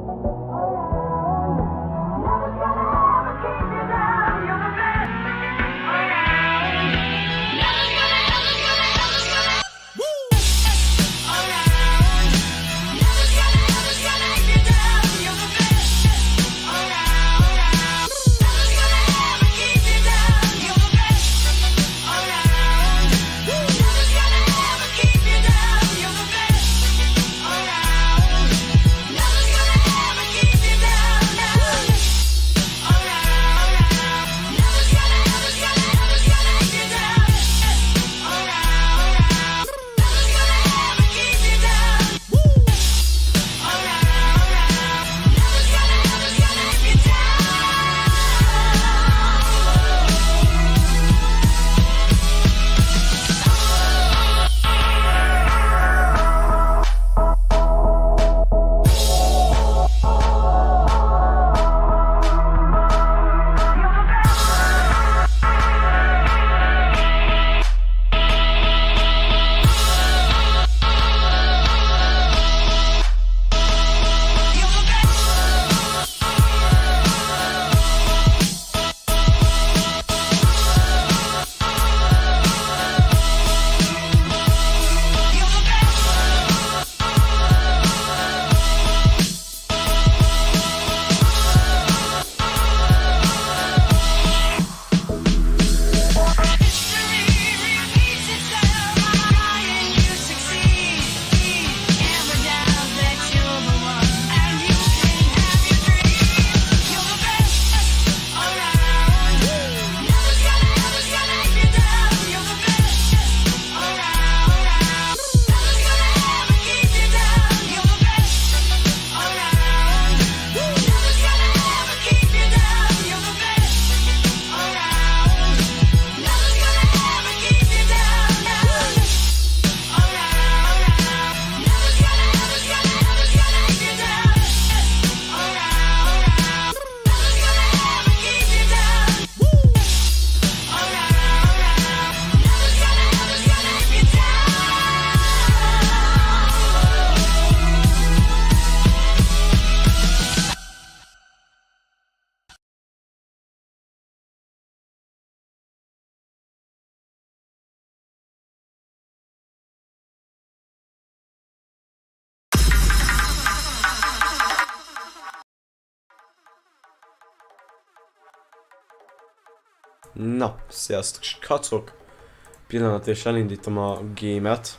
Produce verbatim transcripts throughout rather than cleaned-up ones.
Na, sziasztok, kacok! Pillanat, és elindítom a gémet.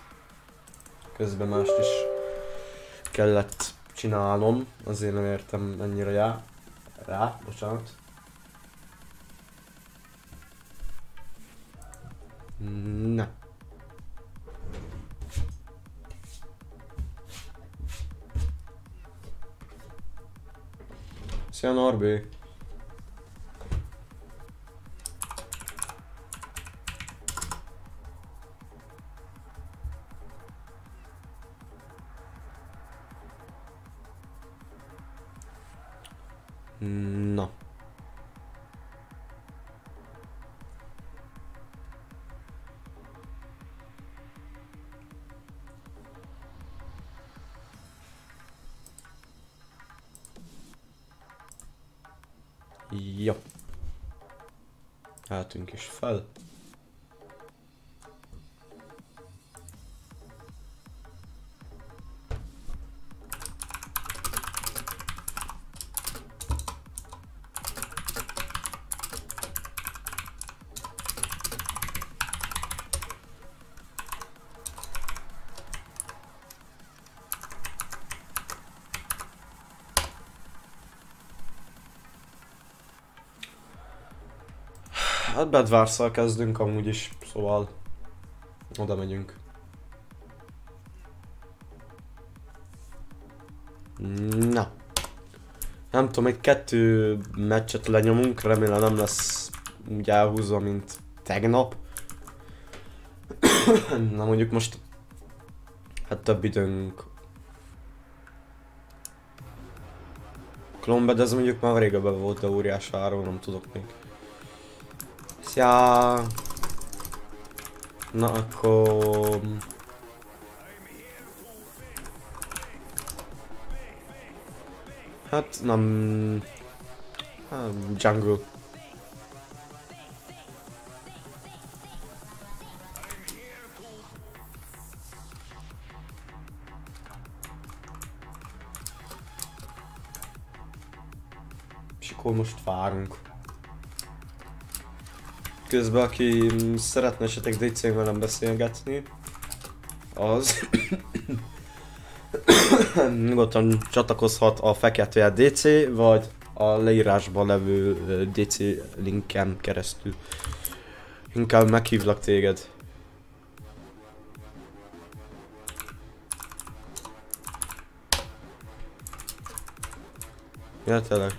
Közben mást is kellett csinálnom, azért nem értem ennyire rá. Rá, bocsánat. Na. Szia Norbi! Na. Jó. Álltunk is fel. Hát Bedwars-szal kezdünk amúgy is, szóval oda megyünk. Na. Nem tudom, egy kettő meccset lenyomunk, remélem nem lesz úgy elhúzva, mint tegnap. Na mondjuk most hát több időnk. Klombed, ez mondjuk már régebben volt, de óriás áról nem tudok még. Szia! Na akkor... Hát nem... Hát, jungle. És akkor most várunk. Közben aki szeretne esetleg dé cén velem beszélgetni, az nyugodtan csatlakozhat a fekete dé cé, vagy a leírásban levő dé cé linken keresztül. Inkább meghívlak téged. Jöttelek.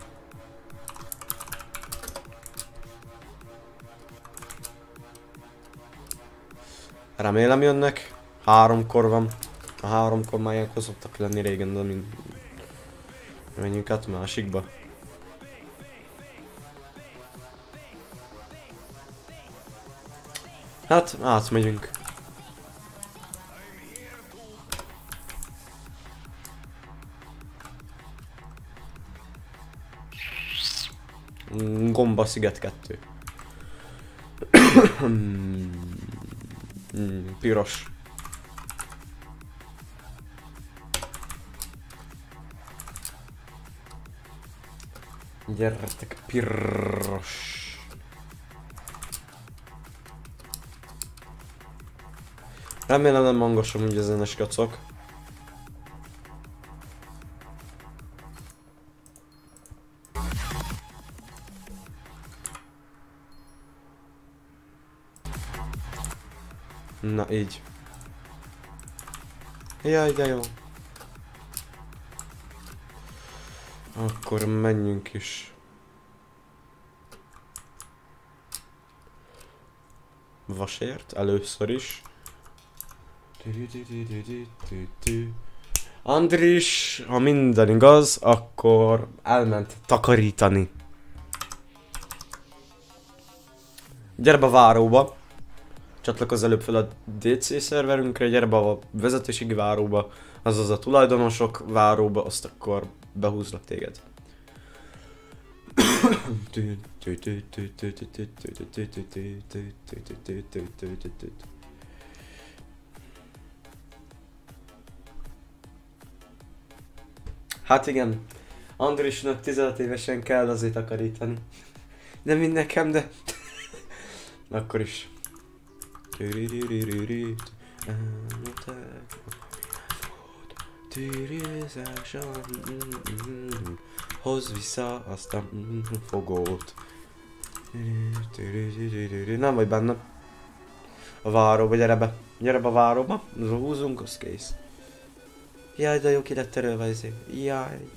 Remélem jönnek. Háromkor van. A háromkor már ilyenkor szoktak lenni régen, de mind... Menjünk át másikba. Hát, átmegyünk. Gomba sziget kettő. Piros. Gyertek, piros. Remélem nem hangosom úgy a zenes kacok. Na így. Jaj, de jó. Akkor menjünk is. Vasért, először is. Andris, ha minden igaz, akkor elment takarítani. Gyere be a váróba. Csatlakozz előbb fel a dé cé szerverünkre, gyere be a vezetőségi váróba, azaz a tulajdonosok váróba, azt akkor behúzlak téged. Hát igen, Andrisnak tizenhat évesen kell azért takarítani. Nem mind nekem, de... Akkor is. Hozz vissza azt a fogót. Nem vagy benne. A váróba, gyere be. Gyere be a váróba. Húzunk, az kész. Jaj, de jó, ki lett terülve ezért. Jaj.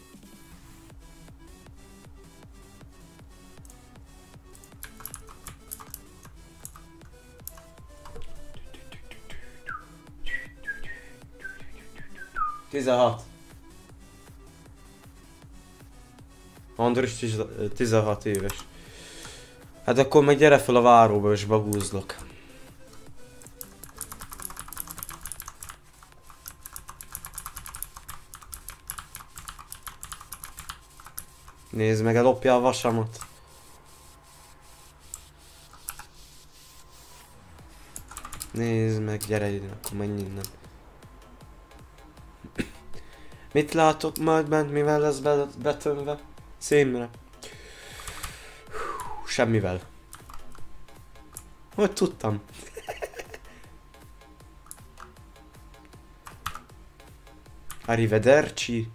tizenhat. Andris tizenhat éves. Hát akkor meg gyere fel a váróba és behúzlak. Nézd meg, ellopja a vasamat. Nézd meg, gyere ide, akkor menj innen. Mit látok majd bent, mivel lesz betömve? Szémre. Semmivel. Hogy tudtam? Arrivederci.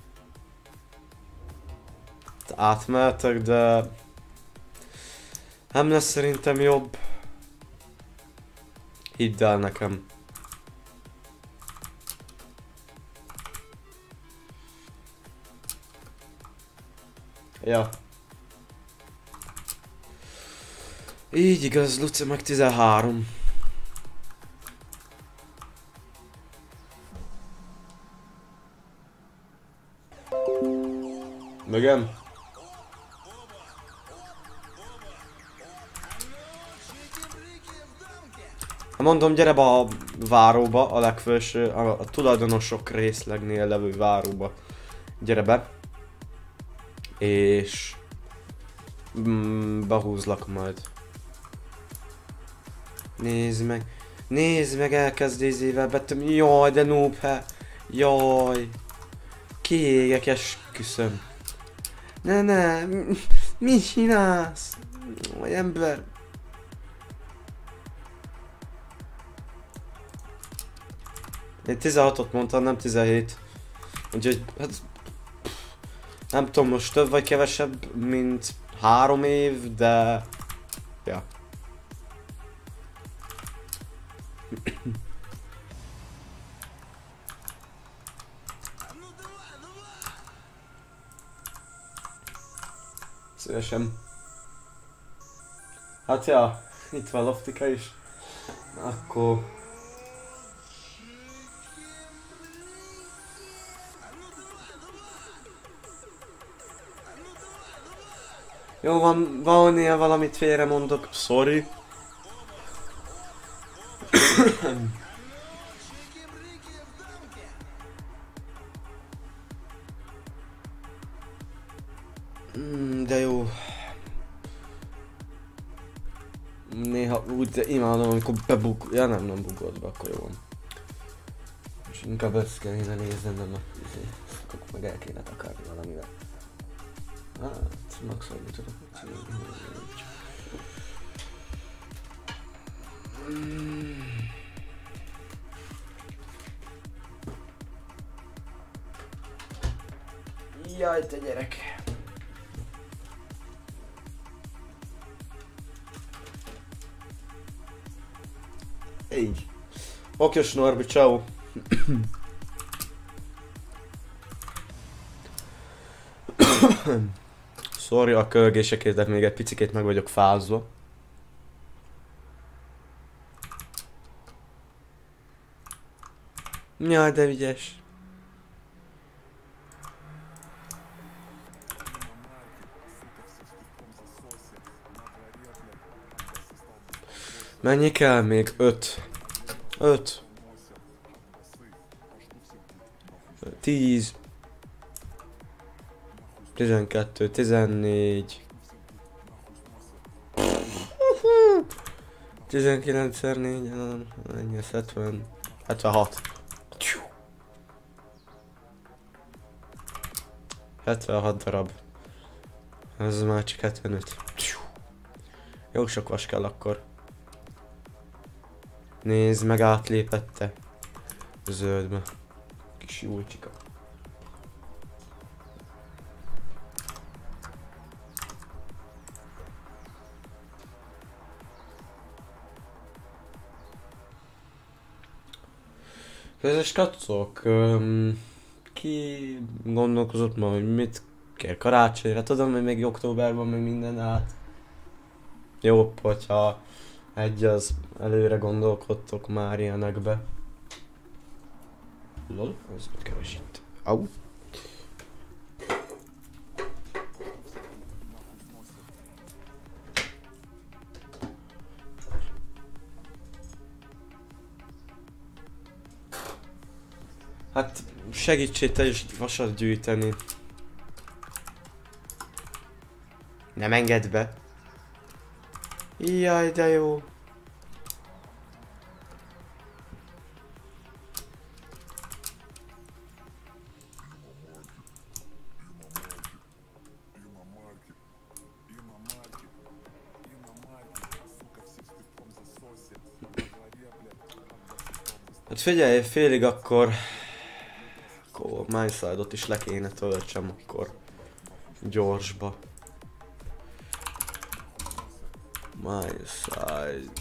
Átmehetek, de... nem lesz szerintem jobb. Hidd el nekem. Ja. Így igaz, Luca meg tizenhárom. Megem? Mondom, gyere be a váróba, a legfelső, a, a tulajdonosok részlegnél levő váróba. Gyere be. És... Mm, behúzlak majd. Nézd meg. Nézd meg, elkezd izével betöm. Jaj, de noob, he. Jaj. Kiégek, esküszöm. Ne, ne. Mi csinálsz? Vagy ember. Én tizenhatot mondtam, nem tizenhét. Úgyhogy, hát... Nem tudom, most több vagy kevesebb, mint három év, de... Ja. Szívesen. Hát ja, itt van Loftika is. Akkor... Jó van, valaminél valamit félre mondok, sorry. Mm, de jó. Néha úgy de imádom, amikor bebuk... Ja nem, nem bugolt be, akkor jó van. És inkább ezt kellene néznem, nem a... Akkor meg el kéne takarni valamivel. Hát, maxolni tudok. Jaj, te gyerek! Így. Okos Norbi, ciao. Sorry a kölgésekért, de még egy picikét meg vagyok fázva. Jaj, de ügyes. Mennyi kell még? Öt. Öt. Tíz. Tizenkettő, tizennégy. Tizenkilencszer négy, ennyi, ez hetven. hetvenhat. hetvenhat darab. Ez már csak hetvenöt. Jó sok vas kell akkor. Nézd meg, átlépette. Zöldbe. Kis jó csika. Közös kacok, um, ki gondolkozott ma, hogy mit kér karácsonyra, tudom, hogy még októberben még minden át. Jobb, hogyha egy az előre gondolkodtok már ilyenekbe. Lol, ez keves itt. Au. Hát segítsél te is vasat gyűjteni. Nem engedd be. Jaj, de jó. Hát figyelj, félig akkor... Akkor MySide-ot is le kéne töltsem akkor. Gyorsba. MySide.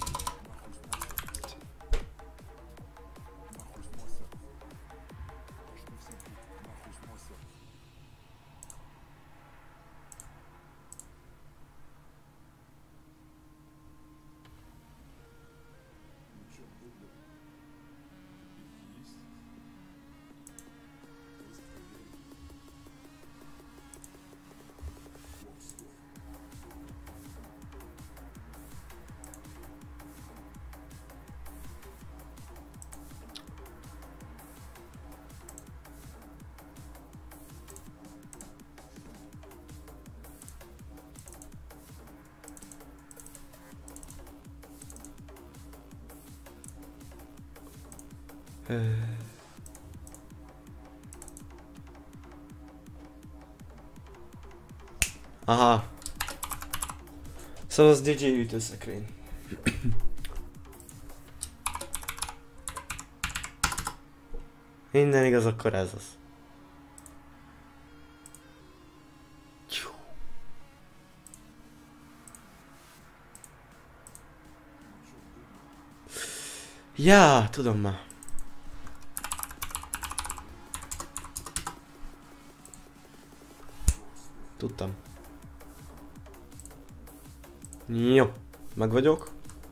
Aha. Szóval az dé jé ütőszekrény. Minden igaz, akkor ez az. Ja, tudom már. Tudtam. Jó, meg vagyok.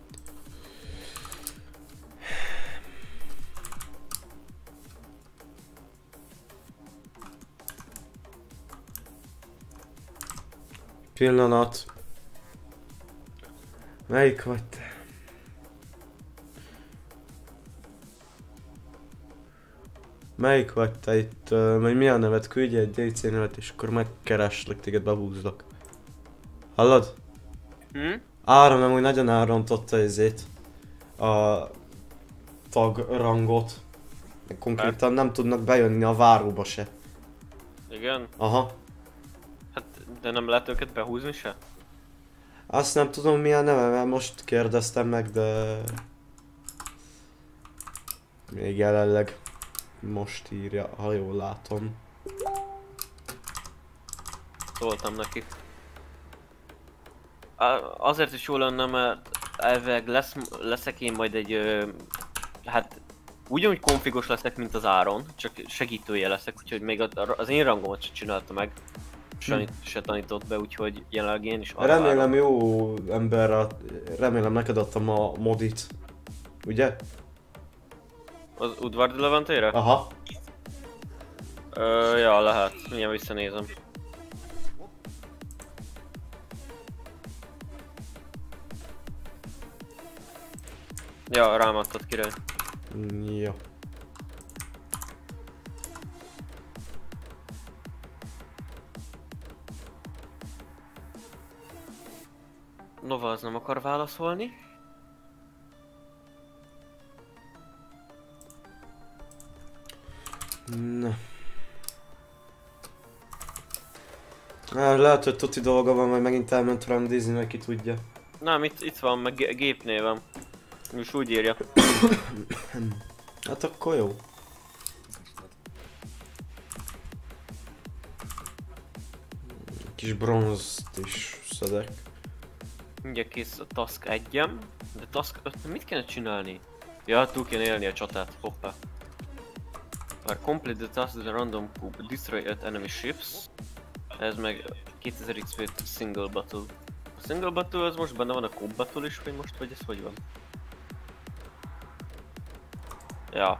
Pillanat. Melyik vagy te? Melyik vagy te itt? Uh, majd mi a nevet? Küldj egy dé cé nevet és akkor megkereslek, téged behúzlak. Hallod? Hm? Áram nem úgy nagyon elrontotta ezét. A tagrangot. Konkrétan nem tudnak bejönni a váróba se. Igen? Aha. Hát, de nem lehet őket behúzni se? Azt nem tudom mi a neve, mert most kérdeztem meg, de... Még jelenleg most írja, ha jól látom. Szóltam neki. Á, azért is jó lenne, mert elvileg lesz, leszek én majd egy... Ö, hát... Ugyanúgy konfigos leszek, mint az Áron, csak segítője leszek, úgyhogy még az én rangomat sem csinálta meg. Sanit se tanított be, úgyhogy jelenleg én is arra Remélem várom. jó emberre, remélem neked adtam a modit. Ugye? Az Udvardi Leventére? Aha. Ö, ja, lehet. Mindjárt visszanézem. Ja, rám adtad, király. Jó. Nova az nem akar válaszolni. Na. Á, lehet, hogy tuti dolga van, majd megint elment randizni, meg ki tudja. Nem, itt, itt van, meg gé- gépnévem. És úgy írja. Hát akkor jó. Kis bronzt is szedek. Mindjárt kész a task egyem. De task öt mit kéne csinálni? Ja, túl kéne élni a csatát, hoppá. Már complete the task the random cube, destroy eight enemy ships. Ez meg kétezer iksz pé single battle. A single battle az most benne van a cube battle is, vagy most, vagy ez hogy van? Ja,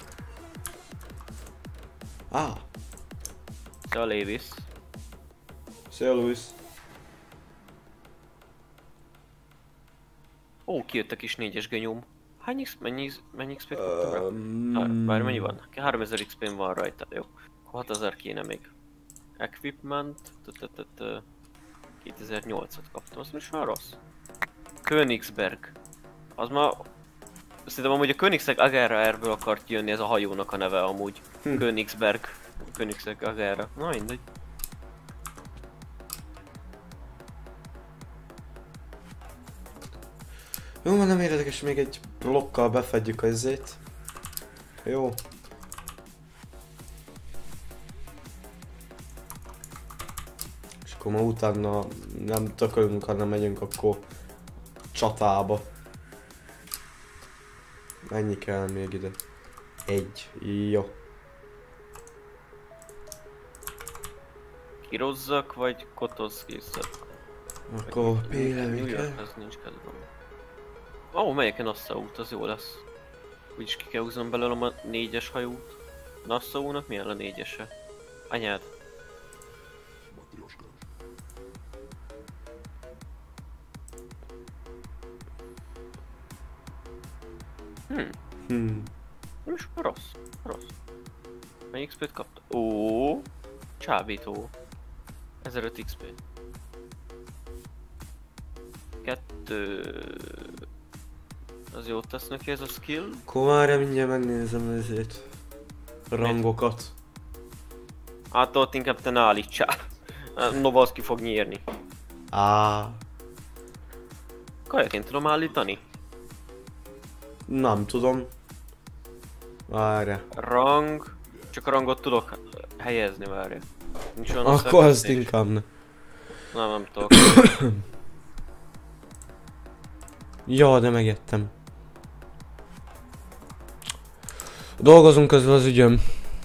Ah, Szia Lévis. szia Luis. Ó, kijött a kis négyes genyóm. Hány X, mennyi, mennyi iksz pét kaptam rá? Um, Bár mennyi van? háromezer iksz pén van rajta, jó. hatezer kéne még. Equipment, kétezer-nyolcat kaptam, az most már rossz. Königsberg. Az ma... Szerintem amúgy a Königsberg Agera erből akart jönni, ez a hajónak a neve amúgy. Hm. Königsberg. Königsberg Agera. Na mindegy. Jó, már nem érdekes, még egy blokkal befedjük a izét. Jó. És akkor ma utána nem tökölünk, hanem megyünk akkor csatába. Ennyi kell még ide. Egy. Jó. Kirozzak vagy Kotoszkiszak? Akkor New például York, az nincs kedvem. Ó, oh, melyek a Nassau út, az jó lesz. Úgyis ki kell húznom belőlem a négyes hajót. Nassau-nak milyen a négyese? Anyád. Hm, Hmm. nem is rossz, rossz. Mennyi iksz pét kapta? Ó, csábító. ezeröt iksz pé. Kettő... Az jót tesz neki ez a skill. Akkor várjál, mindjárt megnézem ezért. Rangokat. Hát ott inkább te ne állítsál. Nova az ki fog nyírni. Á, Kajaként tudom állítani? nem tudom. Várjál. Rang... Csak a rangot tudok helyezni, várja. Nincs olyan Akkor azt szerkesztés? inkább ne. Nem, nem tudok. Ja, de megettem. Dolgozunk közben az ügyöm.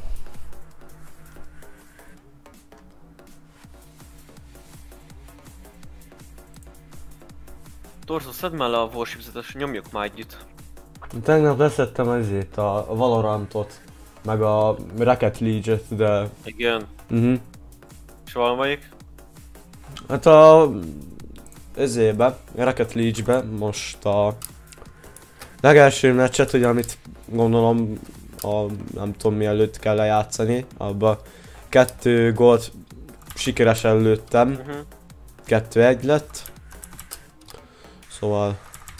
Torszó, szedd már le a Warships-et, és nyomjuk már együtt. Tegnap leszettem ezért a Valorantot, meg a Rocket League-et, de... Igen. Uh-huh. És valamelyik? Hát a... ezébe, Rocket League-be most a... legelső meccset, ugye, amit gondolom a nem tudom mi előtt kell lejátszani, abba kettő gólt sikeresen lőttem, Uh-huh. kettő egy lett. Szóval...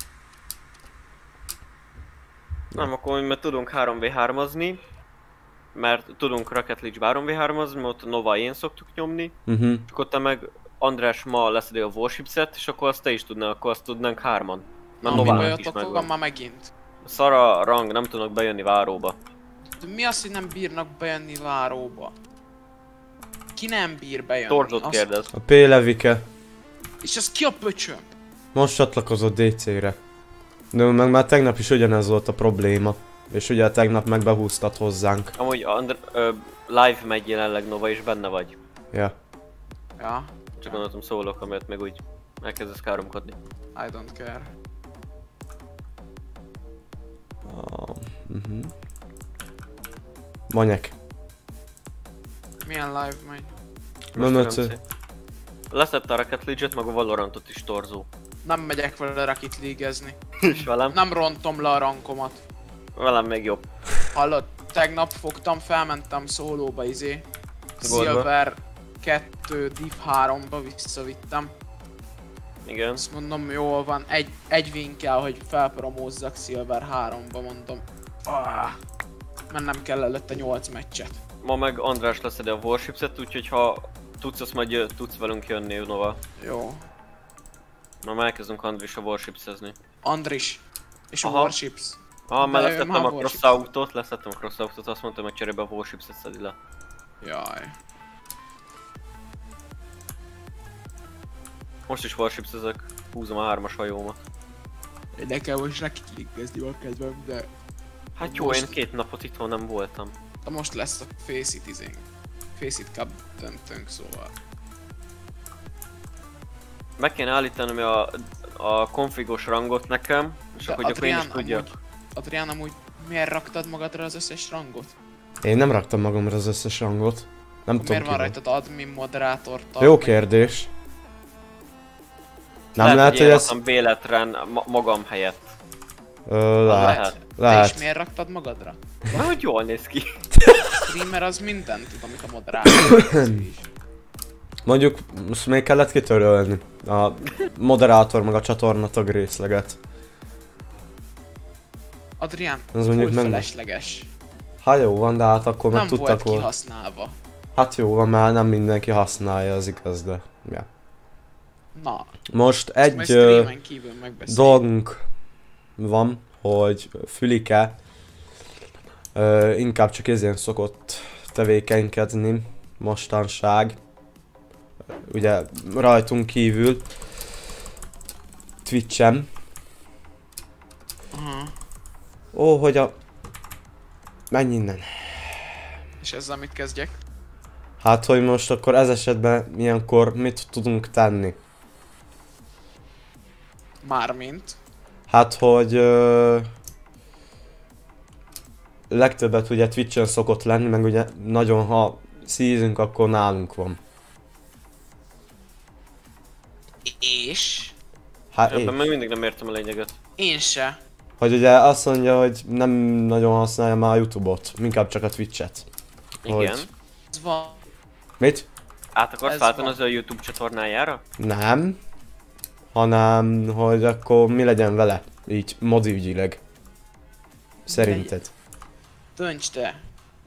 Nem, akkor mert tudunk három vé hármazni. Mert tudunk Rocket League-be három vé hármazni, mert ott Nova én szoktuk nyomni. Uh-huh. És akkor te meg András ma leszedi a Warships-et, és akkor azt te is tudnál, akkor azt tudnánk hárman. Mert Na, mi Novának is bajotok van megvan. már megint? Szara rang, nem tudnak bejönni váróba. De mi az, hogy nem bírnak bejönni váróba? Ki nem bír bejönni? Torzot Azt- kérdez. A P. Levike És az ki a pöcsöm? most csatlakozott dé cé-re. De meg már tegnap is ugyanez volt a probléma. És ugye tegnap meg behúztad hozzánk. Amúgy Andr ö, live megy jelenleg Nova, és benne vagy. Ja. Ja, Csak gondoltam szólok, amiatt meg úgy elkezdesz káromkodni. I don't care. Uh, uh-huh. Manyek. Milyen live megy? Nem Most egyszer. nem szép. Leszette a Rocket League-et, meg a Valorantot is Torzó. Nem megyek vele Rocket League-ezni. És velem? Nem rontom le a rankomat. Velem még jobb. Hallod, tegnap fogtam, felmentem szólóba izé. Goldba? Silver kettő, Div háromba visszavittem. Igen. Azt mondom, jól van, egy, egy win kell, hogy felpromózzak Silver háromba, mondom. Ah, mennem kell előtte nyolc meccset. Ma meg András leszedi a Warships-et, úgyhogy ha tudsz, azt majd jö, tudsz velünk jönni, Nova. Jó. Na már elkezdünk Andris a Warships-ezni. Andris. És a Aha. Warships. Ah, mert Belejön leszettem már a Warships. Cross Autot, leszettem a Cross Autot, azt mondtam, hogy cserébe a Warships-et szedi le. Jaj. Most is Warships ezek, húzom a hármas hajómat. Nekem most Rocket League-ezni van kedvem, de... Hát jó, Most- én két napot itthon nem voltam. de most lesz a Faceit izénk. Faceit Cup döntőnk, szóval. Meg kéne állítanom a, a konfigos rangot nekem, és De akkor akkor én is Adrián, tudjak. amúgy- Adrián, amúgy miért raktad magadra az összes rangot? Én nem raktam magamra az összes rangot. Nem tudom Miért ki van van. rajtad admin, moderátor, tag, Jó meg- kérdés. Nem lehet, lehet, hogy hogy én ez... raktam véletlen ma magam helyett. Ö, lehet. lehet. Te is Lehet. miért raktad magadra? Hogy jól néz ki. Streamer az mindent tud, amit a moderátor is. Mondjuk most még kellett kitörölni a moderátor meg a csatornatag részleget. Adrián, Az mondjuk volt nem- felesleges. Hát jó van, de hát akkor meg Nem volt tudtak volna. kihasználva. Hát jó van, már nem mindenki használja, az igaz, de... Ja. Na, Most ezt majd egy ö, streamen kívül megbeszéljük. dolgunk van, hogy Fülike ö, inkább csak ezért szokott tevékenykedni mostanság. Ugye rajtunk kívül Twitch-en. Aha. Ó, hogy a... Menj innen. És ezzel mit kezdjek? Hát, hogy most akkor ez esetben ilyenkor mit tudunk tenni? Mármint. Hát, hogy... Ö, legtöbbet ugye Twitch-en szokott lenni, meg ugye nagyon ha szízünk, akkor nálunk van. És... Hát Ebben én. meg mindig nem értem a lényeget. Én se. Hogy ugye azt mondja, hogy nem nagyon használja már a YouTube-ot, inkább csak a Twitch-et. Igen. Hogy- Ez van. Mit? Át akarsz Ez váltani van. az a YouTube csatornájára? Nem. Hanem, hogy akkor mi legyen vele. Így modügyileg. Szerinted. Dönts te.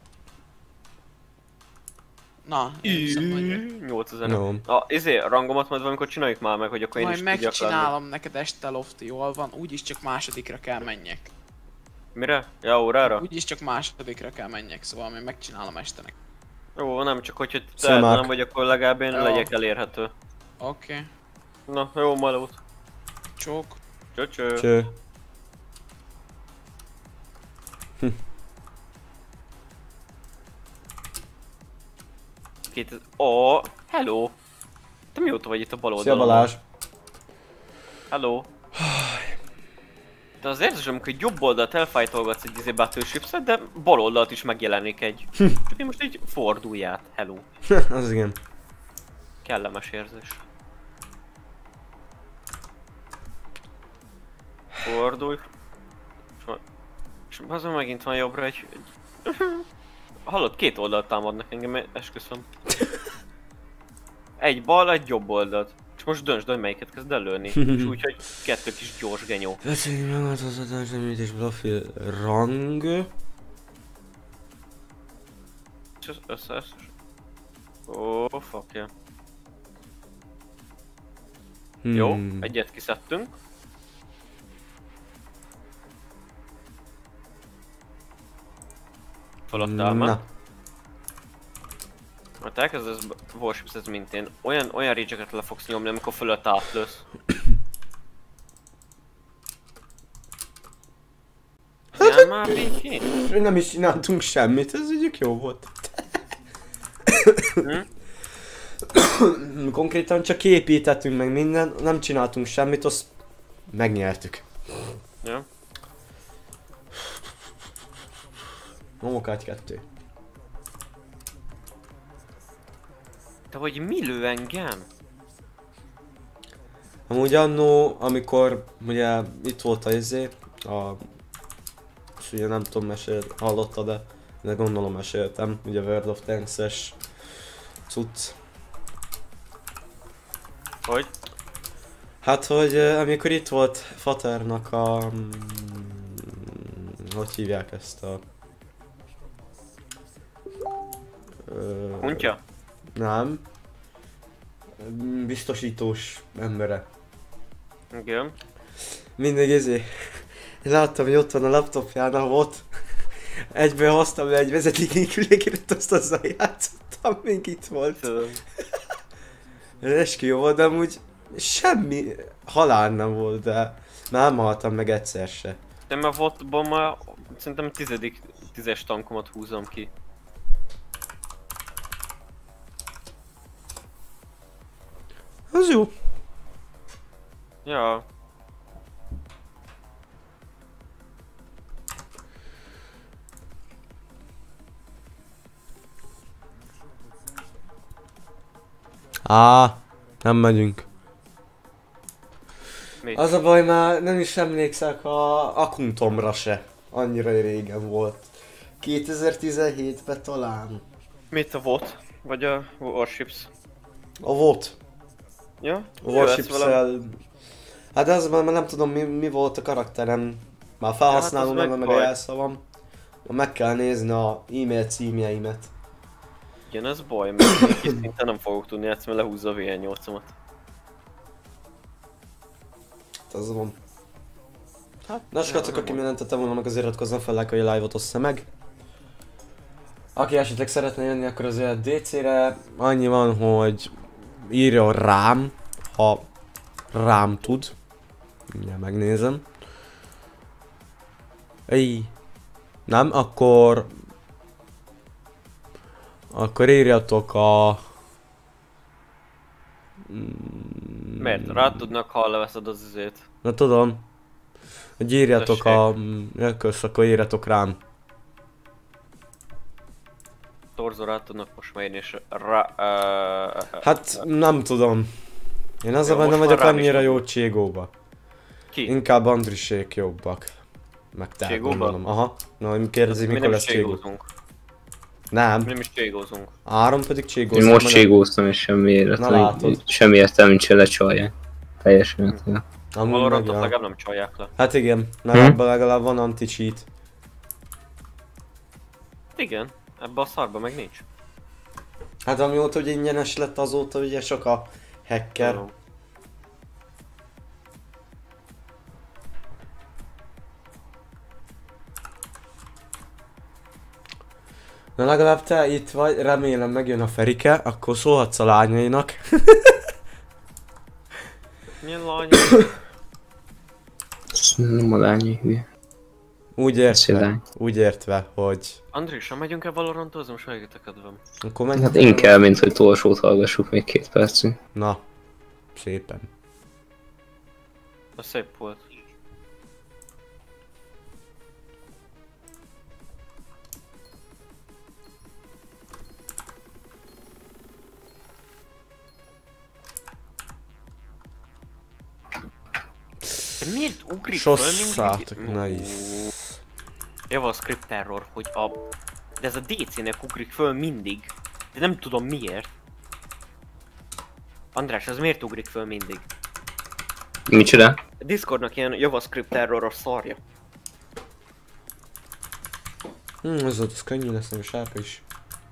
Na, én hiszem, hogy... nyolcezer. No. A, izé, a rangomat majd valamikor csináljuk már meg, hogy akkor én Majd is tudjak lenni. megcsinálom neked este, Lofty, jól van, úgyis csak másodikra kell menjek. Mire? Ja, órára? Úgyis csak másodikra kell menjek, szóval még megcsinálom este neked. Jó, nem csak hogyha te Szemák. nem vagy, akkor legalább én Jó. legyek elérhető. Oké, okay. Na, jó malót. csók. Cső-cső. Cső. Két... Ó, hello! Te mióta vagy itt a bal Szia oldalon? Balázs. Hello! Te az érzés, amikor egy jobb oldalt elfájtolgatsz egy izé battleshipset, de bal oldalt is megjelenik egy. Csak én most így fordulj át. Hello. Az igen. Kellemes érzés. Fordulj. És ma- És azon megint van jobbra egy... egy... Hallod, két oldalt támadnak engem, esküszöm. Egy bal, egy jobb oldalt. És most döntsd, hogy melyiket kezd el lőni. És úgy, hogy kettő kis gyors genyó. Beszéljünk meg az az adás, említés Bluffy rang. És ez össze, össze. Ó, oh, fuck yeah. Hmm. Jó, egyet kiszedtünk. Feladtál már. Na. Mert elkezdesz warships-ezni, mint én, olyan, olyan rage-eket le fogsz nyomni, amikor fölött átlősz. Jár már békén? Nem is csináltunk semmit, ez egyik jó volt. Hm? Konkrétan csak építettünk meg minden, nem csináltunk semmit, azt megnyertük. Ja. Momokát kettő. De hogy mi lő engem? Amúgy annó, amikor ugye itt volt a izé, a... És ugye nem tudom, mesél, hallotta, de, de gondolom meséltem, ugye World of Tanks-es cucc. Hogy? Hát, hogy uh, amikor itt volt Faternak a... Mm, hogy hívják ezt a... Uh, Kuntya? Nem. Biztosítós embere. Igen. Mindig ezé. Láttam, hogy ott van a laptopján a volt. Egyből hoztam le egy vezetéknélkülieket, azt azzal játszottam, még itt volt. Tudom. Esküvő volt, de amúgy semmi halál nem volt, de nem haltam meg egyszer se. De már volt már szerintem tizedik, tízes tankomat húzom ki. Az jó. Ja. Á, nem megyünk. Mit? Az a baj, már nem is emlékszek a Akuntomra se. Annyira régen volt. kétezer-tizenhétben talán. Mit a volt? Vagy a warships? A volt. Ja? A Jó, ezt warships-el... Hát az már nem tudom mi, mi volt a karakterem. Már felhasználom, Ja, hát nem az meg meg a baj. jelszavam. Meg kell nézni a e-mail címjeimet. Igen, ez baj, mert kis szinten nem fogok tudni játszani, mert lehúzza a vé nyolcamat. Az van. Hát, na srácok, aki még nem tette volna meg, azért iratkozzon fel, like, hogy a live-ot ossza meg. Aki esetleg szeretne jönni, akkor azért dé cére annyi van, hogy írjon rám, ha rám tud. Ja, megnézem. Ej. Nem, akkor... Akkor írjatok a... Miért? Rád tudnak, ha leveszed az izét. Na tudom. Hogy írjatok Tessék. a... Ja, kösz, akkor írjatok rám. Torzó rád tudnak most már írni, és rá... Uh, Hát nem tudom. Én az Jó, a baj, nem most vagyok már rám is annyira jó tudom. Cségóba. Ki? Inkább Andrisék jobbak. Meg te Cségóba? gondolom. Aha. Na, hogy kérdezi, Mi mikor nem lesz is Cségó. cségózunk. Nem. Mi nem is cségózunk. Áron pedig Én Cségózom. most meg- cségóztam és semmi Na, értelme, látod. semmi értelme nincs, hogy lecsalják. Teljesen. Hm. Amúgy meg, Valorantot ja. legalább nem csalják le. Hát igen, mert Hm? abban legalább van anti-cheat. Igen, ebbe a szarba meg nincs. Hát amióta hogy ingyenes lett, azóta ugye sok a hacker. Tudom. Na legalább te itt vagy, remélem megjön a Ferike, akkor szólhatsz a lányainak. Milyen lány? Nem a lányai hülye. Úgy Szia, értve, lány. úgy értve, hogy... Andrésra, megyünk-e Valorantozni? Most megint a kedvem. Akkor menj. Hát inkább, mint hogy tolsót hallgassuk még két percig. Na, szépen. Az szép volt. De miért ugrik föl Sosszátok, mindig? nice. JavaScript error, hogy a... De ez a dé cé-nek ugrik föl mindig. De nem tudom miért. András, ez miért ugrik föl mindig? Micsoda? A Discordnak ilyen JavaScript error a szarja. Hm, ez ott, ez könnyű lesz, nem sárga is.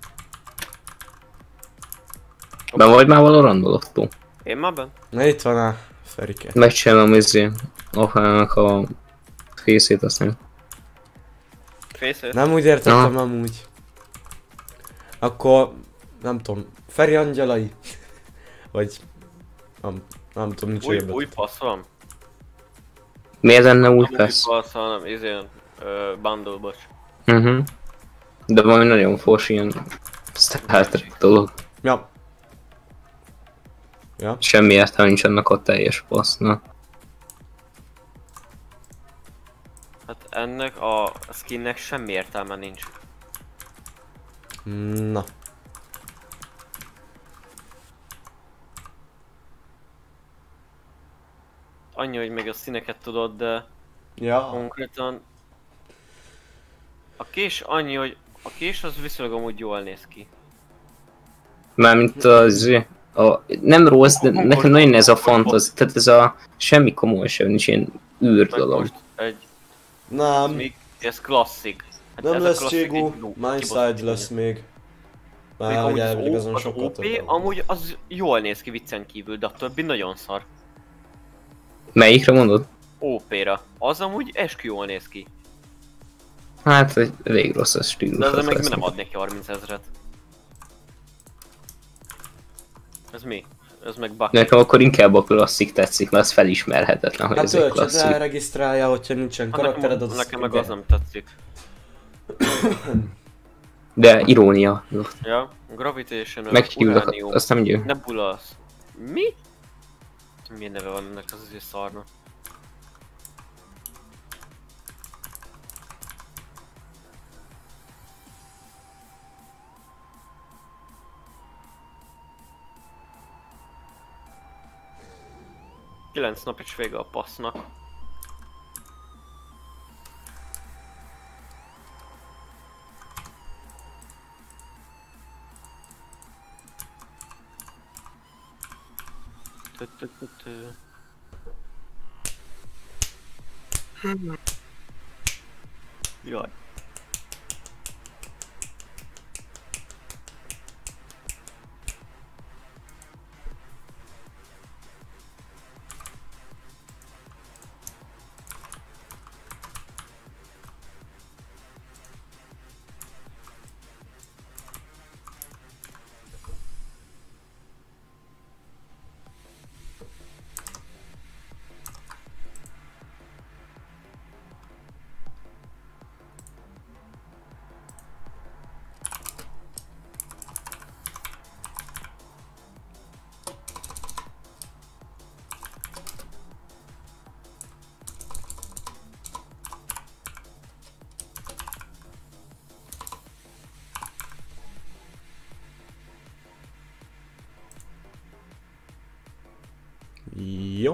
Ben vagy már Valorantból ottó? Én már benn? Na itt van a Ferike. Megcsinálom izé, Ohának a fészét, azt nem. Fészét? Nem úgy értettem amúgy. Akkor, nem tudom, Feri angyalai? Vagy... Nem, nem tudom, nincs Új, jobb. új passz van? Miért lenne úgy Nem persze? új passz, hanem izén... Ö, bundle, bocs. Mhm. De valami nagyon fos ilyen Star Trek dolog. Ja. Ja. Semmi értelme nincs ennek a teljes passznak. Hát ennek a skinnek semmi értelme nincs. Na. Annyi, hogy még a színeket tudod, de Ja. konkrétan... A kés annyi, hogy a kés az viszonylag amúgy jól néz ki. Mármint az... A, nem rossz, de nekem nagyon ez a fantasy, tehát ez a semmi komoly sem, nincs ilyen űr Meg dolog. most egy... Nem. Még ez klasszik. Hát Nem ez a lesz klasszik Cségó, egy jó, Mindside kibaszott lesz jó. még. Még Már amúgy hogy az, elvileg O- azon az sokkal o pé több. amúgy az jól néz ki viccen kívül, de a többi nagyon szar. Melyikre mondod? ó pé-ra. Az amúgy eskü jól néz ki. Hát egy elég rossz a stílus. De ezzel az meg lesz. nem adnék ki harminc ezret. Ez mi? Ez meg bug. Nekem akkor inkább a klasszik tetszik, mert az felismerhetetlen, hogy Hát ez egy töltsed klasszik. le, regisztrálja, hogyha nincsen Hát karaktered, nekem, az... nekem meg az nem tetszik. De irónia. Ja, Gravitation, Meghívlak, Uranium, azt nem győ. Nebulas. Mi? Milyen neve van ennek, az azért szarna. Kilenc nap és vége a passznak. Tü tü tü tü. Jaj. Jó.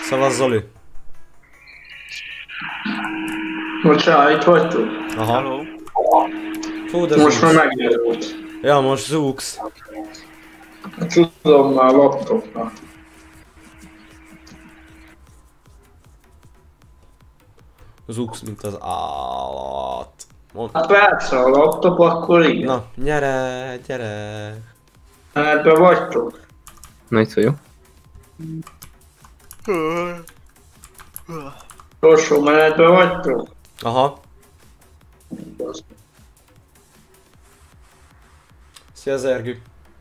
Szavaz Zoli. Bocsánat, itt vagytok? Aha. Hello. Fú, de Most már Zux. megjelölt. Ja, most Zux. Tudom már laptopra. Zux, mint az állat. Mond. Hát persze a laptop, akkor igen. Na, gyere, gyere. Menetben vagytok? Na itt vagyok. Torsó menetben vagytok? Aha. Szia Zergő.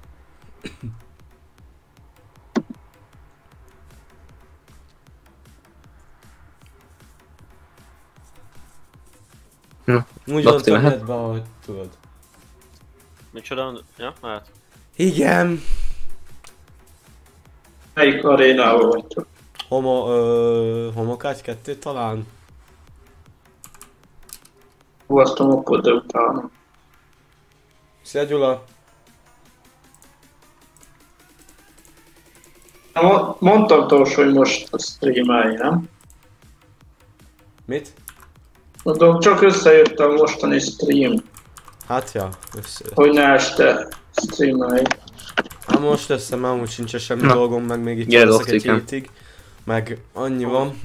Na, Úgy Lakti van mehet? többletben, ahogy tudod. Micsoda? Ja, hát. Igen. Melyik arénában vagytok? Homo, ö, homokágy kettő talán? Hú, azt a mopod, de utána. Szia Gyula. Na, mo- mondtam Torsó, hogy most a streamelj, nem? Mit? Mondom, csak összejött a mostani stream, Hát ja, össze. hogy ne este streamelj. Hát most össze már amúgy sincs semmi Na. dolgom, meg még itt Gyere, leszek egy Laktikám. hétig. Meg annyi van,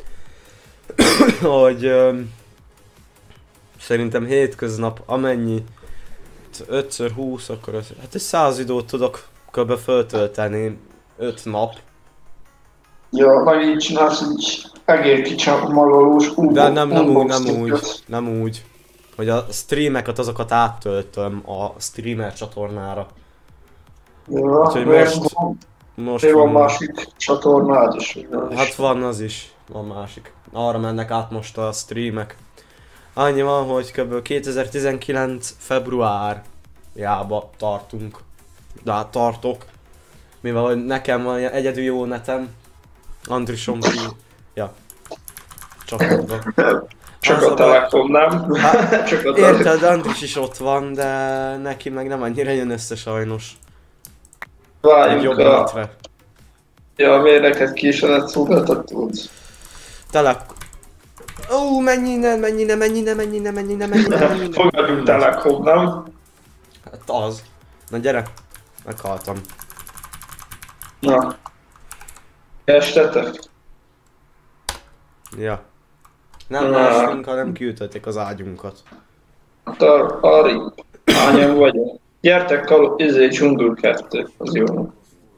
hogy ö, szerintem hétköznap amennyi ötször húsz, akkor az, hát egy száz időt tudok kb. Föltölteni öt nap. Ja, meg így csinálsz, így egér kicsamalolós De nem, nem úgy, nem úgy, nem úgy. Hogy a streameket azokat áttöltöm a streamer csatornára. Ja, Úgyhogy most, most- Most még van van- másik csatornád is. ugye? Hát van az is, van másik. Arra mennek át most a streamek. Annyi van, hogy kb. kétezer-tizenkilenc februárjába tartunk. De hát tartok. Mivel hogy nekem van ilyen egyedül jó netem. Andrison ki... Ja. Csapatban. Csak Az a a baj- Telekom, nem? Hát, Csak a Telekom. érted, Andris is ott van, de neki meg nem annyira jön össze sajnos. Egy Várjunk jobb a... netre. Ja, miért neked ki is a szolgáltat tudsz? Tele... Ó, mennyi ne, mennyi ne, mennyi ne, mennyi ne, mennyi ne, mennyi ne, mennyi ne. Fogadjunk Telekom, nem? Hát az. Na gyere. Meghaltam. Na. Estetek? Ja. Nem Na. másunk, hanem kiütötték az ágyunkat. Hát ar- Ari, hányan vagyok? Gyertek, kal- izé, dzsungul kettő, az jó.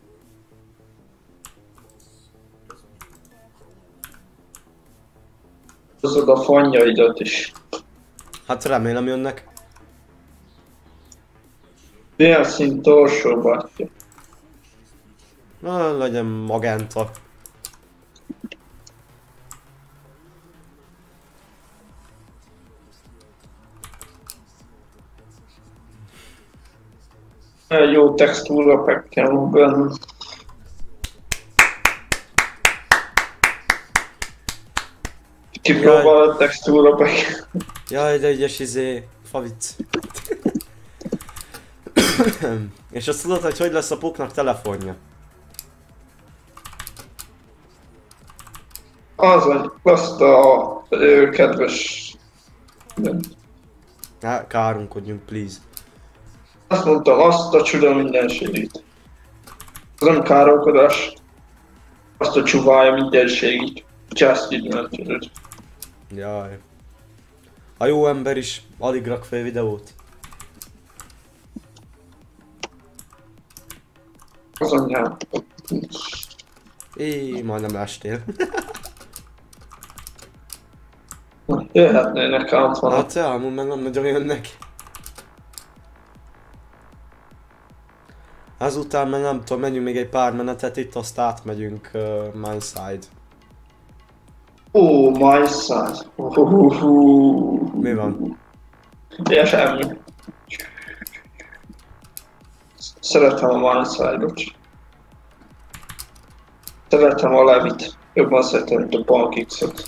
Hozod a fanjaidat is. Hát remélem jönnek. Milyen szint torsó, bátyja? Na, legyen magenta. Egy jó textúra pekkel van benne. Kipróbál a textúra pekkel. Jaj, de ügyes izé, favic. És azt tudod, hogy hogy lesz a puknak telefonja? Az, hogy azt a ő, kedves... Hát, kárunkodjunk, please. Azt mondtam, azt a csuda mindenségét. Az nem károlkodás. Azt a csuvája mindenségét. Just így nem tudod. Jaj. A jó ember is alig rak fel videót. Az anyám. Éj, majdnem estél. Jöhetnének át van. Hát ja, amúgy meg nem nagyon jönnek. Azután meg nem tudom, menjünk még egy pár menetet itt, azt átmegyünk uh, Mineside. Ó, my side. Mi van? Ja, semmi. Szeretem a my side-ot. Szeretem a Levit. Jobban szeretem, mint a Pankixot.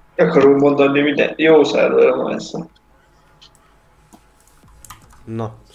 Akarom mondani minden. Jó szerver a my side. Na,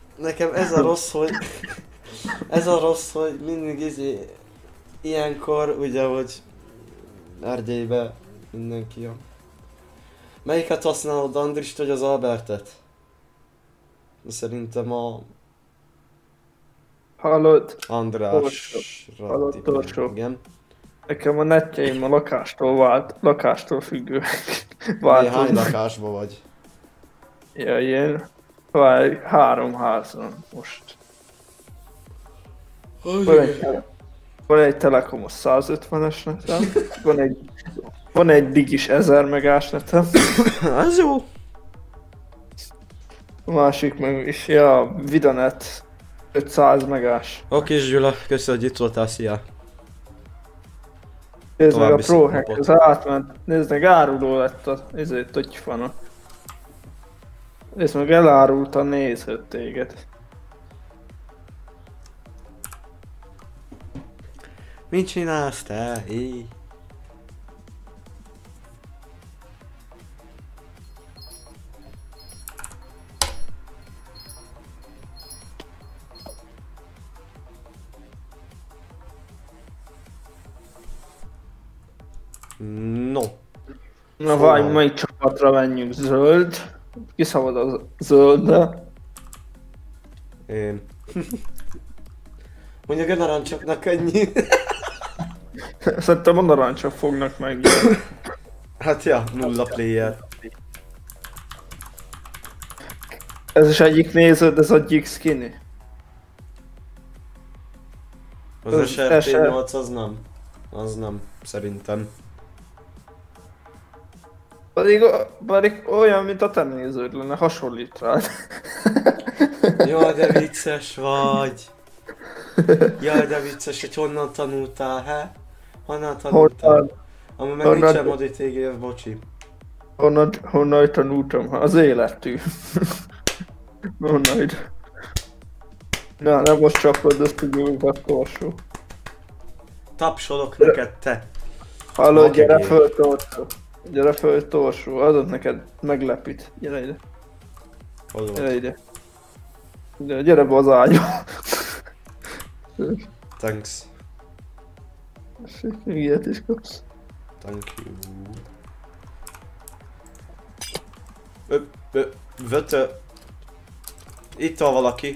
Nekem ez a rossz, hogy... Ez a rossz, hogy mindig izé... Ilyenkor, ugye, hogy... Erdélybe mindenki jön. Melyiket használod, Andrist vagy az Albertet? Szerintem a... Hallod? András... Hallod, Torsó? Igen. Nekem a netjeim a lakástól vált, lakástól függőek. Hány lakásban vagy? Ja, ilyen. Várj, három házon most. Van egy, van egy Telekomos százötvenes netem, van egy, van egy Digis ezer megás netem, Ez jó. a másik meg is, ja, Vidanet ötszáz megás. Oké, Gyula, köszönöm, hogy itt voltál, szia. Nézd meg a További szép ProHack, napot. az átment, nézd meg áruló lett a, ezért totyfana. Nézd meg elárult a nézőt téged. Mit csinálsz te? Éj. No. Na várj, melyik csapatra menjünk? Zöld. Ki szabad a zöldre? Én. Mondjuk a narancsoknak ennyi. Szerintem a narancsok fognak meg. Hát ja, nulla player. Ez is egyik néződ, ez egyik skinny. Az Az S R T S R nyolc az nem. Az nem, szerintem. Pedig, pedig olyan, mint a te néződ lenne, hasonlít rád. Jaj, de vicces vagy. Jaj, de vicces, hogy honnan tanultál, he? Honnan tanultál? Honnan? Amúgy meg Honnan? nincsen modi té gé ef, bocsi. Honnan, honnan tanultam? Az életű. Honnan? Na, nem most csapod, ezt tudjuk a torsó. Tapsolok neked, te. Halló, Maki gyere gép. föl torsó. Gyere föl torsó, adod neked meglepít. Gyere ide, Hol gyere vagy? ide. Gyere, gyere be az ágyba. Thanks. Ilyet is kapsz. Thank you. Ö, ö, vötö. Itt van valaki.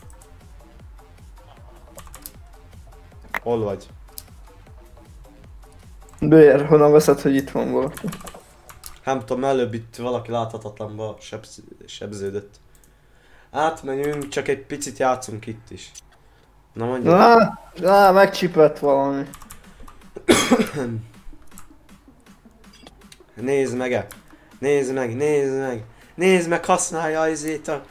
Hol vagy? Bér, honnan veszed, hogy itt van valaki? Nem tudom, előbb itt valaki láthatatlanba sebz, sebződött. Átmenjünk, csak egy picit játszunk itt is. Na mondjuk. Na, na, megcsipett valami. Nézd meg -e. Nézd meg, nézd meg. Nézd meg, használja izét a...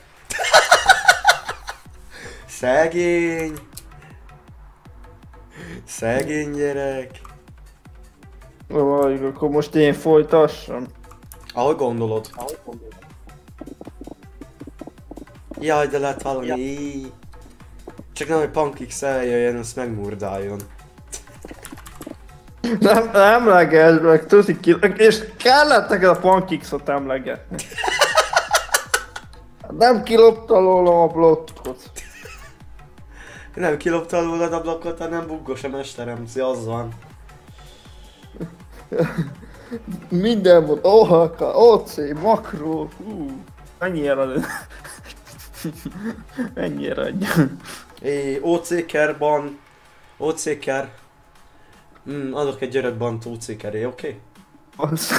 Szegény. Szegény gyerek. Vagy, akkor most én folytassam. Ahogy gondolod. Jaj, de lett valami. Csak nem, hogy Pankix eljöjjön, azt megmurdáljon. Nem, nem emlegesd meg, tudod ki, és kellett neked a Pankixot emlegetni. Nem kilopta rólam a blokkot. Nem kiloptál volna a blokkot, hanem buggos a mesterem, az van. Minden volt, o há ká, o cé, makró, hú, mennyire mennyire adja. É, o cé kerban, o cé ker. Hmm, adok egy öreg bant o cé keré, oké? Okay? Az...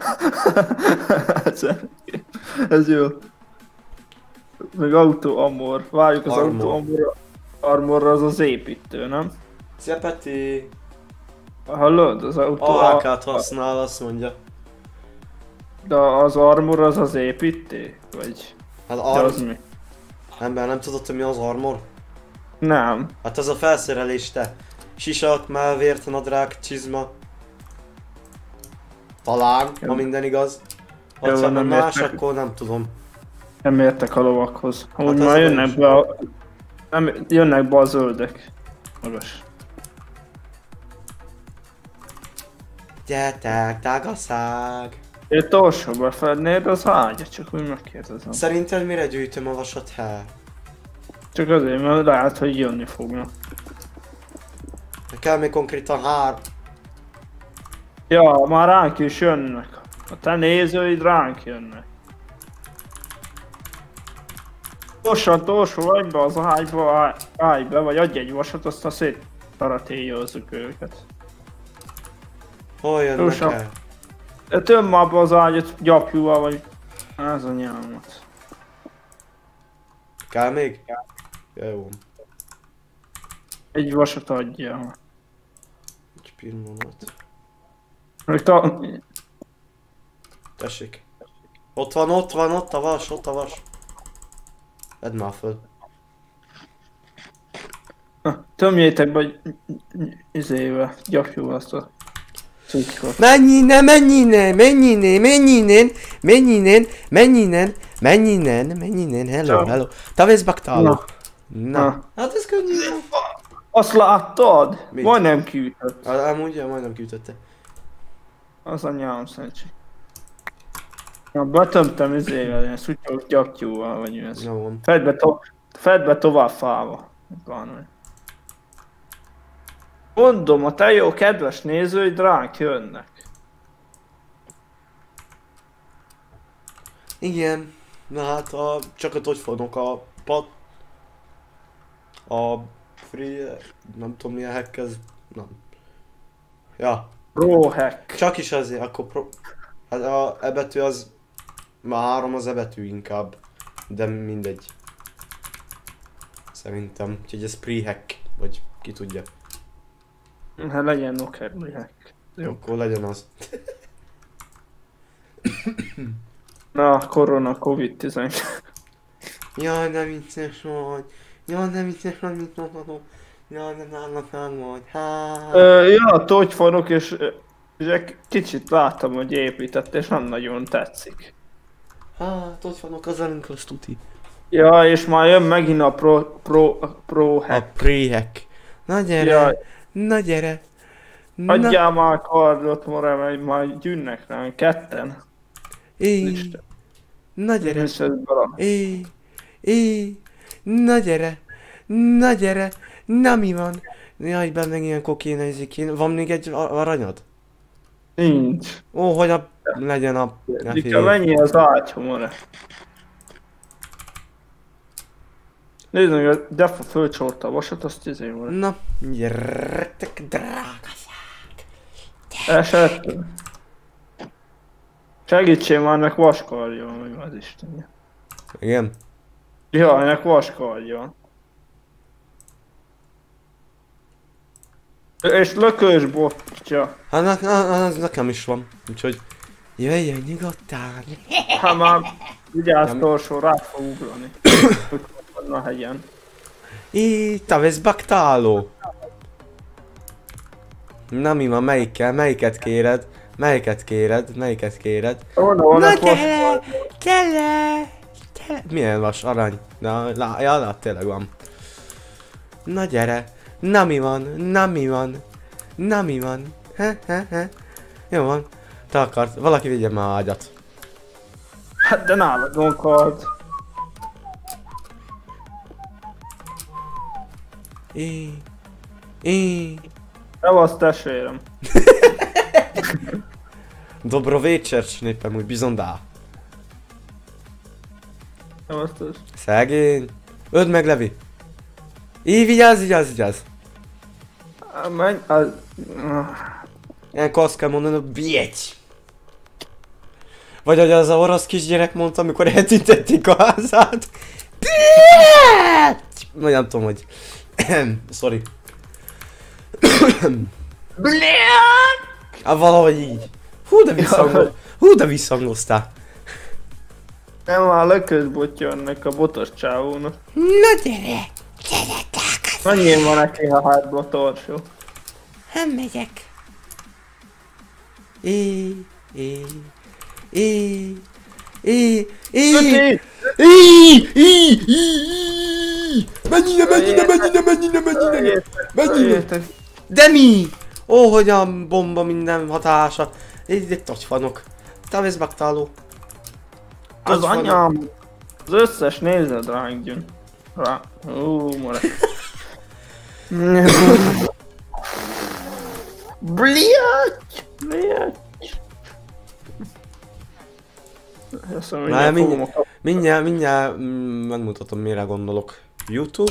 Ez jó. Meg autó amor, várjuk az Armor. autó amorra. Armorra az az építő, nem? Szia Peti! Hallod? Az autó... á ká-t használ, azt mondja. De az armor az az építé? Vagy... Hát De ar... az mi? Ember, nem tudod, hogy mi az armor? Nem. Hát ez a felszerelés, te. Sisak, mellvért, nadrág, csizma. Talán, ha minden igaz. Jó, Ha nem nem más, értek. akkor nem tudom. Nem értek a lovakhoz. Úgy Hát ez már a jönnek baj. be a... Nem, jönnek be a zöldek. Magas. Gyertek, tágaszág. Itt orsó befednéd az ágyat, csak úgy megkérdezem. Szerinted mire gyűjtöm a vasat, há? Csak azért, mert lehet, hogy jönni fognak. Kell még konkrétan hár... Ja, már ránk is jönnek. A te nézőid ránk jönnek. Gyorsan, torsó, vagy be az ágyba, ágy, állj be, vagy adj egy vasat, aztán szét taratéjozzuk őket. Hol jönnek Gyorsan. el? Töm már be az ágyat gyapjúval, vagy... Ez a nyelmet. Kell még? Jó. Egy vasat adja. Egy pillanat. Még ta... Tessék. Ott van, ott van, ott a vas, ott a vas. Vedd már föl. Tömjétek be izével, gyapjúval azt a cuccot. Menj innen, menj innen, menj innen, menj innen, menj innen, menj innen, menj innen, menj innen, hello, Ciao. hello. Tavész baktáló. Na. Na. Na. Hát ez könnyű. Azt láttad? Mit? Majdnem kiütött. Hát amúgy ja, majdnem kiütötte. Az a nyelm szerencsé. Na, betömtem izével, ilyen szutyog gyapjúval, vagy mi ez. Jó van. Fedd be, to fedd be tovább fába. Van. Mondom, a te jó kedves nézőid ránk jönnek. Igen. Na hát a, csak a togyfonok a pat... A free... Nem tudom milyen hack ez. Nem. Ja. Rohack. Csak is azért, akkor pro... Hát a E betű az... Már három az E betű inkább. De mindegy. Szerintem. Úgyhogy ez pre-hack. Vagy ki tudja. Hát legyen noker, hack. Jó. Akkor legyen az. Na, korona, covid tizenkilenc. Jaj, de vicces vagy. Jaj, de vicces vagy, mit mondhatom. Jaj, de nálnak nem vagy. Hát. Ö, ja, togyfanok, és, és egy kicsit láttam, hogy épített, és nem nagyon tetszik. Hát, ott vannak az velünk, az tuti. Ja, és már jön megint a pro, pro, pro A hack. pre-hack. Na gyere, Ja, na gyere. Na. adjál már kardot, More, mert már gyűnnek ránk ketten. Éj. Isten. Na gyere. És ez bele. Éj. Éj. Na gyere. Na gyere. Na mi van? Jaj, benne ilyen kokéna izikén. Van még egy a- aranyad? Nincs. Ó, hogy a... legyen a... a Dika, mennyi az ágy, More? Nézd meg, a Defa fölcsorta a vasat, azt izé van. Na, gyertek, drága. Esett. Segítsél már, ennek vaskarja van, vagy az Istenje. Igen. Ja, ennek vaskarja van. És lökös botja. Hát ne, ne, ne, nekem is van, úgyhogy... Jöjjön nyugodtan. Hát már vigyázz, Nem. torsó, rá fog ugrani. Van a hegyen. Í, tavész baktáló. Na mi van, melyikkel, melyiket kéred? Melyiket kéred, melyiket kéred? Onnan van Na egy gyere, vaskarja. gyere, gyere. Milyen vas, arany? Na, lá, ja, lát, tényleg van. Na gyere. Na mi van, na mi van, na mi van. He, he, he. Jó van. Te akart, valaki vigye már ágyat. Hát de nálad van kard. Í, í. Szevasz testvérem. Dobro večer, népem, úgy bizony dá. Szevasz testvérem. Szegény. Öld meg, Levi. Így, vigyázz, vigyázz, vigyázz. Menj, az... Ilyenkor azt kell mondani, hogy biec. Vagy ahogy az a orosz kisgyerek mondta, amikor eltüntették a házát. Biec! Vagy nem tudom, hogy... Sorry. Hát valahogy így. Hú, de visszhangol... Hú, de visszhangoztál. Nem már löközbotja ennek a botos csávónak. Na gyere! Annyi van neki, ha hátba a torsó. Nem megyek. É, é, é, é, é, Öti! é, é, é, mennyire, mennyire, mennyire, mennyire, mennyire, mennyire. De mi? Ó, hogy a bomba minden hatása. Egy egy tocsfanok. Te vesz megtaláló. Az anyám! Az összes nézed ránk jön. Rá. Ó, marek. Bliacs! Bliacs! Azt mondom, Na, mindjárt fogom mindjárt, a mindjárt, mindjárt mm, megmutatom, mire gondolok. YouTube.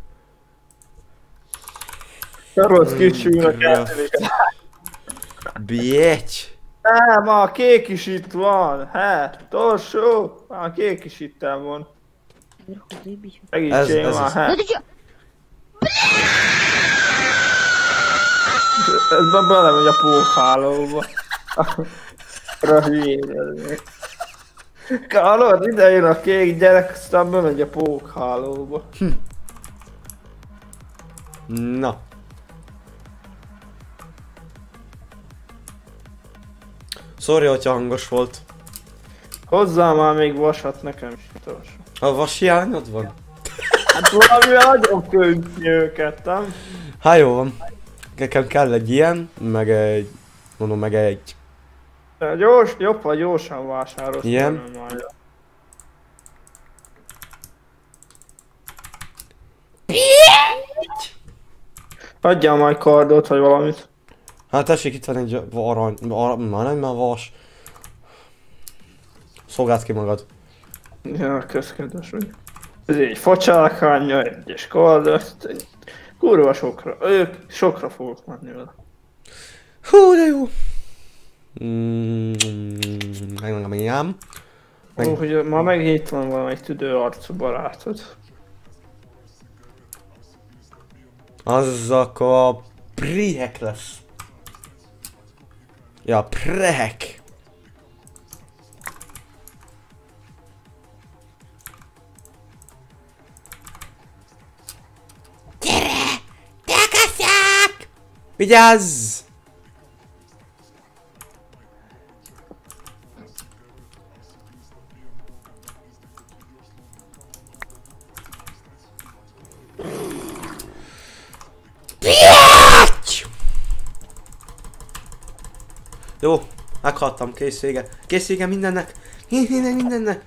karosz kisülnek Mm, eltűnik. Bitch. Nem, a kék is itt van. Hát, torsó. A kék is itt van. Segítség Ez- ez már, az. hát. Ez be belemegy a pókhálóba. Arra hülyére. Hallod, ide jön a kék gyerek, aztán bemegy a pókhálóba. Na. Sorry, hogyha hangos volt. Hozzá már még vasat nekem is torsó. A vas hiányod van? Hát valamivel nagyon könnyű őket, nem? Hát jó van. Nekem kell egy ilyen, meg egy... Mondom, meg egy... De gyors, jobb, ha gyorsan vásárolsz. Igen. nem majd. Adjál majd kardot, vagy valamit. Hát tessék, itt van egy arany... Ar... Már nem már vas. Szolgáld ki magad. Ja, közkedves vagy. Ez egy facsákánya, egyes kardot. Kurva sokra. Ők sokra fogok menni vele. Hú, de jó. Mm, meg meg ám. Meg- Ó, hogy ma meg itt van valami tüdő arcú barátod. Az akkor a prihek lesz. Ja, prehek. Gyere! Elkezdjek! Vigyázz! Bitch! Jó, meghaltam, kész vége. Kész vége mindennek. Minden, mindennek.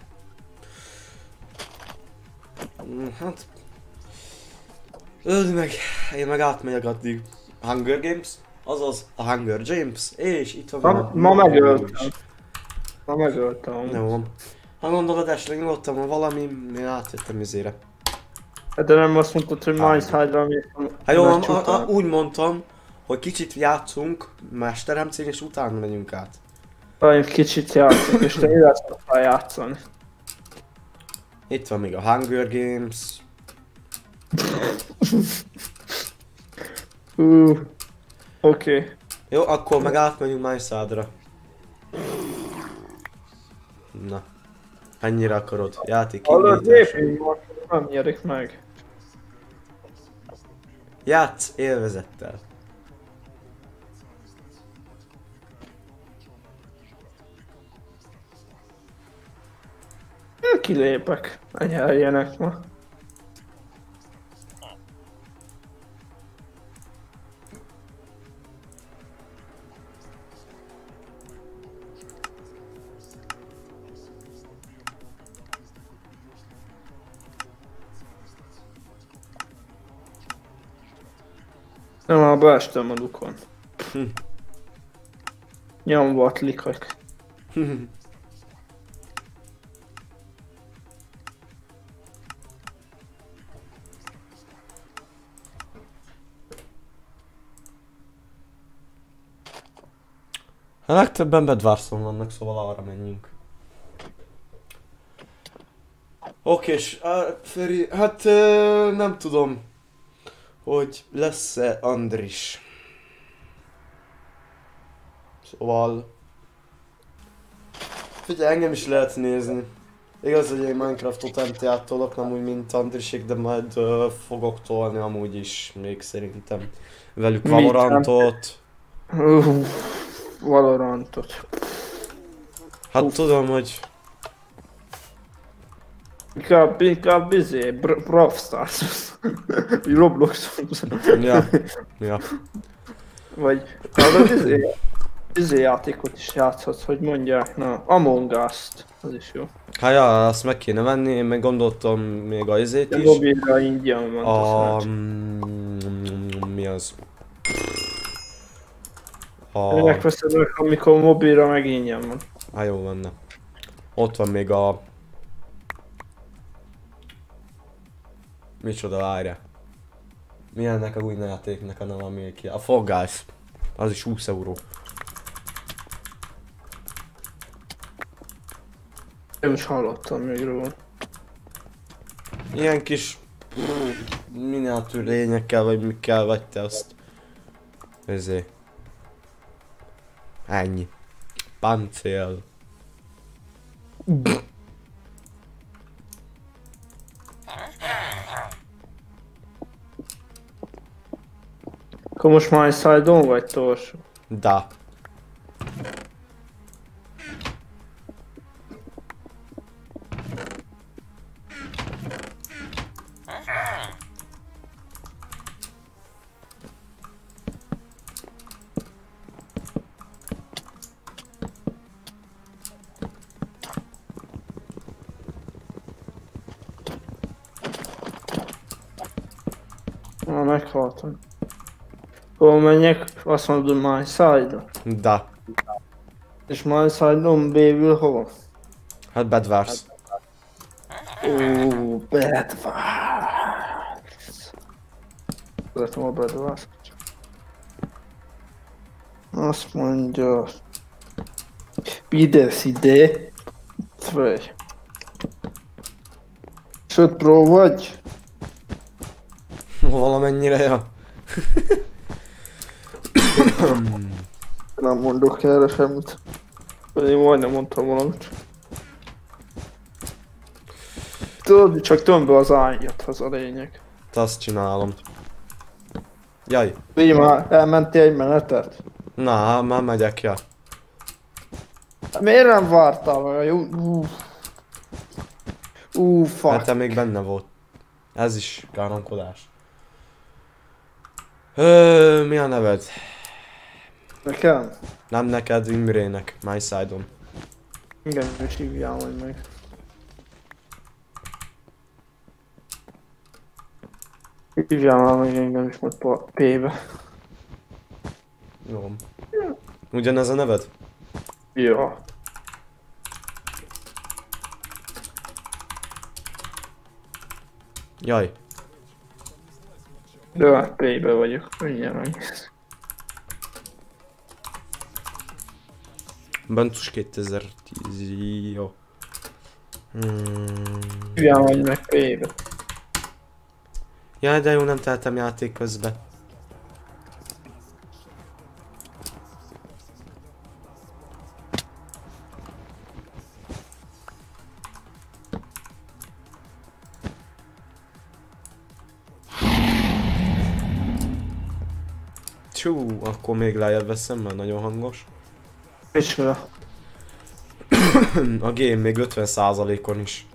Mm, Hát... Öld meg, én meg átmegyek addig. Hunger Games, azaz a Hunger Games, és itt van... Ma, ma megöltem. Ma megöltem. Jó van. Ha gondolod, esre nyugodtam, ha valami, én átjöttem izére. De nem azt mondtad, hogy Mindside-ra mész. Hát jó, a, a, a, úgy mondtam, hogy kicsit játszunk Mesteremcén, és utána megyünk át. Valami kicsit játszok, és te ide szoktál játszani. Itt van még a Hunger Games. Uh, Oké. Okay. Jó, akkor meg átmegyünk Mindside-ra. Na. Ennyire akarod. Játék Hallod, indítás. lépjünk most, nem nyerik meg. Játsz élvezettel. Kilépek. Ne nyerjenek ma. Nem, már beestem a lukon. Hm. Nyomvatlikak. A legtöbben Bedwarson vannak, szóval arra menjünk. Okés, uh, Feri, hát uh, nem tudom, hogy lesz-e Andris. Szóval... Figyelj, engem is lehet nézni. Igaz, hogy én Minecraftot em té át tolok, nem úgy, mint Andrisik, de majd uh, fogok tolni amúgy is, még szerintem. Velük Valorantot. Uh, Valorantot. Hát Uf. tudom, hogy... Inkább, inkább izé, Brawl Stars. Roblox. Ja, ja. Vagy, az izé, izé játékot is játszhatsz, hogy mondják, na, Among Us-t, az is jó. Hát ja, azt meg kéne venni, én meg gondoltam még a izét de is. mobilra ingyen van. A... Mm, mi az? A... Megveszed meg, amikor mobilra meg ingyen van. Hát jó lenne. Ott van még a... Micsoda, várja. Mi ennek a új játéknak a neve, ami ki? A Fall Guys. Az is húsz euró. Nem is hallottam még róla. Ilyen kis... miniatűr lényekkel, vagy mikkel vagy te azt. Ezért. Ennyi. Páncél. Akkor most már egy side-on vagy torsó? Da. Na, meghaltam. Hol menjek? Azt mondod, my side-on. Da. És my side-on bévül hova? Hát Bedwars. Ó, Bedwars. Szeretem a Bedwars. Azt mondja... Bidesz ide. Vagy. Söt pro vagy? Valamennyire, ja. Nem mondok erre semmit. Én majdnem mondtam valamit. Tudod, csak tömbe az ágyat, az a lényeg. Te azt csinálom. Jaj. Így már elmentél egy menetet? Na, már megyek, ja. Miért nem vártál meg? Uff. Uff, fuck. Hát te még benne volt. Ez is káromkodás. Ö, mi a neved? Nekem? Nem neked, Imrének, my side-on. Igen, és hívjál majd meg. Hívjál már meg engem is majd P-be. Jó. Ugyanez a neved? Ja. Jaj. De hát P-be vagyok, mindjárt meg. Bentus kétezer-tíz, jó. Hmm. Hívjál majd meg P-be. Jaj, de jó, nem teltem játék közben. Csú, akkor még lejjebb veszem, mert nagyon hangos. Micsoda? A game még ötven százalékon is.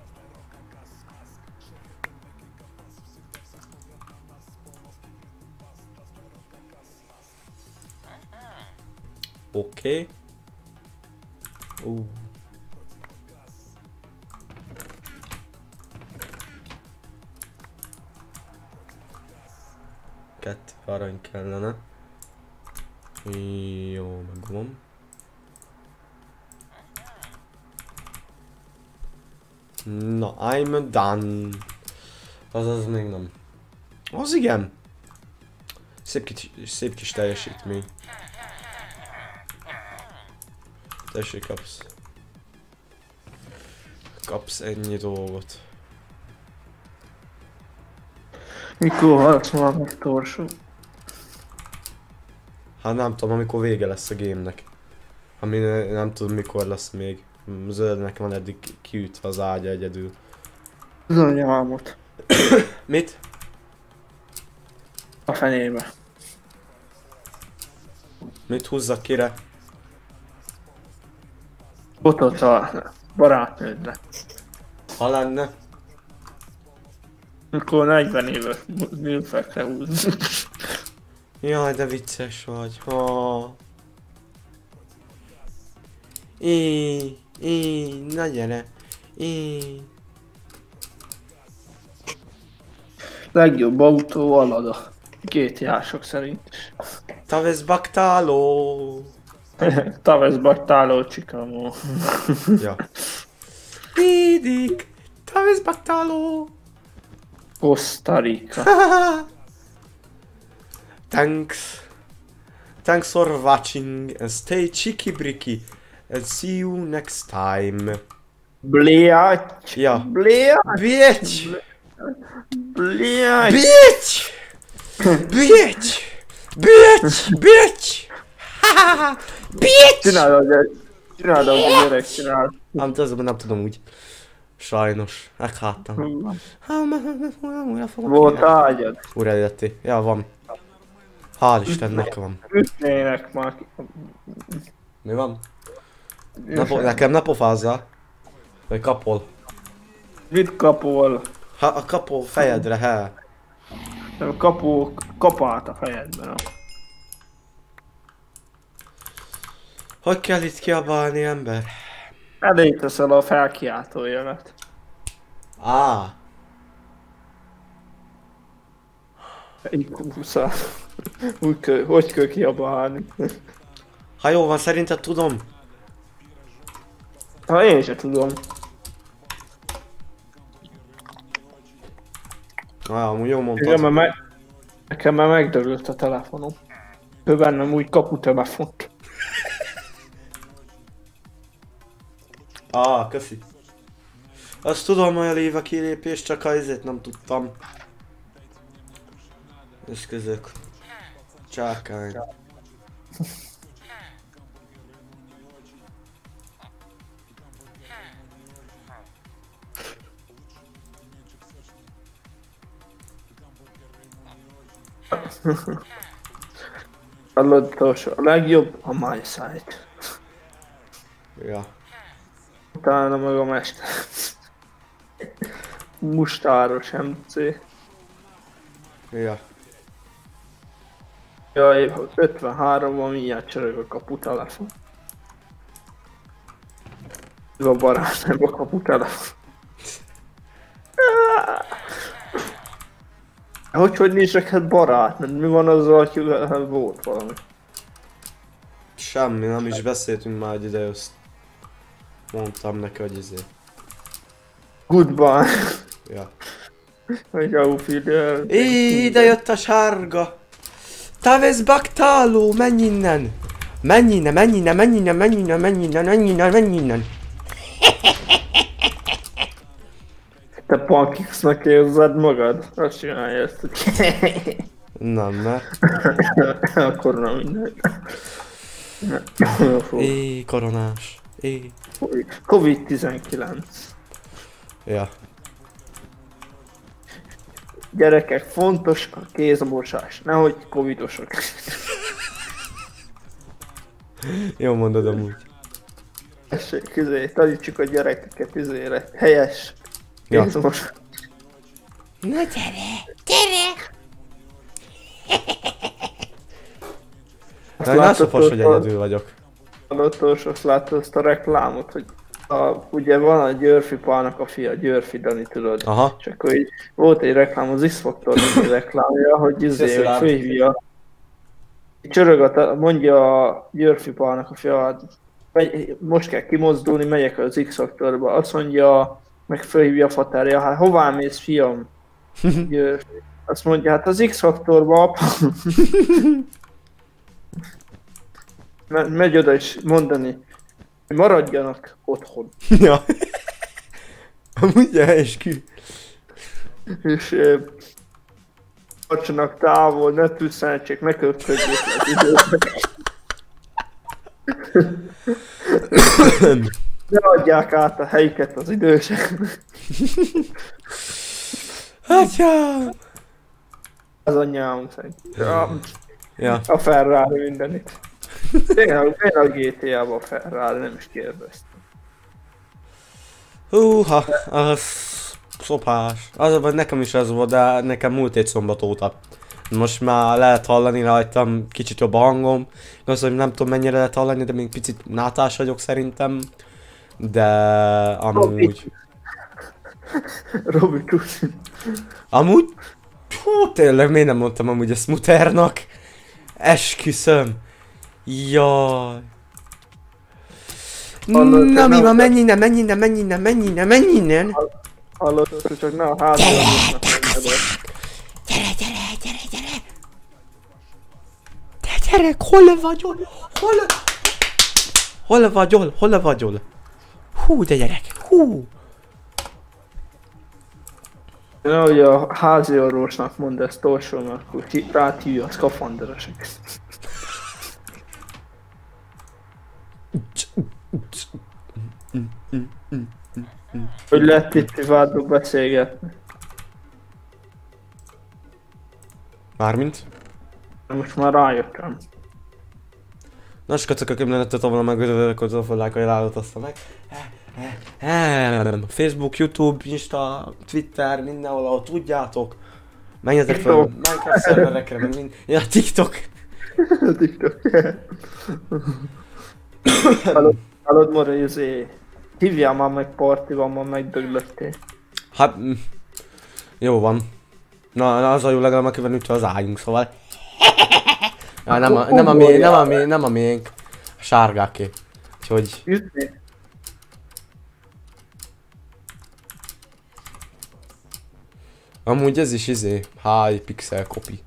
Oké. Okay. Uh. Kettő arany kellene. Jó, megvan. Na, I'm done. Azaz még nem. Az igen. Szép kis, szép kis teljesítmény. Tessék, kapsz. Kapsz ennyi dolgot. Mikor halsz már meg torsó? Hát nem tudom, amikor vége lesz a game-nek. Ami nem tudom mikor lesz még. Zöldnek van eddig kiütve az ágya egyedül. Az anyámot. Mit? A fenébe. Mit húzzak kire? Botot a barátnődre. Ha lenne? Akkor negyven éves műfekre húzni. Jaj, de vicces vagy. Ha. É, é, na gyere. É. Legjobb autó a Lada. Két jások szerint is. Taves Baktáló. Taves Baktáló Csikamó. Ja. Pidik. Taves Baktáló. Costa Rica. Thanks. Thanks for watching and stay cheeky bricky and see you next time. Bliacs. Ja. Bliacs. Bitch! Bliacs. Bitch! Bitch! Bitch! Bitch! Hahaha! Bitch! Csinálod, hogy csinálod, hogy a gyerek csinál. Nem, ez nem tudom úgy. Sajnos. Megháttam. Volt ágyad. Újra jötté. Ja, van. Hál' Istennek van. Ütnének már. Mi van? Ne po- nekem ne pofázzál. Vagy kapol. Mit kapol? Ha, a kapol fejedre, he. Nem kapó kapát a fejedben. Hogy kell itt kiabálni, ember? Elég teszel a felkiáltó jelet. Á. Egy kúszál. Úgy kell, hogy kell kiabálni. Ha jó van, szerinted tudom? Ha én se tudom. Ah, amúgy jó mondtad. Nekem már, meg... Nekem már megdörült a telefonom. Ő bennem úgy kaputelefont. Ah, köszi. Azt tudom, hogy a léva kilépés, csak ha ezért nem tudtam. Eszközök. Csákány. Hallod, a legjobb a My Site. Ja. Utána meg a mester. Mustáros em cé. Ja. Jaj, ötvenhárom van, mindjárt csörög a kaputelefon. Ez a barátnőm a kaputelefon. Hogy hogy nincs neked barátnőd? Mi van azzal, hogy volt valami? Semmi, nem is beszéltünk már egy ide, azt mondtam neki, hogy izé. Goodbye. Ja. Hogy a figyel. Ide jött a sárga! Taves Baktáló, menj innen! Menj innen, menj innen, menj innen, menj innen, menj innen, menj innen, menj innen! Te Pankixnak érzed magad? Azt csinálja ezt, hogy... Nem, mert... Akkor nem mindegy. Éj, koronás. Éj. Covid tizenkilenc. Ja. Gyerekek, fontos a kézmosás, nehogy covidosok. Jó mondod amúgy. Tessék, izé, tanítsuk a gyerekeket izére. Helyes Ja. kézmosás. Na gyere, gyere! Na, én nászofos, hogy egyedül vagyok. Hallottos, azt láttad azt a reklámot, hogy a, ugye van a Györfi Pálnak a fia, Györfi Dani, tudod? Aha. És akkor így volt egy reklám, az X-Factor reklámja, hogy izé, hogy Köszönöm. főhívja. Csörög a, mondja a Györfi Pálnak a fia, hát, megy, most kell kimozdulni, megyek az X-Factorba. Azt mondja, meg főhívja a fatárja, hát hová mész, fiam? Györfi. Azt mondja, hát az X-Factorba, apa. Me- megy oda is mondani, hogy maradjanak otthon. Ja. Amúgy eskü. És eh, tartsanak távol, ne tűzszenetsék, ne köpködjék az időt. Ne adják át a helyiket az idősek. Atyám! Az anyám szerint. Ja, Ja. a Ferrari mindenit. Tényleg, tényleg a gé té á-ban a Ferrari, nem is kérdeztem. Húha, az szopás. Az a baj, nekem is ez volt, de nekem múlt egy szombat óta. Most már lehet hallani rajtam kicsit jobb a hangom. Igaz, hogy nem tudom mennyire lehet hallani, de még picit nátás vagyok szerintem. De amúgy... Robi Tusi. Amúgy... Hú, tényleg miért nem mondtam amúgy ezt muternak? Esküszöm. Jaj. Hallod, Na mi nem- van, menj innen, menj innen, menj innen, menj innen, menj innen. Hallod, hogy csak ne a házban Gyere, gyere, gyere, gyere! Te gyerek, hol vagyol? Hol? Hol vagyol? Hol vagyol? Hú, de gyerek, hú! Nehogy a házi orvosnak mondd ezt torsó, mert akkor ki- rátívja a szkafanderesek. Hogy lehet itt privátból beszélgetni. Mármint? Most már rájöttem. Nos, kacok, aki nem lettem volna meg, hogy zofallák, hogy ráadottam meg. Facebook, YouTube, Insta, Twitter, mindenhol, ahol tudjátok. Menjetek fel Minecraft szerverekre, meg mind... Ja, TikTok! TikTok. Hallod, hallod Mori, izé... Hívjál már meg partiban, már megdöglöttél. Hát... mm, jó van. Na, na az a jó legalább, akivel ütve az ágyunk, szóval... Ja, nem, a, nem, a miénk, nem, a miénk, nem a miénk. A sárgáké. Úgyhogy... Ütni? Amúgy ez is izé, hi, pixel copy.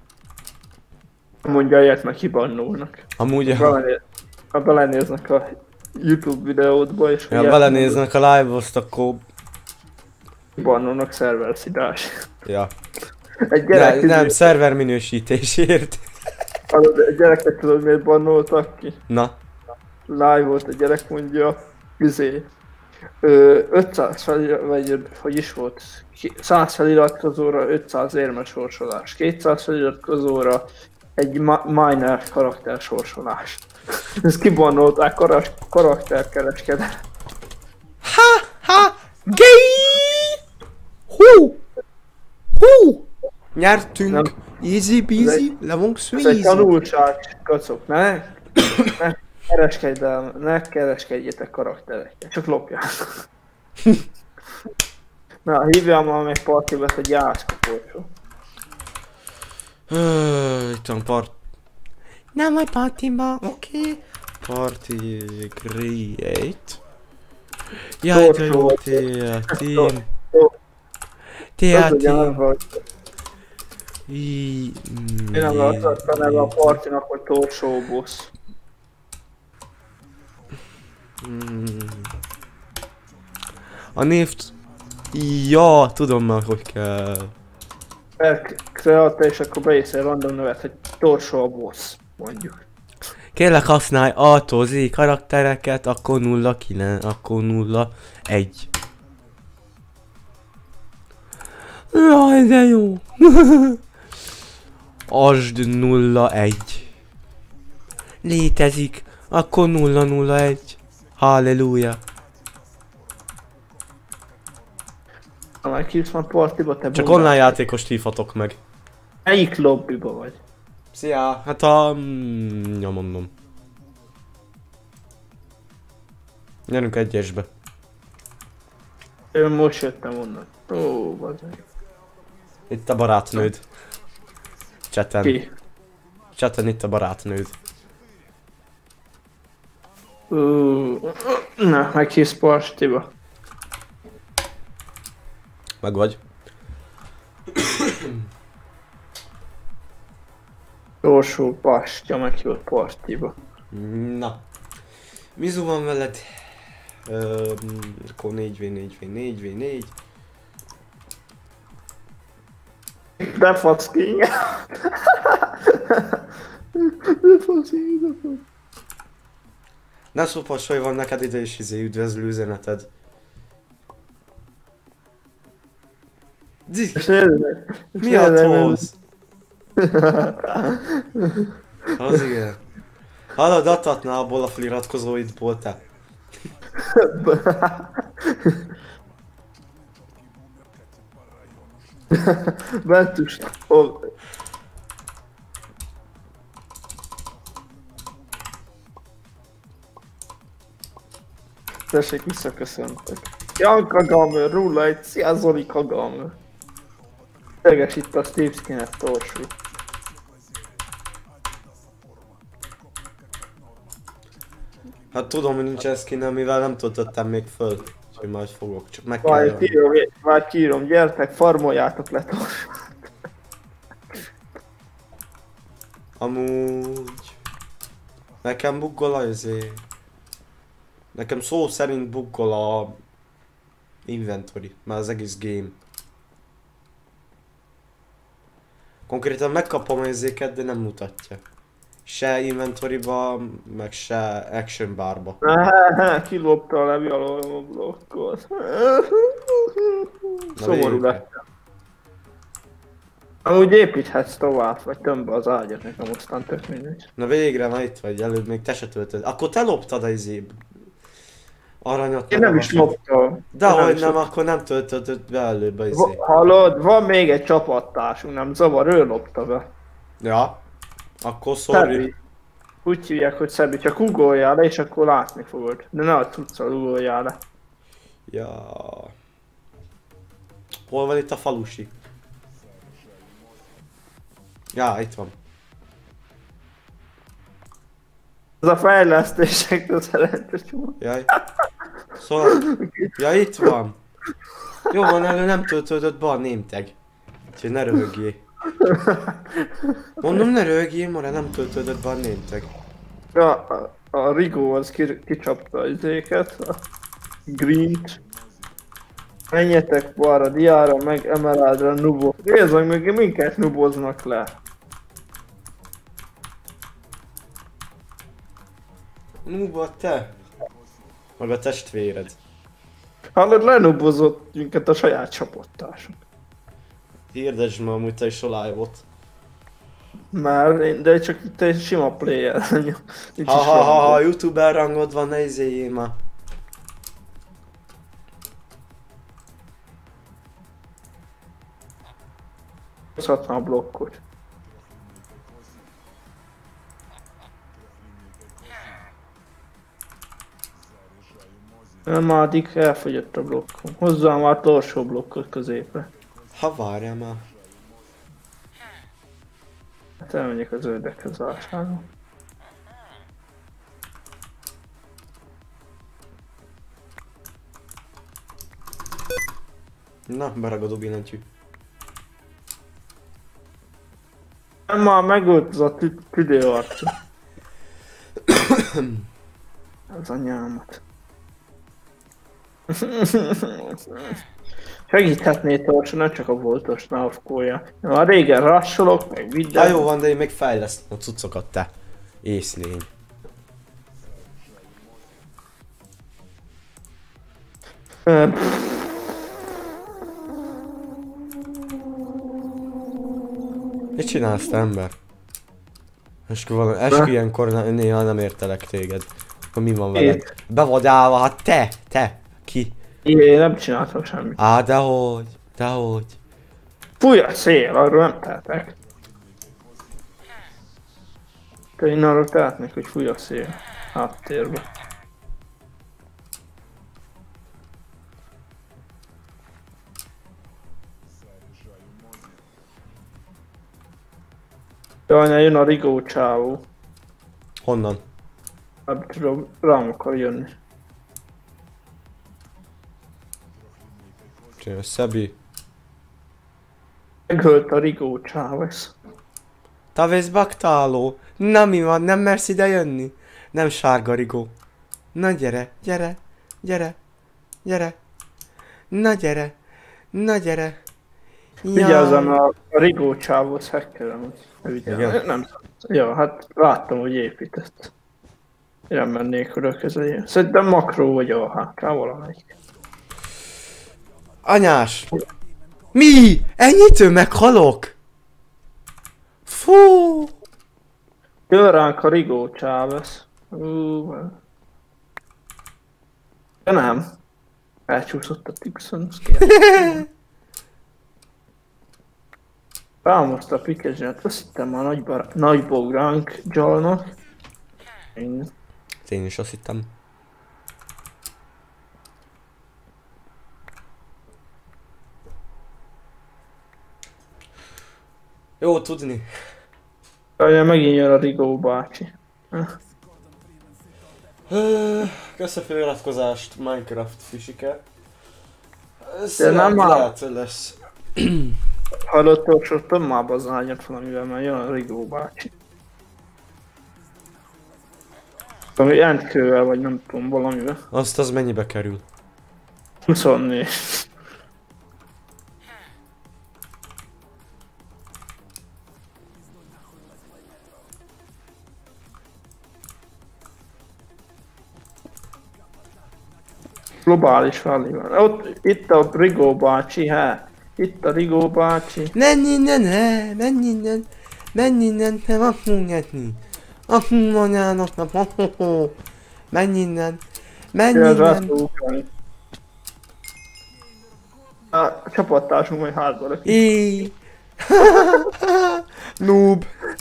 Mondja ilyet, meg kibannolnak. Amúgy, ha, Belenéz, ha belenéznek a YouTube videódba, és ja, belenéznek a live-ozt, akkor... Bannolnak szerverszidás. Ja. Egy Ne, gyerek, nem, szerver minősítésért. Hallod, egy gyereket tudod miért bannoltak ki? Na. Live volt, a gyerek mondja, izé, ö, ötszáz felirat, vagy hogy is volt, ki- száz feliratkozóra ötszáz érmes sorsolás, kétszáz feliratkozóra egy ma- miner karakter sorsolás. Ezt kibannolták karas- karakterkereskedelem. Ha! Ha! Gay! Hú! Hú! Nyertünk! Nem. Easy peasy, lemunk Ez egy sweezy. tanulság, kacok, ne, ne kereskedj el, ne kereskedjetek karakterekkel, csak lopjátok. Na, hívjál már meg partibet, hogy jászkaporsó. Öh, itt van part... Nem vagy partiba, oké. Okay. Party create. Jaj, de jó, te, team. Te, team. I... Én nem láttam ebbe a partinak, hogy torsó boss. A névt... Ja, tudom már, hogy kell. Kreálta és akkor beész egy random nevet, hogy torsó a boss, mondjuk. Kérlek használj A-tól Z karaktereket, akkor nulla kilenc, akkor nulla egy. Jaj, de jó. Asd nulla egy. Létezik, akkor nulla nulla egy. Halleluja. Ha már kívsz már partiba, te Csak bundás. online játékost hívhatok meg. Melyik lobbyba vagy? Szia! Hát a... Mm, ja, mondom. Gyerünk egyesbe. Én most jöttem onnan. Ó, bazdmeg. Itt a barátnőd. Chaten. Ki? Chaten itt a barátnőd. Ó, na, meghívsz partiba. Meg vagy. Torsó bastya meghívott partiba. Na. Mizu van veled? Öm, akkor négy vé négy vé négy vé négy. De fasz ki. De fasz ki, de fasz. Ne szopasolj, van neked ide is izé üdvözlő üzeneted. Dik, És nézzük. mi a tóz? Az igen. Hallod, adhatná abból a feliratkozóidból te. Bentus. Hol? Tessék, visszaköszöntek. Janka Gamer, Rula egy, szia Zolika Gamer. Teges itt a Steve Skinner torsú. Hát tudom, hogy nincs eszkinem, mivel nem töltöttem még föl. Úgyhogy majd fogok, csak meg kell Majd jönni. kírom, majd kírom, gyertek, farmoljátok le torsút. Amúgy... Nekem buggol a izé... Nekem szó szerint buggol a... Inventory, már az egész game. Konkrétan megkapom az izéket, de nem mutatja. Se inventoryba, meg se action barba. Kilopta a levi alól a blokkot. Na Szomorú végre. lett. Amúgy építhetsz tovább, vagy tömbbe az ágyat, nekem aztán tök mindegy. Na végre, na itt vagy, előbb még te se töltöd. Akkor te loptad a izé... Aranyat. Én nem is loptam. De Én hogy is nem, loptam. akkor nem töltöd be előbb a izé. Va- Hallod, van még egy csapattársunk, nem zavar, ő lopta be. Ja. Akkor sorry. Szebi. Úgy hívják, hogy Szebi, csak ugorjál le, és akkor látni fogod. De ne a cuccal ugorjál le. Ja. Hol van itt a falusi? Ja, itt van. Ez a fejlesztésekről szeretes volt. Jaj. Szóval... Ja, itt van. Jó van, elő nem töltődött be a némtag. Úgyhogy ne röhögjél. Mondom, ne röhögjél, mara nem töltődött be a némtag. Ja, a, a Rigó az ki, kicsapta az izéket, a Green-t. Menjetek balra, diára, meg Emeraldra, nubo. Nézd meg, meg minket nuboznak le. Nuba, te. Meg a testvéred. Hallod, lenubozott minket a saját csapattársunk. Hirdesd ma amúgy te is a live-ot. Már, én- de csak itt egy sima player. Nincs is Ha ha ha ha, rangod. youtuber rangod van, ne izéljél már. Hozhatna a blokkot. Nem, már addig elfogyott a blokkom. Hozzám már torsó blokkot középre. Ha várjál már. Hát elmegyek az ördekhez vásárolni. Na, beragadó billentyű. Nem, már megölt az a tü- tüdő arca. Az anyámat. Segíthetné Torsa, nem csak a voltos návkolja. Már régen rassolok, meg Ja, minden. jó van, de én még fejlesztem a cuccokat, te. Észlény. Ö, Mit csinálsz, te ember? Eskü, valami, eskü ilyenkor ne- néha nem értelek téged. Akkor mi van veled? Én. Be vagy állva, hát te, te, ki? Én nem csináltam semmit. Á, dehogy, dehogy. Fúj a szél, arról nem tehetek. Te én arról tehetnek, hogy fúj a szél. Háttérbe. Jaj, jön a Rigó csávó. Honnan? Nem tudom, rám akar jönni. Csinálj, Szebi. Megölt a Rigó Chávez. Tavesz baktáló. Na mi van, nem mersz ide jönni? Nem sárga rigó. Na gyere, gyere, gyere, gyere. Na gyere, na gyere. Vigyázzam, a, a Rigó Chávez hackerem. Igen? Nem. Ja, hát láttam, hogy épített. Nem mennék oda közelé. Szerintem makró vagy á há ká valamelyik. Anyás! Mi? Ennyitől meghalok? Fú! Jön ránk a Rigó Chávez. Uh, de nem. Elcsúszott a Tixon. Rámozta a Pikezsát, azt hittem a nagy, bar- nagy bogránk Jalnak. Én. Én is azt hittem. Jó tudni. Jaj, megint jön a Rigó bácsi. Kösz a feliratkozást, Minecraft fisike. De nem áll. lehet, hogy lesz. Hallottok, hogy már bazányat valamivel, mert jön a Rigó bácsi. Ami endkővel, vagy nem tudom, valamivel. Azt az mennyibe kerül? huszonnégy. Globális felhívás. Ott, itt a Rigó bácsi, hát. Itt a Rigó bácsi. Menj innen, he, menj innen, menj innen, te vakmunk etni. Vakmunk anyának, na, ho, ho, ho. Menj innen, menj Jön az innen. rászókálni. A csapattársunk majd hátba löki. Éj. Noob.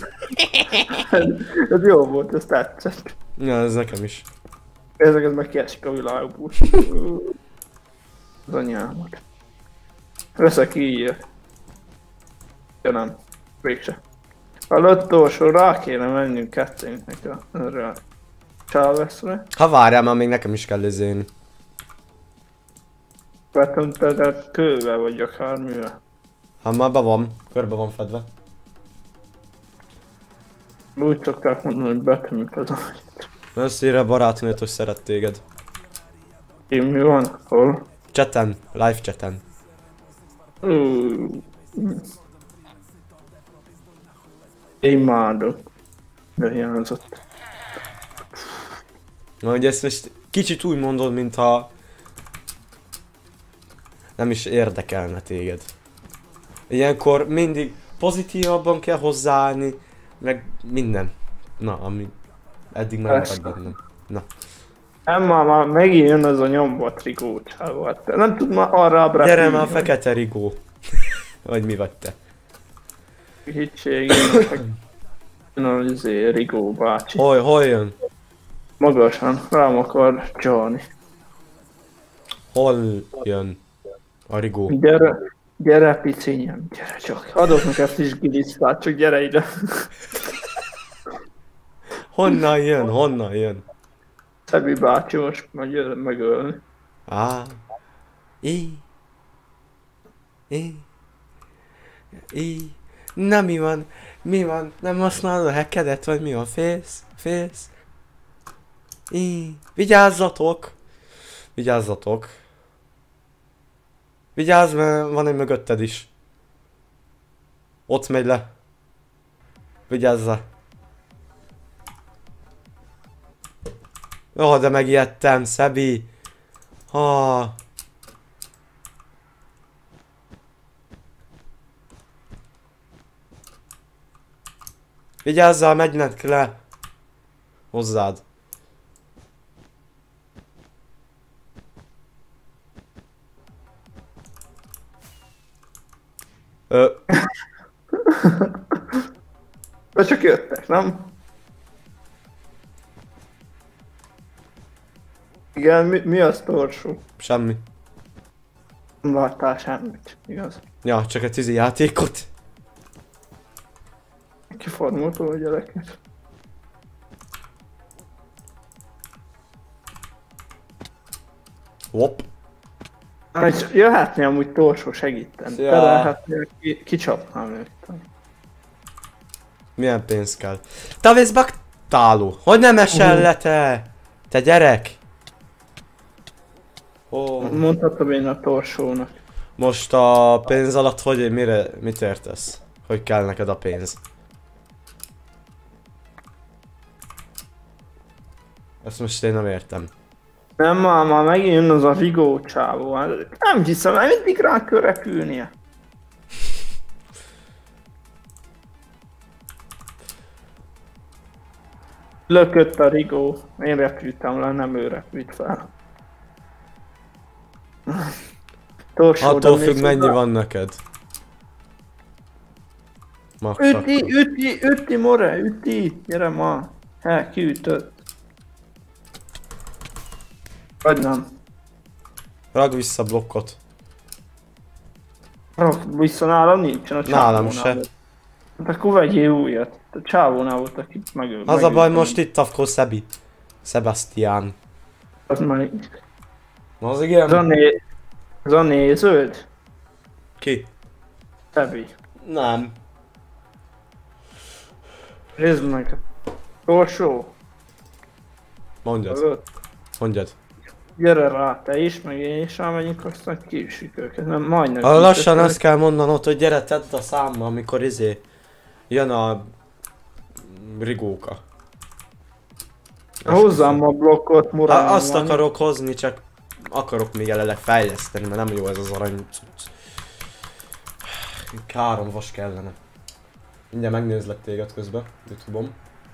Ez jó volt, ez tetszett. Ja, ez nekem is. Ezeket meg kiesik a világból. Az anyámat. Veszek így. Ja nem. Végse. A löttósról rá kéne mennünk kettőnknek a, erre a Chávezre. Ha várjál, már még nekem is kell izélni. Betömtetett kővel vagy akármivel. Ha már be van, körbe van fedve. Úgy szokták mondani, hogy betömjük az agyat. Összére barátnőt, hogy szeret téged. Én mi van? Hol? Chaten, live chaten. Uh, Imádok. De hiányzott. Na, hogy ezt most kicsit úgy mondod, mintha nem is érdekelne téged. Ilyenkor mindig pozitívabban kell hozzáállni, meg minden. Na, ami eddig már Persze. nem bennem. Na. Nem, már, már megint jön az a nyomba trigócsával. Nem tud már arra ábrát. Gyere már, fekete rigó. Vagy mi vagy te? Hittség, jön az izé, Rigó bácsi. Hol, hol jön? Magasan, rám akar csalni. Hol jön a rigó? Gyere, gyere picinyem, gyere csak. Adok neked friss gilisztát, csak gyere ide. Honnan jön? Honnan jön? Szebi bácsi most majd jön megölni. Á. Í. Í. Í. Na mi van? Mi van? Nem használod a hackedet, vagy mi van? Félsz? Félsz? Í. Vigyázzatok! Vigyázzatok! Vigyázz, mert van egy mögötted is. Ott megy le. Vigyázzál. Jó, de megijedtem, Szebi. Ha. Vigyázzál, megynek le. Hozzád. Ö. De csak jöttek, nem? Igen, mi, mi az torsó? Semmi. Nem láttál semmit, igaz? Ja, csak egy tűzi játékot. Kiformoltól a gyereket. Hopp. Hát jöhetné amúgy torsó segíteni. Szia. Te lehetnél, ki, kicsapnám őt. Milyen pénz kell? Tavész baktáló! Hogy nem esel le te? Te gyerek! Oh. Mondhatom én a torsónak. Most a pénz alatt hogy, mire, mit értesz? Hogy kell neked a pénz? Ezt most én nem értem. Nem, már, már megint jön az a Rigó csávó. Nem hiszem, már mindig rá kell repülnie. Lökött a Rigó. Én repültem le, nem ő repült fel. Torsó, Attól függ, mennyi van neked. Max Üti, akkor. üti, üti, more, üti. Gyere ma. He, kiütött. Vagy nem. Ragd vissza blokkot. Rak, vissza nálam nincsen a Nálam csávónál. se. Hát akkor vegyél újat. A csávónál volt, aki megöl. Az a baj, most itt akkor Szebi. Sebastian. Az már... Na az igen. Az a, né... az a néződ? Ki? Szebi. Nem. Nézd meg. Torsó. Mondjad. Hallod? Mondjad. Gyere rá, te is, meg én is elmegyünk, aztán kiüssük őket. Nem, majdnem. Ha lassan kiüssük. azt kell mondanod, hogy gyere, tedd a számba, amikor izé jön a rigóka. Hozzám a blokkot, Ha, murálom. azt akarok hozni, csak akarok még jelenleg fejleszteni, mert nem jó ez az arany cucc. Három vas kellene. Mindjárt megnézlek téged közben, YouTube-on.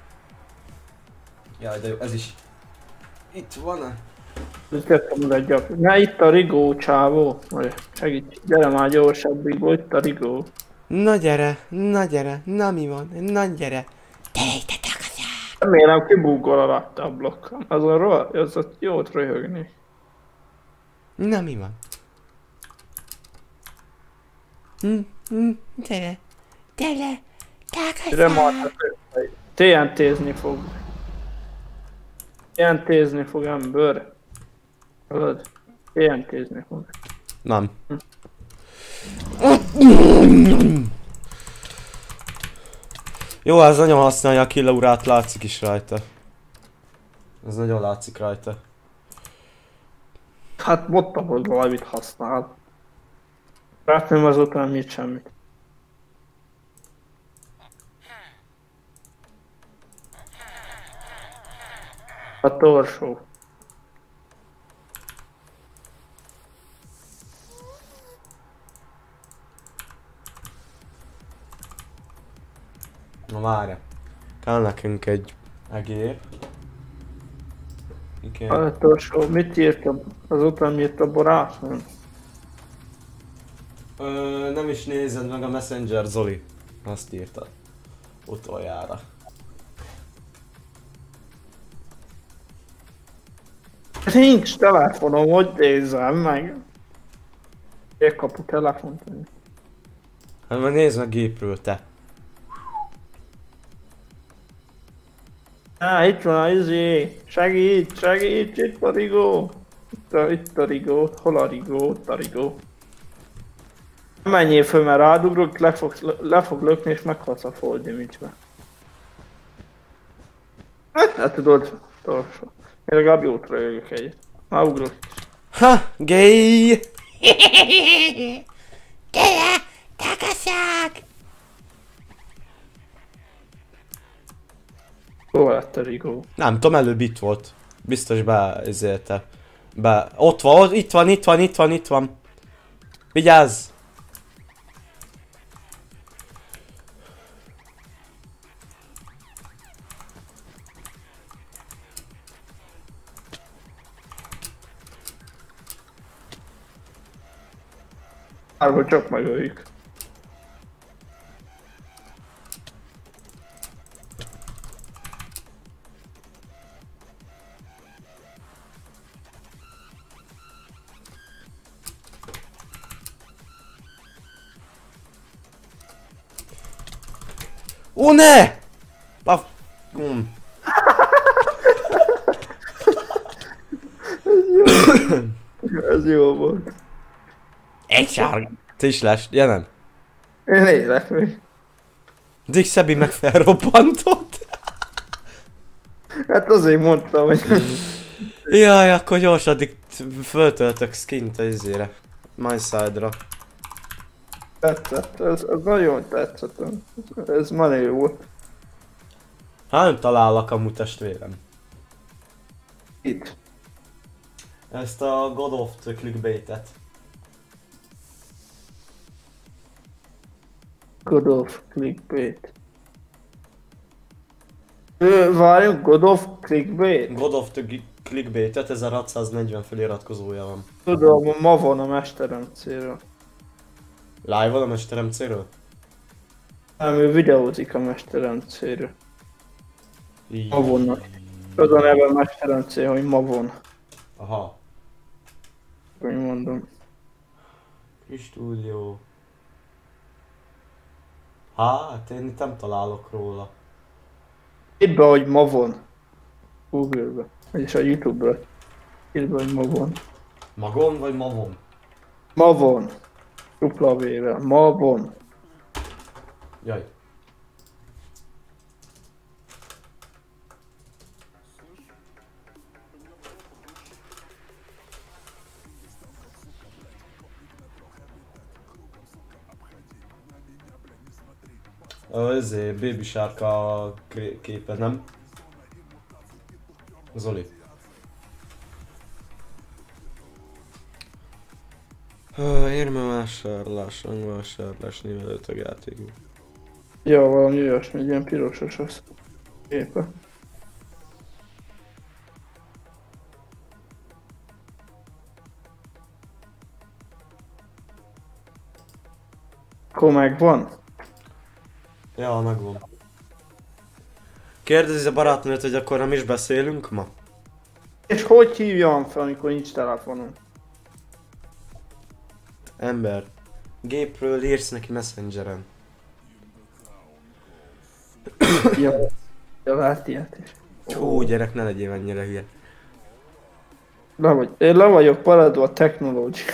Jaj, de jó, ez is. Itt van-e? Tettem oda gyakran. Na itt a Rigó csávó. Vagy segíts, gyere már gyorsabb Rigó, itt a Rigó. Na gyere, na gyere, na mi van, na gyere. Remélem kibúgol alatta a blokk. Az a ro... az ott jót röhögni. Na mi van? Hm, hm, gyere, gyere, Gyere már, té en té-zni fog. té en té-zni fog ember. Hallod? té en té-zni fog. Nem. Jó, ez nagyon használja a killaurát, látszik is rajta. Ez nagyon látszik rajta. Hát mondtam, hogy valamit használ. Látném azután mit semmit. A torsó. Na várja. Kell nekünk egy egér. Igen. A torsó, mit írtam? Azután írt a barátom. Ö, nem is nézed meg a Messenger, Zoli. Azt írta. Utoljára. Nincs telefonom, hogy nézzem meg. Én kapu telefont. Hát majd nézd meg gépről, te. Á, itt van a izé. Segíts, segíts, itt a Rigó. Itt a, itt a Rigó. Hol a Rigó? Ott a Rigó. Menjél föl, mert rádugrok, le fog, le fog lökni és meghalsz a fall damage-be. Hát, hát tudod, torsó. Én legalább jót rögök egyet. Már ugrok. Ha, gay! Gyere, takasszák! Hol lett a Rigó? Nem tudom, előbb itt volt. Biztos be, ezért. Be. Ott van, ott, itt van, itt van, itt van, itt van. Vigyázz! Árva csak megöljük. Ó, ne! A... Mm. Ez jó volt. Egy sárga. Te is lesz, jelen. Én élek még. Dick Szebi meg felrobbantott. Hát azért mondtam, hogy... Jaj, akkor gyors, addig föltöltök skint a izére. Mindside-ra. Tetszett, ez, ez nagyon tetszett. Ez menő volt. Hát nem talállak amúgy testvérem. Itt. Ezt a God of the Clickbait-et. God of Clickbait. Ö, várjunk, God of Clickbait? God of the Clickbait, ötezer-hatszáznegyven feliratkozója van. Tudom, ma van a Mesteremcéről. Live-on a Mesteremcéről? Nem, ő videózik a Mesteremcéről. Így. Ma vonnak. Az a neve Mesteremcé, hogy ma von. Aha. Hogy mondom. Kis stúdió. Hát, én itt nem találok róla. Itt be, hogy ma von. Google-be. Vagyis a YouTube-ra. Itt be, hogy ma von. Magon vagy Mavon? Ma von. Dupla V-vel. Ma von. Jaj. Ezért Baby Shark a képe, nem? Zoli. Érme vásárlás, vásárlás névelőt a játékban. Ja, valami olyasmi, egy ilyen pirosos az. Képe. Akkor megvan? Ja, megvan. Kérdezi a barátnőt, hogy akkor nem is beszélünk ma? És hogy hívjam fel, amikor nincs telefonom? Ember. Gépről írsz neki Messengeren. Ja, ja, lehet ilyet is. Hú, gyerek, ne legyél ennyire hülye. Le vagy, én le vagyok maradva a technológia.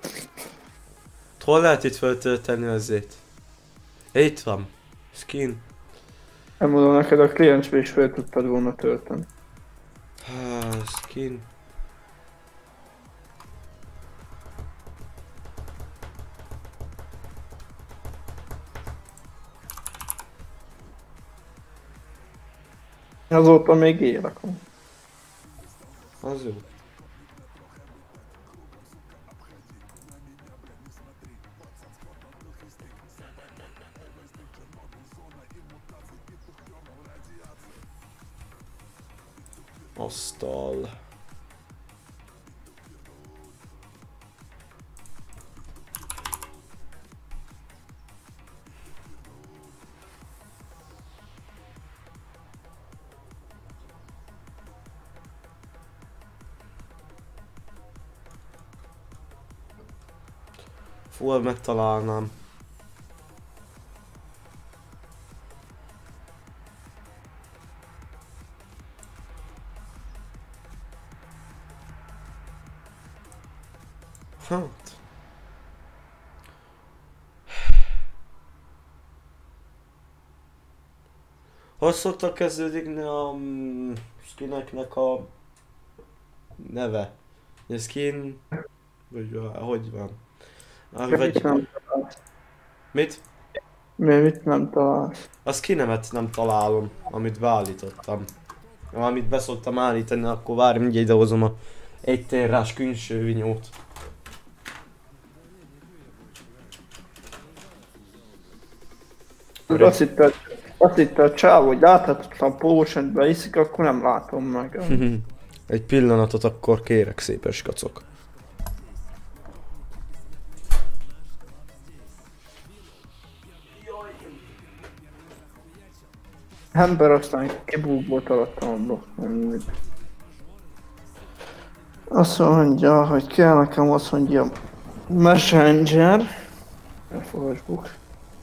Hol lehet itt föltölteni azért? Itt van. Skin. Nem mondom neked, a kliensbe is fel tudtad volna tölteni. Ah, skin. Azóta még élek. Az jó. Asztal. Full megtalálnám. Hát. Hogy szoktak kezdődni a mm, skineknek a neve? A skin... Vagy hogy van? Ah, Mit vagy... nem találsz? Mit? Mi, mit nem találsz? A skinemet nem találom, amit beállítottam. Amit beszoktam állítani, akkor várj, mindjárt idehozom a egy térrás külsővinyót. Azt hitte, azt hitte a csáv, hogy láthatatlan potion beiszik, akkor nem látom meg. Egy pillanatot akkor kérek, szépes kacok. Ember aztán kibúgott alattam a blokk. Azt mondja, hogy kell nekem, azt mondja Messenger. Facebook.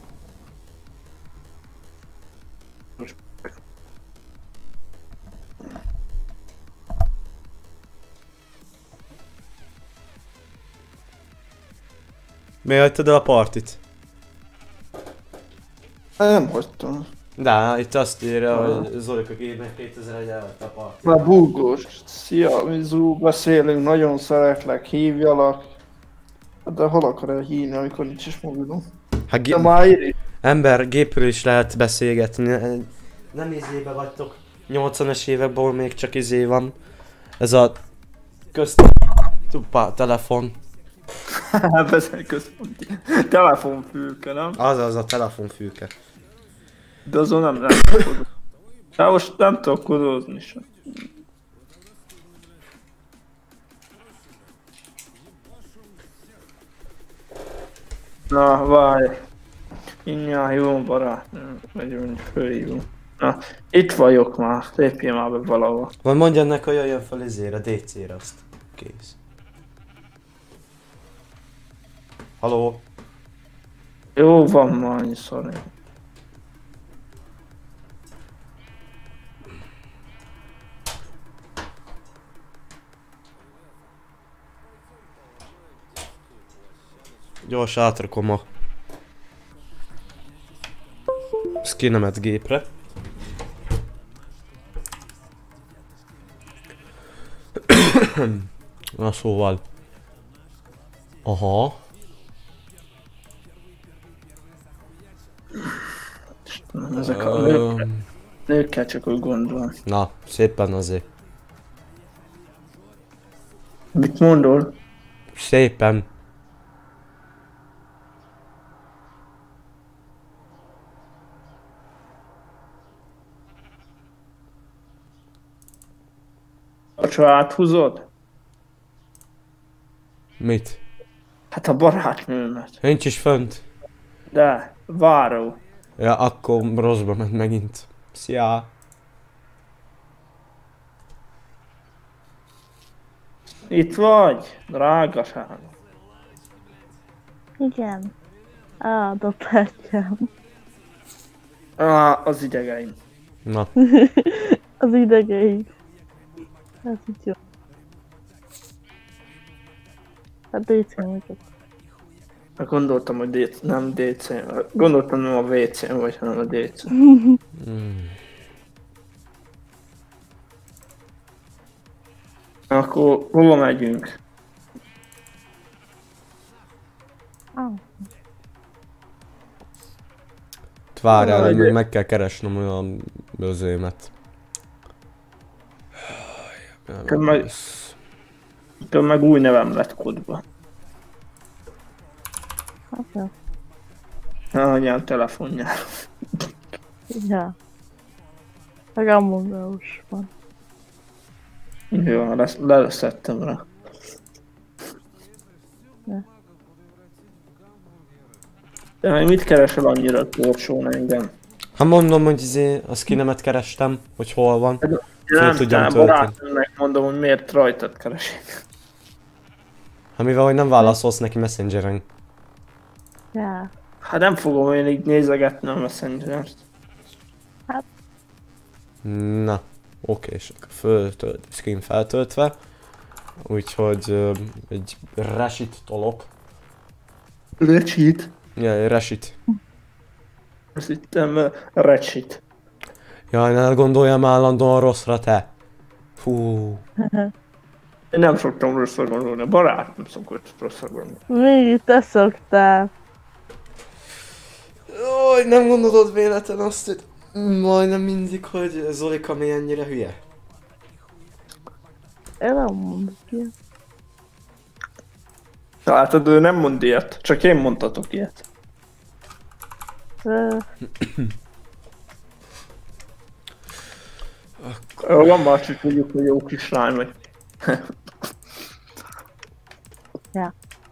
Miért hagytad el a partit? Nem hagytam. De, itt azt írja, hogy Zolika kétben kétezer-egy elhagyta a partit. Már búgós. Szia, Mizu, beszélünk, nagyon szeretlek, hívjalak. De hol akar hívni, amikor nincs is mobilom? Hát De már ír is. ember, gépről is lehet beszélgetni. Nem izébe vagytok. nyolcvanas évekból még csak izé van. Ez a... Közt... Tupá, telefon. Bezeg központi. Telefonfülke, nem? Az az a telefonfülke. De azon nem lehet kodolni. Hát most nem tudok kodolni sem. Na, várj. Innyian jó barát. Megyünk, fölhívunk. Na, itt vagyok már. Lépjél már be valahol. Vagy mondja ennek, hogy jöjjön fel izére, dé cére, azt kész. Haló? Jó van már, annyiszor. Gyors átrakom a skinemet gépre. Na szóval. Aha. Ezek a nők, nőkkel csak úgy gondolom. Na, szépen azért. Mit mondol? Szépen. A csaját húzod? Mit? Hát a barátnőmet. Nincs is fönt. De, váró. Ja, akkor rosszba ment megint. Szia. Itt vagy, drágaság. Igen. Á, dopátjám. Á, az idegeim. Na. Az idegeim. Hát itt jó. Hát dé cén vagyok. Gondoltam, hogy D C, nem dé cé. Gondoltam, nem a vé cén vagy, hanem a dé cé. Mm. Akkor hova megyünk? Ah. Várjál, Aj, hogy még de- meg kell keresnem olyan özémet. Te meg- Től meg új nevem lett kodba. Hát jó. Anyám telefonjára. Ja. Meg Among-Us van. Jó, lesz, leszedtem rá. Ne. De meg mit keresel annyira torsón engem? Hát mondom, hogy izé, a skinemet kerestem, hogy hol van. Föl Nem, tudjam te tölteni. barátnőmnek mondom, hogy miért rajtad keresik. Hát mivel, hogy nem válaszolsz neki Messengeren. Ja. Hát nem fogom én így nézegetni a Messenger-t. Na, oké, és akkor föltölt, skin feltöltve. Úgyhogy ö, egy resit tolok. Recsit. Ja, egy resit. Azt hittem uh, recsit. Jaj, ne gondoljam állandóan rosszra, te. Fú. Én nem szoktam rosszra gondolni, a barát nem szokott rosszra gondolni. Még te szoktál. Jaj, nem gondolod véletlen azt, hogy majdnem mindig, hogy Zolika mi ennyire hülye? Én nem mondok ilyet. Látod, ő nem mond ilyet, csak én mondhatok ilyet. Ö, Jó, van már, csak tudjuk, hogy jó kislány vagy. Ja.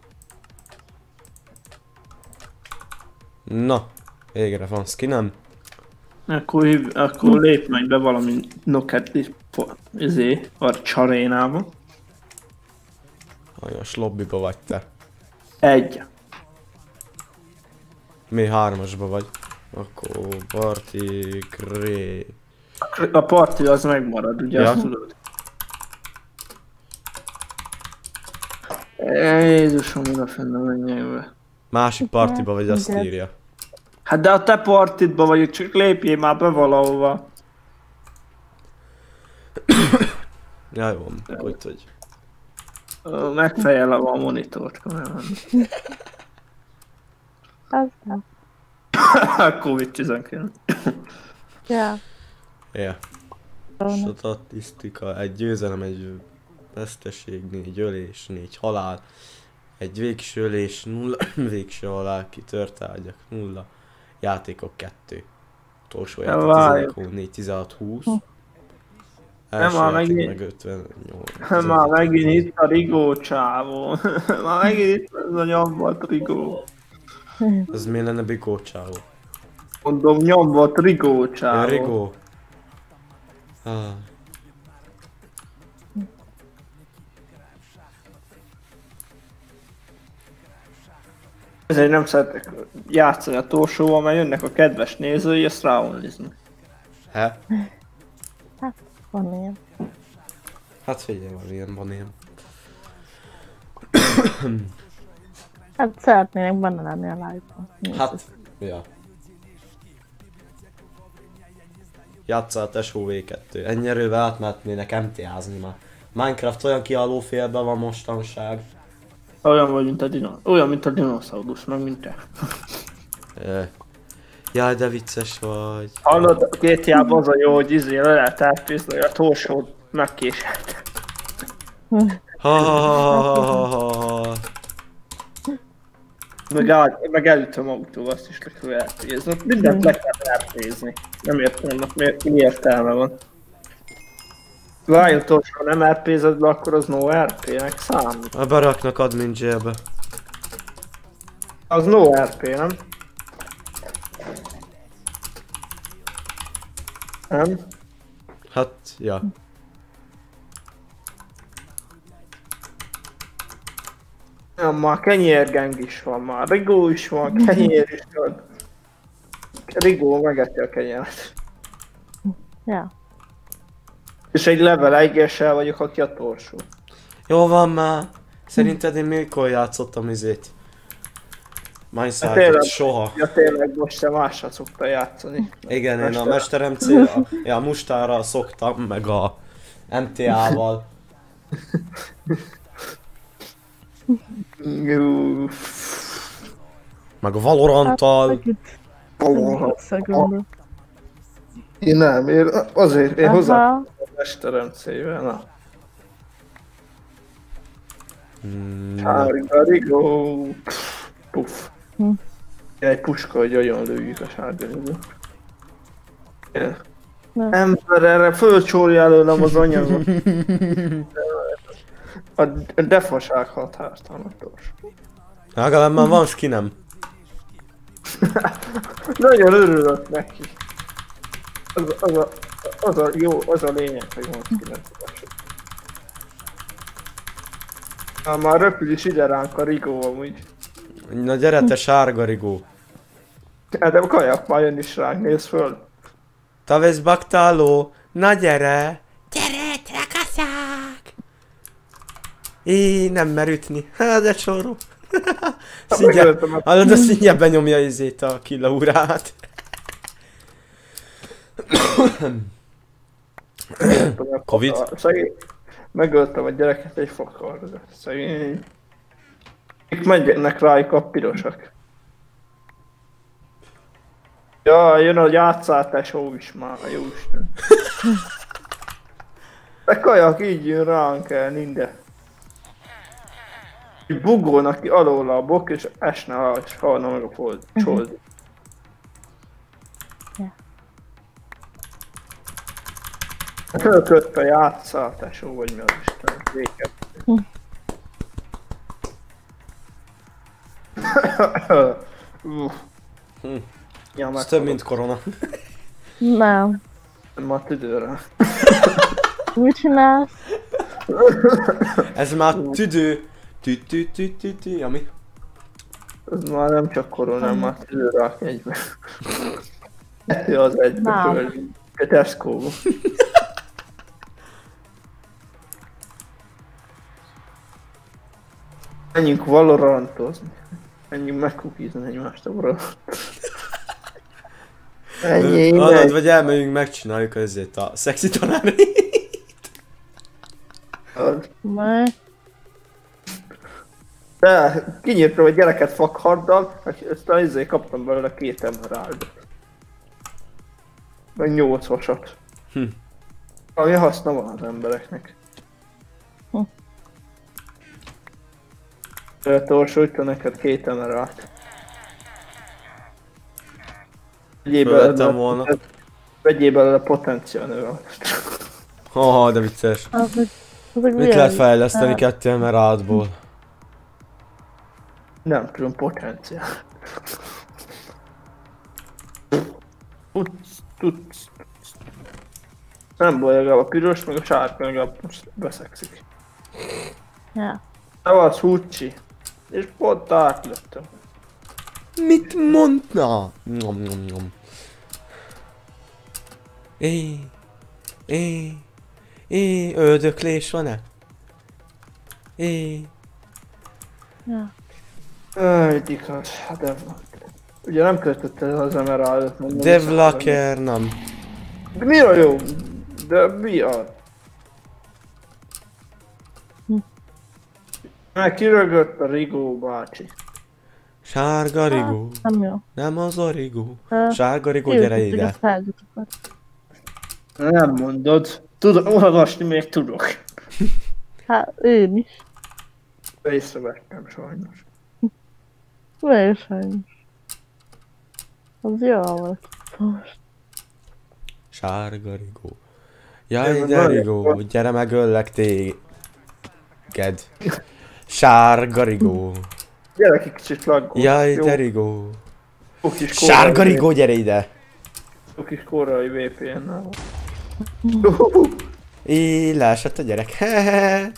Na, végre van skinem. Akkor, hív, akkor lép meg be valami Noked izé, a csarénába. Hajos lobbiba vagy te. Egy. Mi hármasba vagy. Akkor party gré. A parti az megmarad, ugye, Ja. azt tudod. Jézusom, oda fenn menjek be. Másik partiba vagy, azt Mindegy. írja. Hát de a te partidba vagyok, csak lépjél már be valahova. Ja, jó, hogy hogy. Ö, Megfejelem a monitort, komolyan. Az nem. Covid tizenkilenc. Ja. Ja. Róna. Statisztika, egy győzelem, egy veszteség, négy ölés, négy halál, egy végső ölés, nulla végső halál, kitört ágyak, nulla, játékok kettő. Utolsó Ja, játék várjuk. tizenegy, négy, tizenhat, húsz. Nem, Első már játék megint- meg ötvennyolc. Már tizenegy, megint itt a Rigó csávó. Már megint itt ez a nyomvat Rigó. Ez miért lenne Bikó csávó? Mondom, nyomvat Rigó csávó. Ja, Rigó. Ah. Ezért nem szeretek játszani a torsóval, mert jönnek a kedves nézői, ezt ráonliznak. He? Van ilyen. Hát figyelj, van ilyen, van ilyen. Hát szeretnének benne lenni a live-ban. Hát, ja. Játsszál es o vé kettő. Ennyi erővel átmehetnének em té á-zni már. Minecraft olyan kiálló félben van mostanság. Olyan vagy, mint a dino... Olyan, mint a dinoszaurusz, meg mint te. Ö. Jaj, de vicces vagy. Hallod, a gé té á-ban az a jó, hogy izé le lehet átfézni, hogy a torsót megkéselt. Ha ha ha ha ha ha ha. Meg, áll, meg elütöm autóval, azt is le kell elfézni. Mindent le kell elfézni. Nem értem, annak mi, mi értelme van. Várjon torsó, nem er pé-zed be, akkor az no er pé-nek számít. A beraknak admin jailbe. Az no er pé, nem? Nem? Hát, ja. Nem, már kenyérgeng is van, már Rigó is van, kenyér is van. Rigó megeti a kenyeret. Ja. És egy level egyessel vagyok, aki a torsó. Jó van már. Szerinted én mikor játszottam izét? Mindsight-ot tényleg. soha. Ja tényleg most se mással szokta játszani. Igen, én a Mester. Mesterem cél, a, ja, a Mustára szoktam, meg a em té á-val. Jú. Meg a Valoranttal. Valorant. Szegondol. Én nem, én azért, én hozzá Aha. a mesteremcével, na. Mm, Sárga Rigó. Puff. Hm. Egy puska, hogy olyan lőjük a sárga Rigó. Igen. Nem. Ember, erre fölcsórja előlem az anyagot. A a defaság határtalatos. legalább már van skinem. Nagyon örülök neki. Az, az, a, az a jó, az a lényeg, hogy van kilenc. Ha már röpül is ide ránk a Rigó amúgy. Na gyere te sárga rigó. Hát de kajak már jön is ránk, nézd föl. Tavész baktáló, na gyere! Gyere, trakaszák! Így nem mer ütni. Hát de csoró. Szintje, megöltem a- hallod, azt szintje benyomja izét a killaurát. Covid? Szegény. Megöltem a gyereket egy fakarra. Szegény. Mik menjenek rájuk a pirosak. Ja, jön a játszátás, ó is már, jó Isten. De kajak így jön ránk el minden. Így bugolnak ki alól a bok és esne alá, és halna meg a fold, csold. Ja. Fölkött a játszátás, ó vagy mi az Isten, véget. Uff. Hm. Ja, Ez több, mint korona. Nem. Ma tüdőre. Mit csinálsz? Ez már tüdő. Tü tü tü tü tü, ami? Ez már nem csak korona, már tüdőre egybe. Kettő az egybe Nem. föl. A Tesco-ba. Menjünk valorantozni. Menjünk megkukizni egymást a Valorant. Ennyi, Hallod, ennyi. vagy elmegyünk, megcsináljuk ezért a szexi tanárit. Majd. De kinyírtam egy gyereket fakharddal, ezt a izé kaptam belőle két emeraldot. Meg nyolc vasat. Hm. Ami haszna van az embereknek. Torsújta neked két emerát. Fölvettem volna. Vegyél belőle a potenciál növelést. Haha, de vicces. Mit lehet fejleszteni kettő emeraldból? Nem tudom, potenciál. Tudsz, tudsz. Nem baj, legalább a piros, meg a sárga legalább most beszekszik. Ja. Szevasz, Hucsi. És pont átlöttem. Mit mondna? Nyom, nyom, nyom. É, é, é, öldöklés van-e? É. Ja. Öj, dikad, hát Devlak. Ugye nem költötted az emeraldot, mondom. Devlaker nem. De mi a jó? De mi a? Meg kirögött a Rigó bácsi. Sárga rigó. Nem jó. Nem az a rigó. Ö, Sárga rigó, gyere Kiütöttük ide. a felgyújtokat. Nem mondod. Tudok, olvasni még tudok. Hát, én is. Észrevettem sajnos. Miért sajnos? Az jó volt. Most. Sárga rigó. Jaj, Én de nagyon rigó, gyere megöllek téged. Sárga rigó. Gyere ki kicsit laggol. Jaj, Jó, de rigó. jó kis korai Sárga vé- rigó, gyere ide. Jó kis korai vé pé en-nel. Így leesett a gyerek. Hehehe.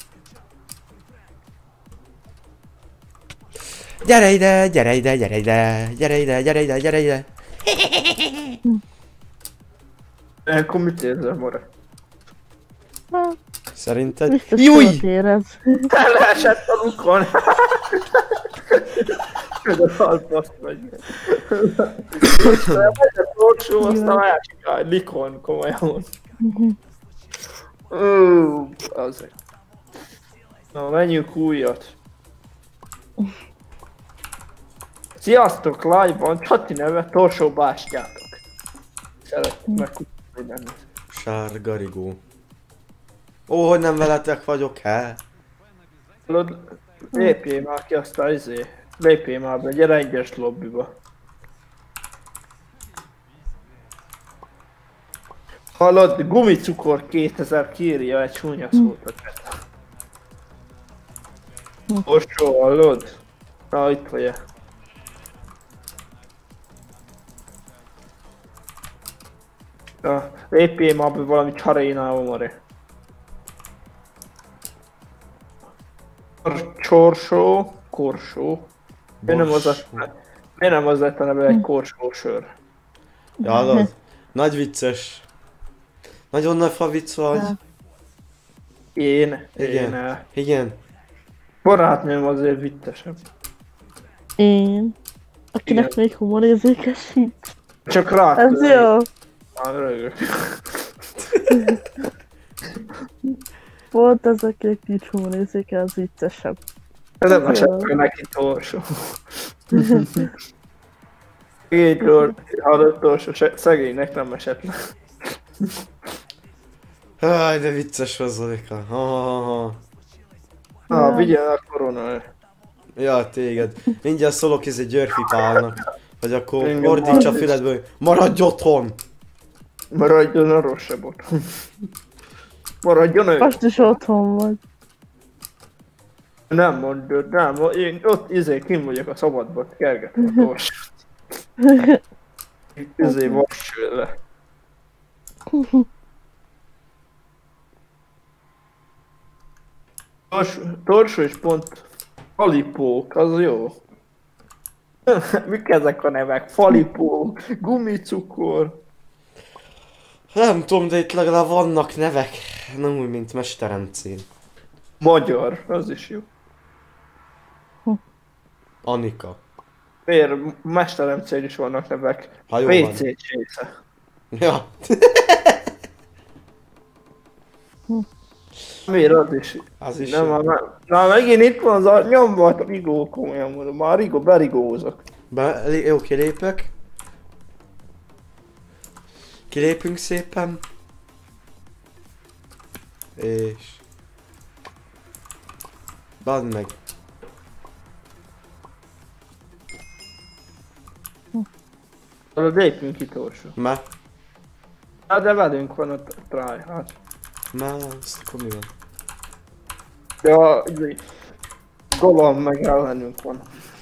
Gyere ide, gyere ide, gyere ide, gyere ide, gyere ide, gyere ide. Akkor mit érzel, More? Hát, Szerinted? biztos Júj! jól érez. Leesett a lukon! Ez a szalpaszt vagy. Megy a torcsó, aztán elcsinál egy likon, komolyan. Ó, azért. Na, menjünk újat. Sziasztok, live-ban Csati neve Torsó bástyátok. Szeretjük megkutatni benned. Sárga rigó. Ó, hogy nem veletek vagyok, he? Hallod, lépjél már ki aztán izé. Lépjél már be, gyere egyes lobbiba. Hallod, gumicukor kétezer kírja egy csúnya szót a chat. Torsó, hallod? Na, itt vagy-e? Ja, lépjél már be valami csarénával, Mari. Csorsó, korsó. Miért nem az lett, miért nem az lett a neve egy korsó sör? Ja, hallod? Nagy vicces. Nagyon nagy fa vicc vagy. Én, Igen. én, eh, Igen. barátnőm azért vittesebb. Én. Akinek Igen. még humorérzékes sincs. Csak rá. Ez jó. Már rögök. Volt az, akinek nincs humorérzéke, az viccesebb. Ez nem esett meg neki torsó. Így volt, hallott torsó, se- szegénynek nem esett le. Háj, de vicces hozzadika. Ha, ha, ha. Na, vigyel a korona. Ja, téged. Mindjárt szólok izé Györfi Pálnak. Vagy akkor Engem ordíts a hallgass. füledből, hogy maradj otthon! Maradjon a rosszabbot. Maradjon ő. Most is otthon vagy. Nem mondod, nem, én ott izé kim vagyok a szabadban, kergetem a torsót. Izé vassül le. Tors, torsó és pont falipók, az jó. Mik ezek a nevek? Falipók, gumicukor. Nem tudom, de itt legalább vannak nevek. Nem úgy, mint Mesteremcén. Magyar, az is jó. Anika. Miért? Mesteremcén is vannak nevek. Ha jó vé van. cé csésze. Ja. Miért az is? Az is Nem, jó. már, már, na megint itt van az a nyomva a rigó, komolyan mondom, már rigó, berigózok. Be, jó, kilépek. Kilépünk szépen. És... Badd meg. Arra lépjünk itt orsó. Már? Hát de velünk van a tryhard. Már, azt akkor mi van? Ja, Golem meg ellenünk van.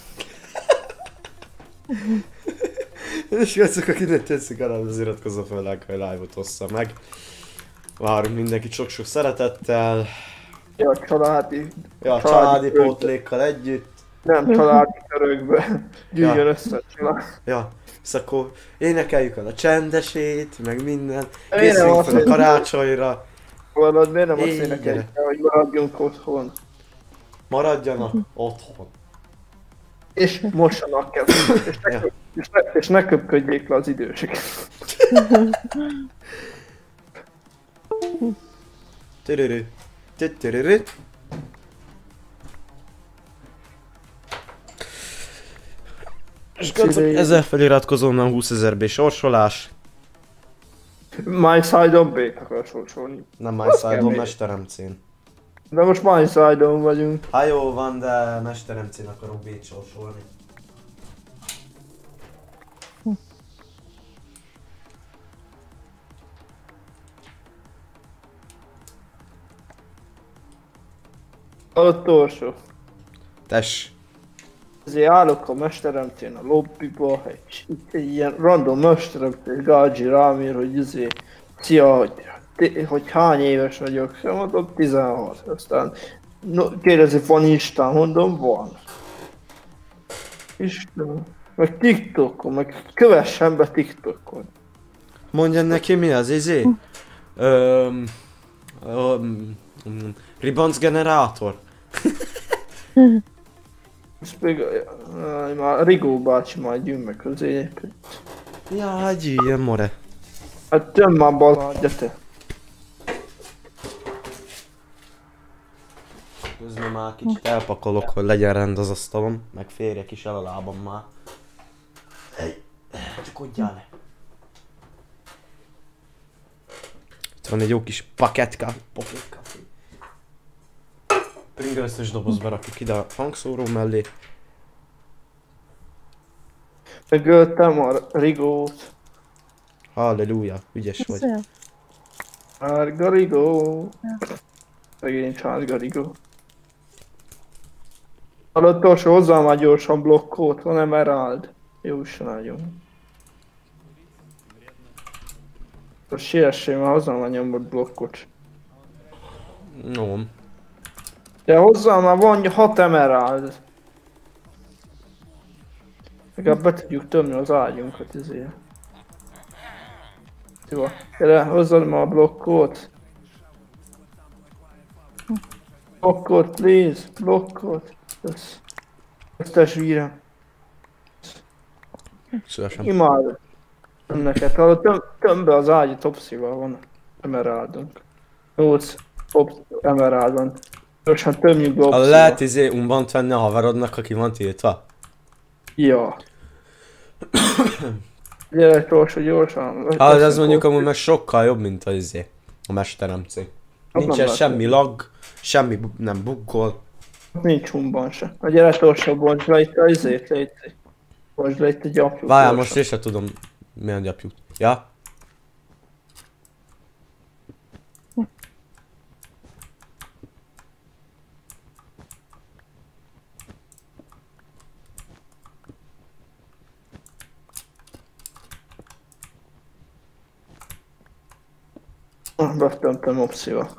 És srácok, akinek tetszik, arra az iratkozza fel, like, hogy live-ot ossza meg. Várunk mindenkit sok-sok szeretettel. Ja, családi... Ja, családi pótlékkal együtt. Nem családi körökbe. Gyűjjön Ja. össze a család. Ja, és akkor énekeljük el a csendesét, meg minden. Én Készüljünk nem fel a azt- karácsonyra. Valad, miért nem azt Így, énekeljük el, hogy maradjunk otthon. Maradjanak otthon. És mossanak kell. És ne, Ja. köp- és ne, és ne köpködjék le az idősek. Törörö. Törörö. És srácok, ezzel feliratkozónál húszezer sorsolás. My side-on B-t akar sorsolni. Nem My Az Side-on, kemény. Mesteremcén. De most my side-on vagyunk. Hát jó van, de Mesteremcén akarok B-t sorsolni. Ott orsó. Tess. Ezért állok a mesteremtén a lobbyba, egy, itt egy ilyen random mesteremtén Gágyi rám ír, hogy izé, szia, hogy, ti- hogy hány éves vagyok, mondom tizenhat, aztán no, kérdezi, van Instán, mondom, van. Isten, meg TikTokon, meg kövessen be TikTokon. Mondja neki mi az izé? Öm... öm, öm, Ribanc generátor. Ezt még, áj, már Rigó bácsi majd jön meg közé. Ja, gyűjjön more. Hát töm már bal, gyere. Közben már kicsit elpakolok, hogy legyen rend az asztalon, meg férjek is el a lábam már. Hey, csak adjál le. Itt van egy jó kis paketka, pocket café. Pringles-es dobozba rakjuk ide a hangszóró mellé. Megöltem a Rigót. Halleluja, ügyes vagy. Szia. Sárga Rigó. Szegény sárga Rigó. Hallott Torsó, hozzá már gyorsan blokkot, van Emerald. Jó is nagyon. Most siessél már, hozzá már nyomott blokkot. Jó. De hozzá már van hat Emerald. Legalább be tudjuk tömni az ágyunkat ezért. Jó, gyere, hozzad már a blokkot. Blokkot, please, blokkot. Ez... Ezt vírem. Szívesen. Imádom. Neked, hallod, töm, töm be az ágyi topszival van emeraldunk. nyolc top emerald van. Gyorsan tömjük be Ha opszival. lehet izé umbant venni a haverodnak, aki van tiltva? Ja. Gyere Torsó, gyorsan. Hát ez mondjuk amúgy meg sokkal jobb, mint az izé. A mesteremcé. Nincsen nem semmi látom. lag, semmi bu- nem buggol. Nincs humban se. A gyere Torsó, bontsd le itt a izét, légy. Bontsd le itt a gyapjút. Várjál, gyorsan. most én sem tudom milyen gyapjút. Ja? Ah, betömtem opszival.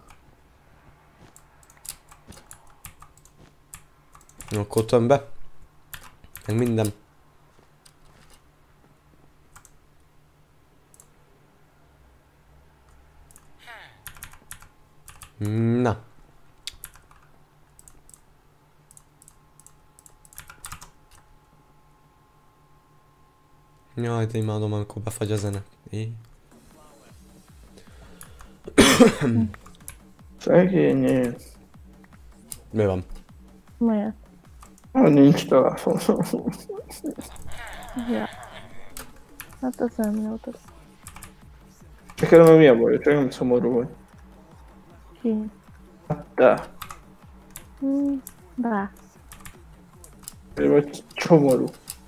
Akkor töm be. Meg minden. Na. Jaj, de imádom, amikor befagy a zene. É. Szegény én. Mi van? Miért? Ah, nincs telefon. Ja. Hát ez nem jó, ez Nekem meg mi a baj? Csak nem szomorú vagy. ki. De. Hmm. Rász. Ő vagy csomorú.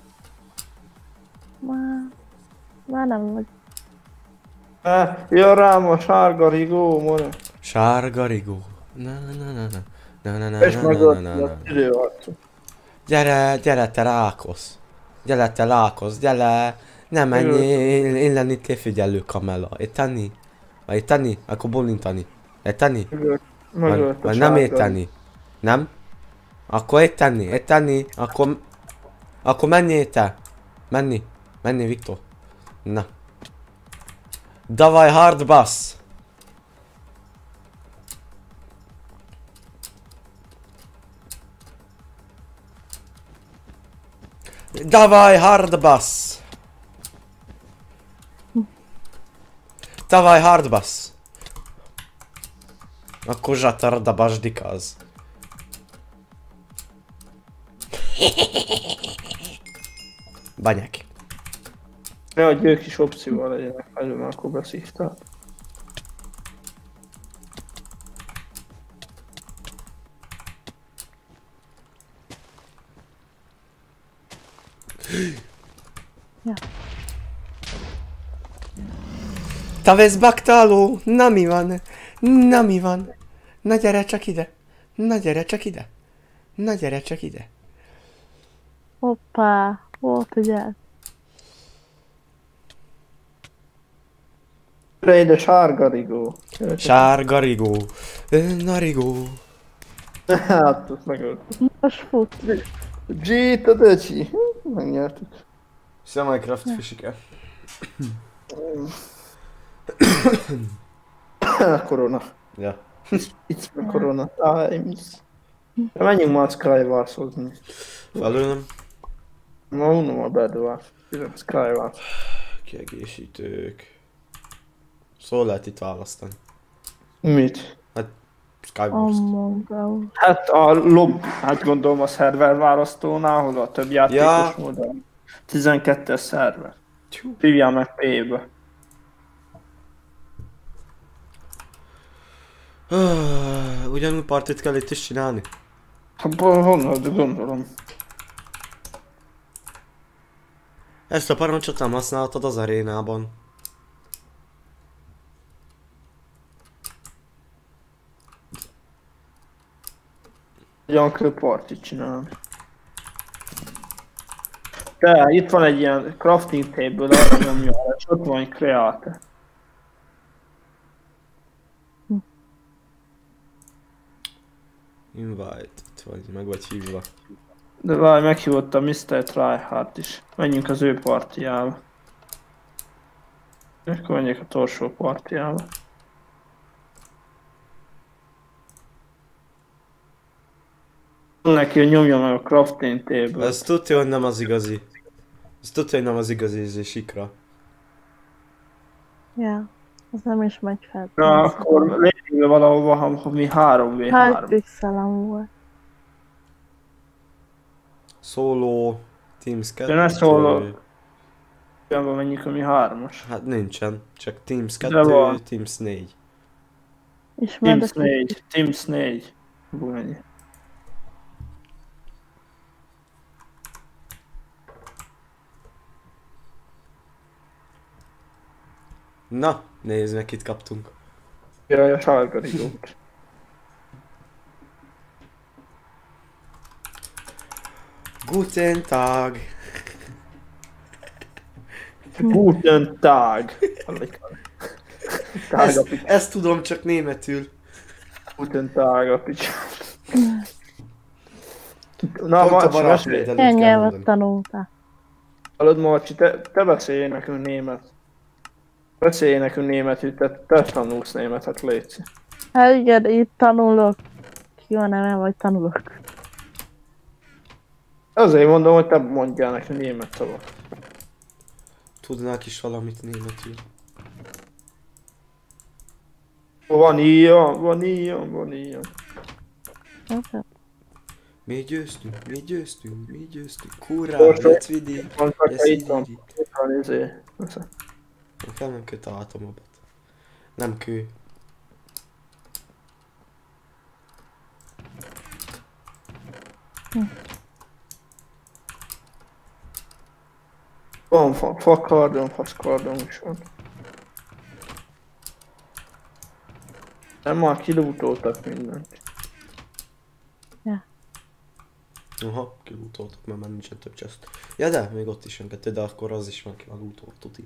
Már... Már nem vagy. Eh, jön rám a sárga rigó, mone. Sárga rigó. Na na na na na. Na na na És na na megölt na na. a tüdőarcú. Gyere, gyere te rákosz. Gyere te rákosz, gyere. Nem menjél, én lenni te figyelő kamella. Érteni? Vagy érteni? Akkor bolintani. Érteni? Megölt, Vagy, megölt a vagy nem sárga érteni? Nem? Akkor érteni, érteni? Akkor... Akkor menjél te. Menni. Menni, Viktor. Na. Davaj hard bass. Davaj hard bass. Davaj hard bass. Akkor zsatarda basdikaz. Banyák. Ne adj ők is opcióval legyenek, előbb akkor beszívtál. Ja. Te vesz baktáló? Na mi van? Na mi van? Na gyere csak ide. Na gyere csak ide. Na gyere csak ide. Hoppá. Hol figyelj. Gyere ide, sárga rigó. Gyere, Sárga rigó. Na rigó. hát, ott megölt. Most fut. G, a döcsi. Megnyertük. Szia Minecraft fisike. Korona. Ja. Itt a korona times. Menjünk már Skywars-hozni. Felülöm. Ma unom a Bedwars. Skywars. Kiegészítők. Szóval lehet itt választani. Mit? Skywars. Among Us. Hát a lob, hát gondolom a szerver választónál, ahol a több játékos Ja. módon. tizenkettes szerver. Tyú. Hívjál meg P-be. Ah, ugyanúgy partit kell itt is csinálni. Hát honnan, de gondolom. Ezt a parancsot nem használhatod az arénában. Hogyan kell partit csinálni. De itt van egy ilyen crafting table, arra nyomja, és ott van egy create. Invite, itt vagy, meg vagy hívva. De várj, meghívott a miszter Tryhard is. Menjünk az ő partiába. Akkor menjek a torsó partiába. Neki, hogy nyomja meg a crafting table. Ez tudja, hogy nem az igazi. Ez tudja, hogy nem az igazi izé sikra. Ja. Az nem is megy fel. Na, akkor lépjünk valahova, ha, ha mi három vé Hát három. pixelem volt. Solo, Teams kettő. De ne szóló. Olyanban menjünk, ami hármas. Hát nincsen, csak Teams De kettő, van. Teams négy. Ismered Teams négy. Teams négy. Hú, mennyi. Na, nézd meg, kit kaptunk. Jaj, a sárga rigót. Guten Tag. Guten Tag. Tag a Ezt, pics. ezt tudom csak németül. Guten Tag a pics. Na, Pont a Marci, barátnőd mesélj. előtt Milyen kell nyelvet mondani. tanultál? Hallod, Marci, te, te beszélj nekünk német. Beszélj nekünk németül, te, te tanulsz németet, légy. Hát igen, itt tanulok. Ki van neve, vagy tanulok? Azért mondom, hogy te mondjál nekünk német szavat. Tudnák is valamit németül. Van ilyen, van ilyen, van ilyen. Hát, Mi győztünk, mi győztünk, mi győztünk. Kurrá, Most- let's vidi. Mondta, Yes, te itt van. ididi. Itt van, izé. Nekem nem kell találtam abbat. Nem kő. Van fa, fakardon, faszkardon is van. Nem már kilútoltak mindent. Aha, kilútoltak, mert már nincsen több chest. Ja de, még ott is jön kettő, de akkor az is van ki a lútolt, tuti.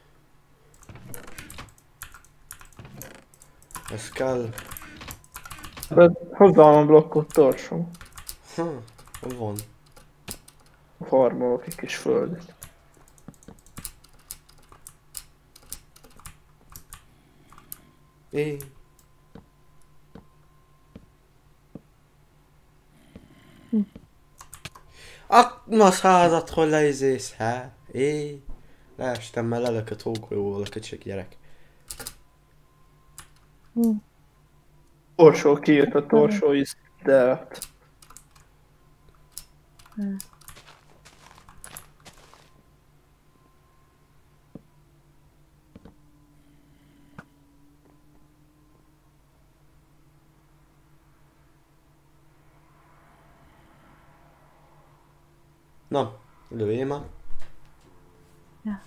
Ez kell. De hozzám a blokkot tartsom. Ha, van. Farmolok egy kis földet. É. Akmas házat, hol leizész, há? É. Leestem, mert lelökött hógolyóval a kicsik gyerek. Torsó kijött a torsó is, de... Na, lőjél már. Ja.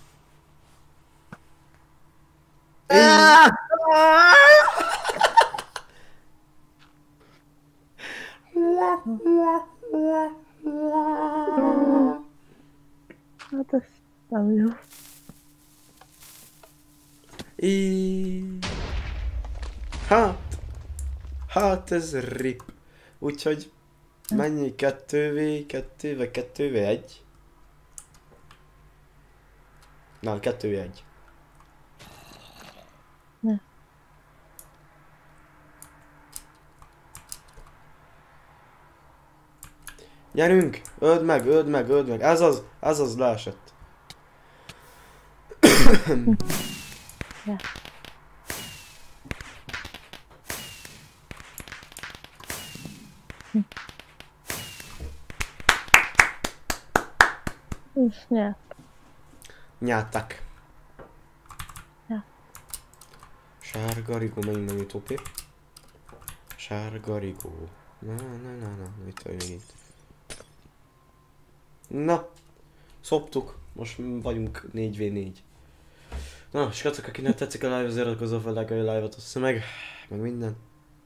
Hát ez nem jó. I... Hát... Hát ez rip. Úgyhogy... Mennyi? kettő vé kettő vagy kettő vé egy? Na, kettő vé egy. Ne. Gyerünk! Öld meg, öld meg, öld meg. Ez az, ez az leesett. Ja. És nyert. Nyáltak. Ja. Sárga rigó, menjünk meg itt opé. Sárga rigó. Na, na, na, na, mit vagy még itt? Na, szoptuk. Most vagyunk négy vé négy. Na, srácok, akinek tetszik a live, az iratkozzon fel, like a live-ot, ossza meg, meg minden.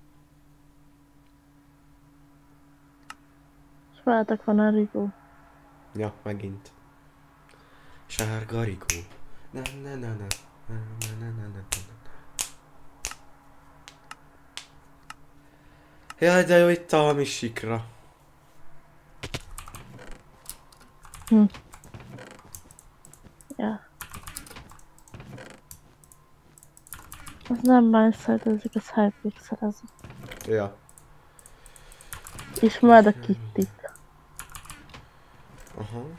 És váltak van a rigó. Ja, megint. Sárga rigó. Na, na, na, na, na, na, na, na, na. Jaj, de jó itt a hamis sikra. Hm. Ja. Az nem mindset, ezek az hypixelezek. Ja. És majd a kittik. Aha.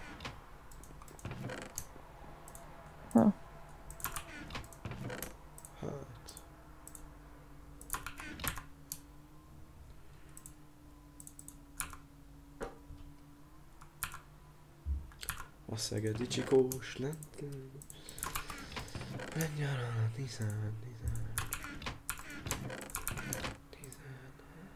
Ha. Hát. A szegedi csikós lett. Menj arra, tizen, tizen. Tizen.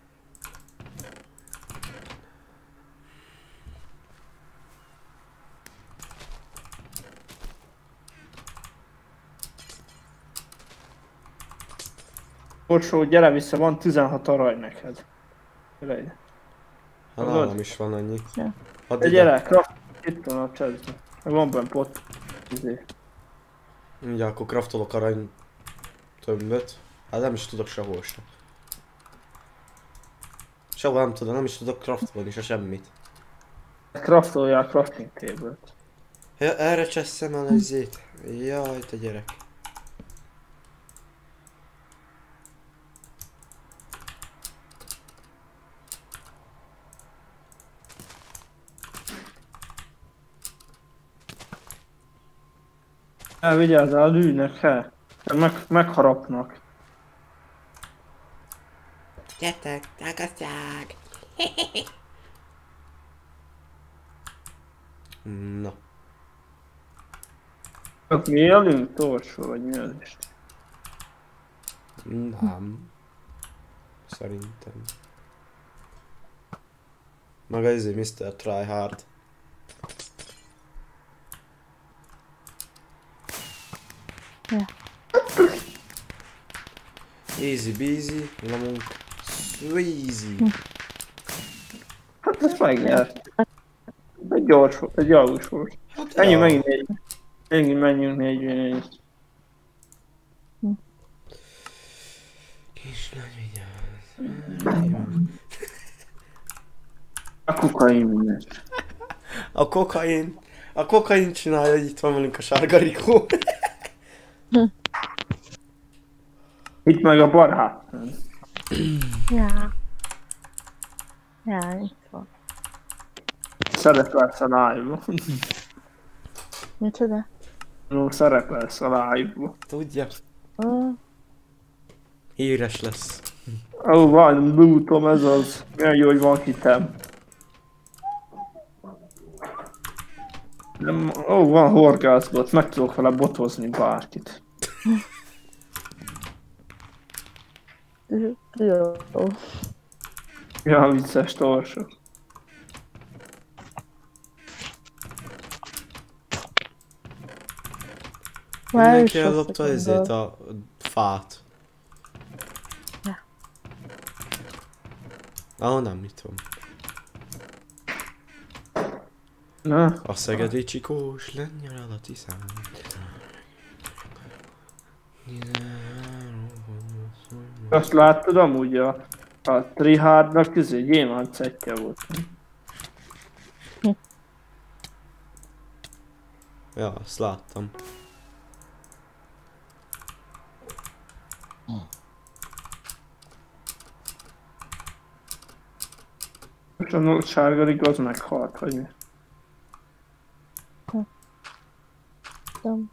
Torsó, gyere vissza, van tizenhat arany neked. Gyere ide. Hát nálam is van annyi. Ja. Add De ide. gyere, craft, itt van a chestben. Van benne pot. Izé. Ugye akkor craftolok arany tömböt. Hát nem is tudok sehol sem. Sehol nem tudom, nem is tudok craftolni se semmit. Craftolja a crafting table-t. Ja, erre cseszem el ezét. Jaj, te gyerek. El vigyázzál, lűnek, he. Meg, megharapnak. Gyertek, tágasztják! Na. Hát mi élünk? Torsó, vagy mi az is? Nem. Szerintem. Maga izé miszter Tryhard. Ja. Easy beasy, lemunk. Sweezy. Hát ezt megnyert. Egy gyors volt, egy gyalgus volt. Hát Ennyi, ja. megint négy. Megint menjünk négy. Kislány, vigyázz. A kokain minden. A kokain. A kokain csinálja, hogy itt van velünk a sárga Rikó. Itt meg a barát. Ja. Ja, itt van. Szerepelsz a live-ba. Micsoda? No, szerepelsz a live-ba. Tudja. Ó, Híres lesz. Ó, van, bútom, ez az. Milyen jó, hogy van hitem. Nem, ó, van horgászbot, meg tudok vele botozni bárkit. jó. Ja, vicces torsok. Már Mindenki is ellopta azt ezért mondom. a fát. Ja. Ah, nem, mit tudom. Na, A szegedi csikós lengyel a tiszán. azt láttad amúgy a, a Trihardnak közé gyémánt szettje volt. Ja, azt láttam. És a sárga Rick az meghalt, vagy mi? Nem.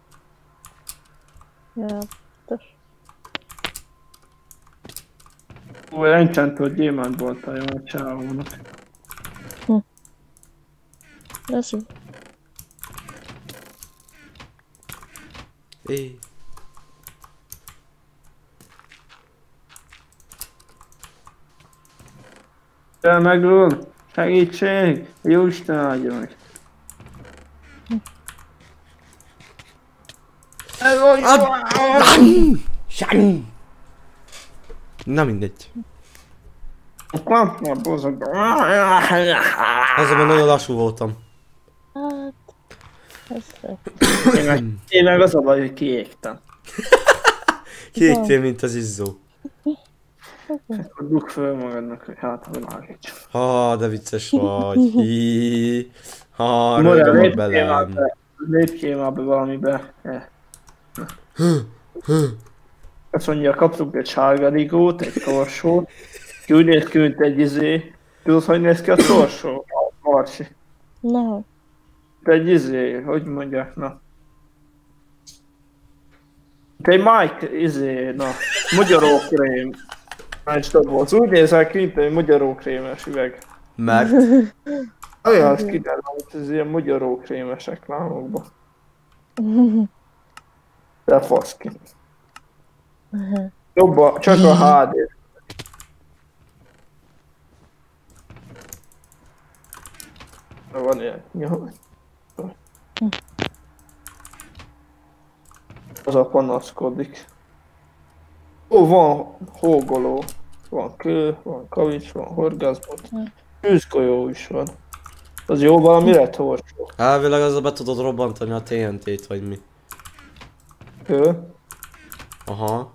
Ja, biztos. Ó, enchantolt gyémánt volt a jó a csávónak. Ez jó. Éj. Te megről! Segítség! Jóisten áldja meg! Ez olyan! Sány! Na mindegy. Kapna bozog. Azonban nagyon lassú voltam. Hát... Ez szép. Én meg, én meg az a baj, hogy kiégtem. Kiégtél, mint az izzó. Akkor dugd föl magadnak, hogy hát a világíts. Ha, de vicces vagy. Hi. Ha, Morál, rögöm a lépjél már belem. be, lépjél már be valamibe. Eh. Azt mondja, kaptunk egy sárga rigót, egy torsót. Ki úgy néz ki, mint egy izé. Tudod, hogy néz ki a torsó? Marsi. Na, Egy izé, hogy mondják, na. Te egy Mike, izé, na. Magyarókrém. Nincs több volt. Úgy nézel ki, mint egy magyarókrémes üveg. Mert? Olyan, az kiderül, hogy ez ilyen magyarókrémes reklámokban. De fasz ki. Jobban, csak a há dé. Van ilyen. Jó. Az a panaszkodik. Ó, van hógoló. Van kő, van kavics, van horgászbot. Tűzgolyó is van. Az jó valamire torsó. Elvileg azzal be tudod robbantani a té en té-t, vagy mi? Kő. Aha.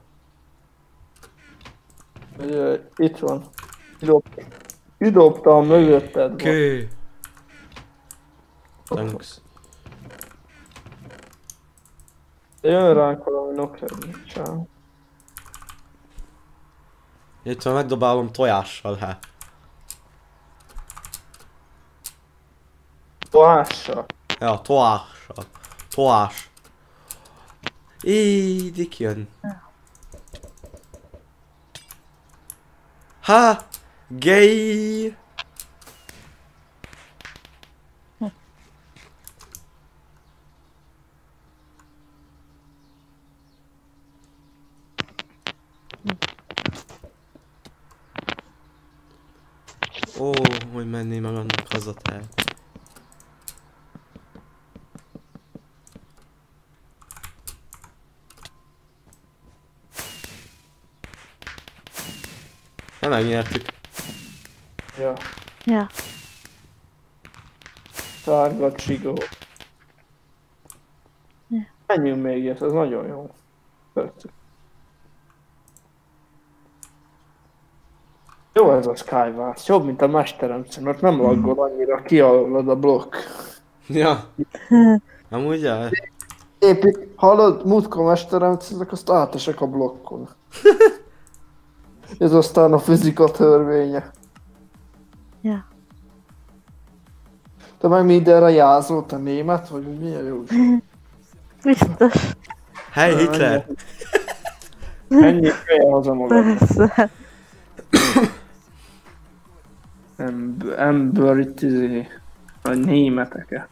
Ö, Itt van. Kidob... Kidobtam mögötted. van. Kő. Thanks. Jön ránk valami noker. Csá. Itt van, megdobálom tojással, hát. Toással. Ja, toással. Toás. Így jön. Ha! Gay! Ó, hogy venni magadnak hazatál. Nem megnyertük. Ja. Ja. Sárga csigó. Ja. Menjünk még ilyet, ez nagyon jó. Persze. Jó ez a Skywars, jobb mint a Mesteremszer, mert nem laggol annyira, kialad a blokk. Ja. Amúgy ja. Épp, hallod, múltkor Mesteremszerek, azt átesek a blokkon. Ez aztán a fizika törvénye. Ja. Te meg mindenre jázol, te német vagy, hogy milyen jó? Biztos. Hey Hitler! Ennyi feje haza magad. Persze. Ember, ember itt izé, a németeke.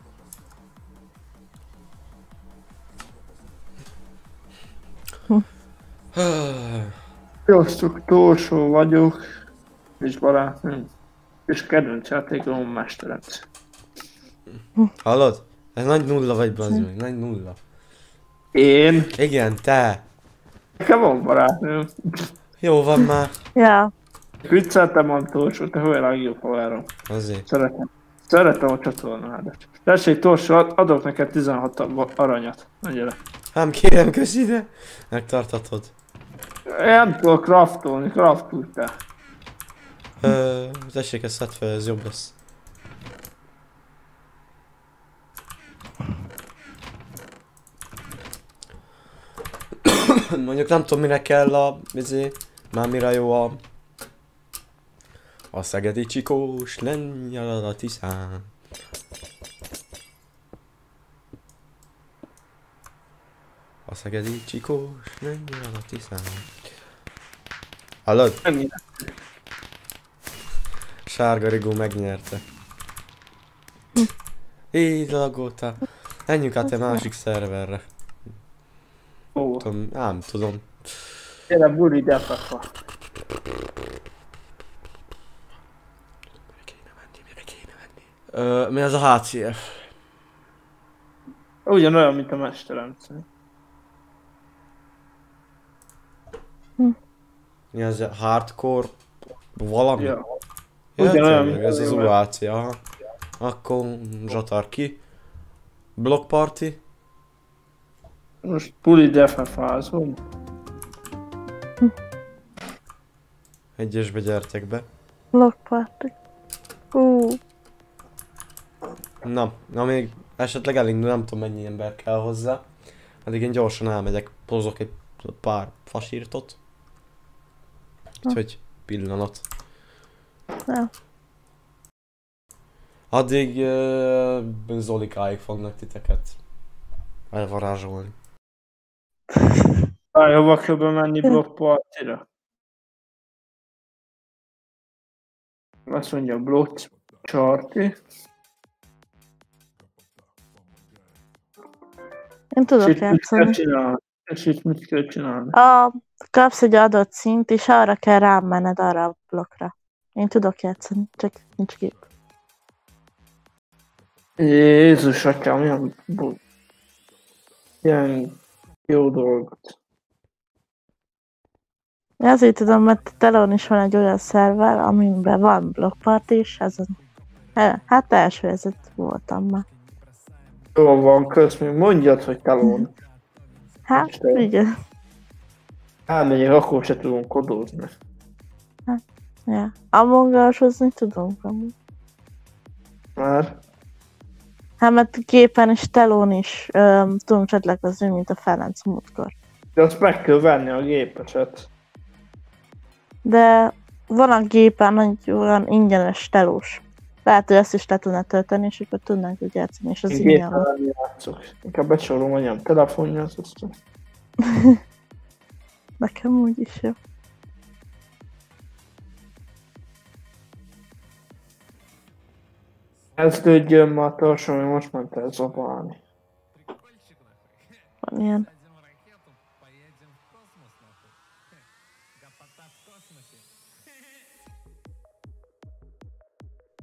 Sziasztok, Torsó vagyok, és barátnőm, és kedvenc játékom Mesteremszer. Hallod? Ez nagy nulla vagy, bazd meg, nagy nulla. Én? Igen, te. Nekem van barátnőm. Jó van már. Ja. Vicceltem a Torsó, te vagy a legjobb haverom. Azért. Szeretem. Szeretem a csatornádat. Tessék, Torsó, adok neked tizenhat aranyat. Na gyere. Nem kérem, köszi ide. Megtartatod. Én nem tudok craftolni, craftolj te. Ö, tessék, ezt szedd fel, ez jobb lesz. Mondjuk nem tudom mire kell a... Izé, már mire jó a... A szegedi csikós lengyel a Tiszán. A szegedi csikós lengyel a Tiszán. Hallod? Ennyire. Sárga Rigó megnyerte. Így lagoltál. Menjünk át egy másik szerverre. Ó, Tudom, nem tudom. gyere buli defafa. Ö, mi az a há cé ef? Ugyanolyan, mint a Mesteremszer. Mi az a hardcore valami? Ja. Ja, Ugyanolyan, tényleg, mint ez az az jó. u á cé, aha. Akkor zsatar ki. Block party. Most buli defafázom. Egyesbe gyertek be. Block party. Hú. Na, na még esetleg elindul, nem tudom mennyi ember kell hozzá. Addig én gyorsan elmegyek, hozok egy pár fasírtot. Úgyhogy pillanat. Ja. Addig uh, Zolikáig fognak titeket elvarázsolni. Á, hova kell bemenni block partira? Azt mondja block charty. Én tudok És itt mit kell játszani. csinálni? És itt mit kell csinálni? A, kapsz egy adott szint, és arra kell rámenned arra a blokkra. Én tudok játszani, csak nincs gép. Jézus atyám, ilyen, bu- ilyen jó dolgot. Azért tudom, mert telón is van egy olyan szerver, amiben van blokkparty, és ezen... he- Hát első helyzet voltam már. Jól van, kösz, még mondjad, hogy telón. Hát, Isten. igen. Elmegyek, akkor se tudunk kodózni. Ja. Among Us-ozni tudunk amúgy. Már? Hát mert gépen és telón is öm, tudunk csatlakozni, mint a Ferenc múltkor. De azt meg kell venni a gépeset. De van a gépen egy olyan ingyenes telós. Lehet, hogy ezt is le tudna tölteni, és akkor tudnánk úgy játszani, és az Én ingyen gépen van. nem játszok. Inkább becsorolom anyám telefonja, az aztán. Nekem úgy is jó. Kezdődjön már tartson, hogy most ment el zabálni. Van ilyen.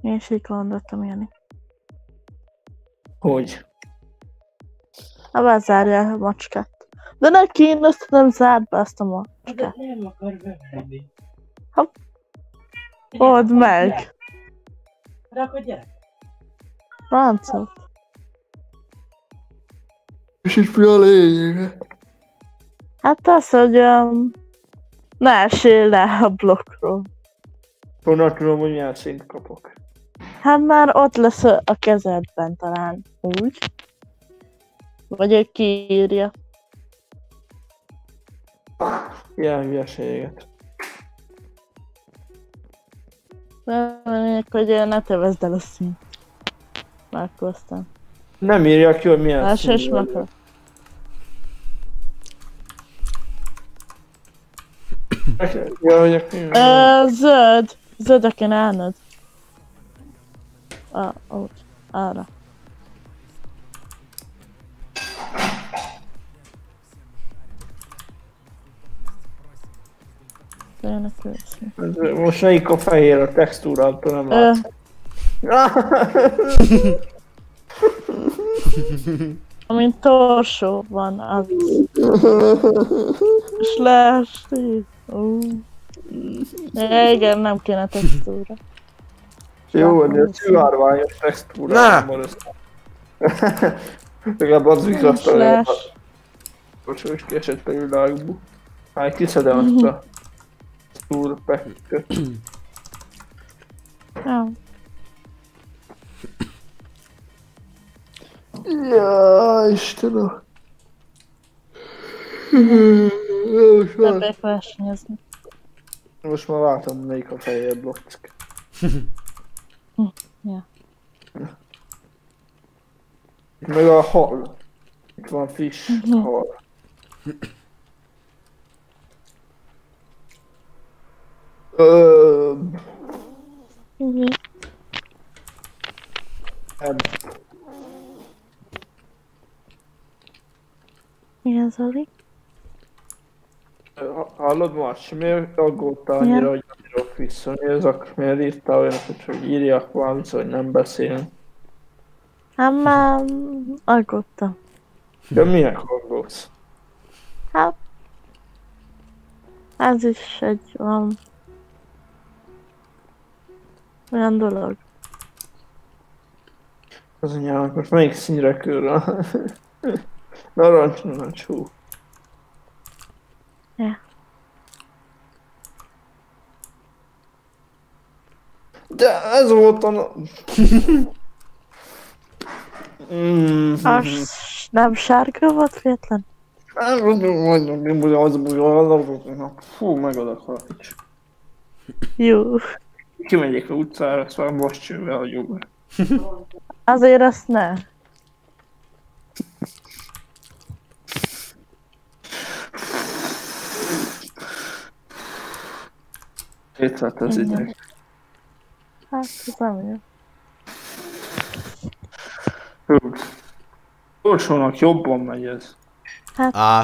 Én is így gondoltam, Jani. Hogy? Ha bezárja a macskát. De neki én azt nem zárt be azt a macskát. Nem akar bevenni. Old meg! Rakodják. Francolt. És itt mi a lényeg? Hát az, hogy um, ne esél le a blokkról. Honnan tudom, hogy milyen szint kapok. Hát már ott lesz a a kezedben talán, úgy. Vagy egy kiírja. Ilyen hülyeséget. De lényeg, hogy ne tevezd el a színt. Már aztán. Nem írja ki, hogy milyen Első is szint. meg. Ja, hogy a- Ö, zöld. Zöldre kéne állnod. Ah, ott. Arra. Tényleg őszintén. Most melyik a fehér a textúrától, nem Ö, látszik. amint torsó van, az. És leesik. Ú. Ja, igen, nem kéne textúra. Jó, de a szivárványos textúra. Ne! van össze. Legalább az vigasztal. Slash. Bocsó, is kiesett a világból. Hát kiszedem azt a textúrpekköt. Ja. Jaj, Istenem. Most már, Többé versenyezni. most már látom, melyik a fehér blokk. Ja. Meg a hal. Itt van fish, Mhm. hal. Ö, Mhm. Igen, Zoli? Hallod, Marci, miért aggódtál annyira, Igen. hogy nem írok vissza? Miért, ak- miért írtál olyanokat, hogy írjak valamit, hogy nem beszélünk? Hát már aggódtam. De minek aggódsz? Hát... Ez is egy van... olyan dolog. Az anyának most melyik színre körül? Narancs, narancs, hú. Ja. De ez volt a... na- Mm. Az nem sárga volt véletlen? Fú, megadok valamit. Jó. Kimegyek a utcára, azt már most csővel hagyom. Azért azt ne. Kétszert az Igen. ideg. Hát, ez nem jó. Hú. Olcsónak jobban megy ez. Á,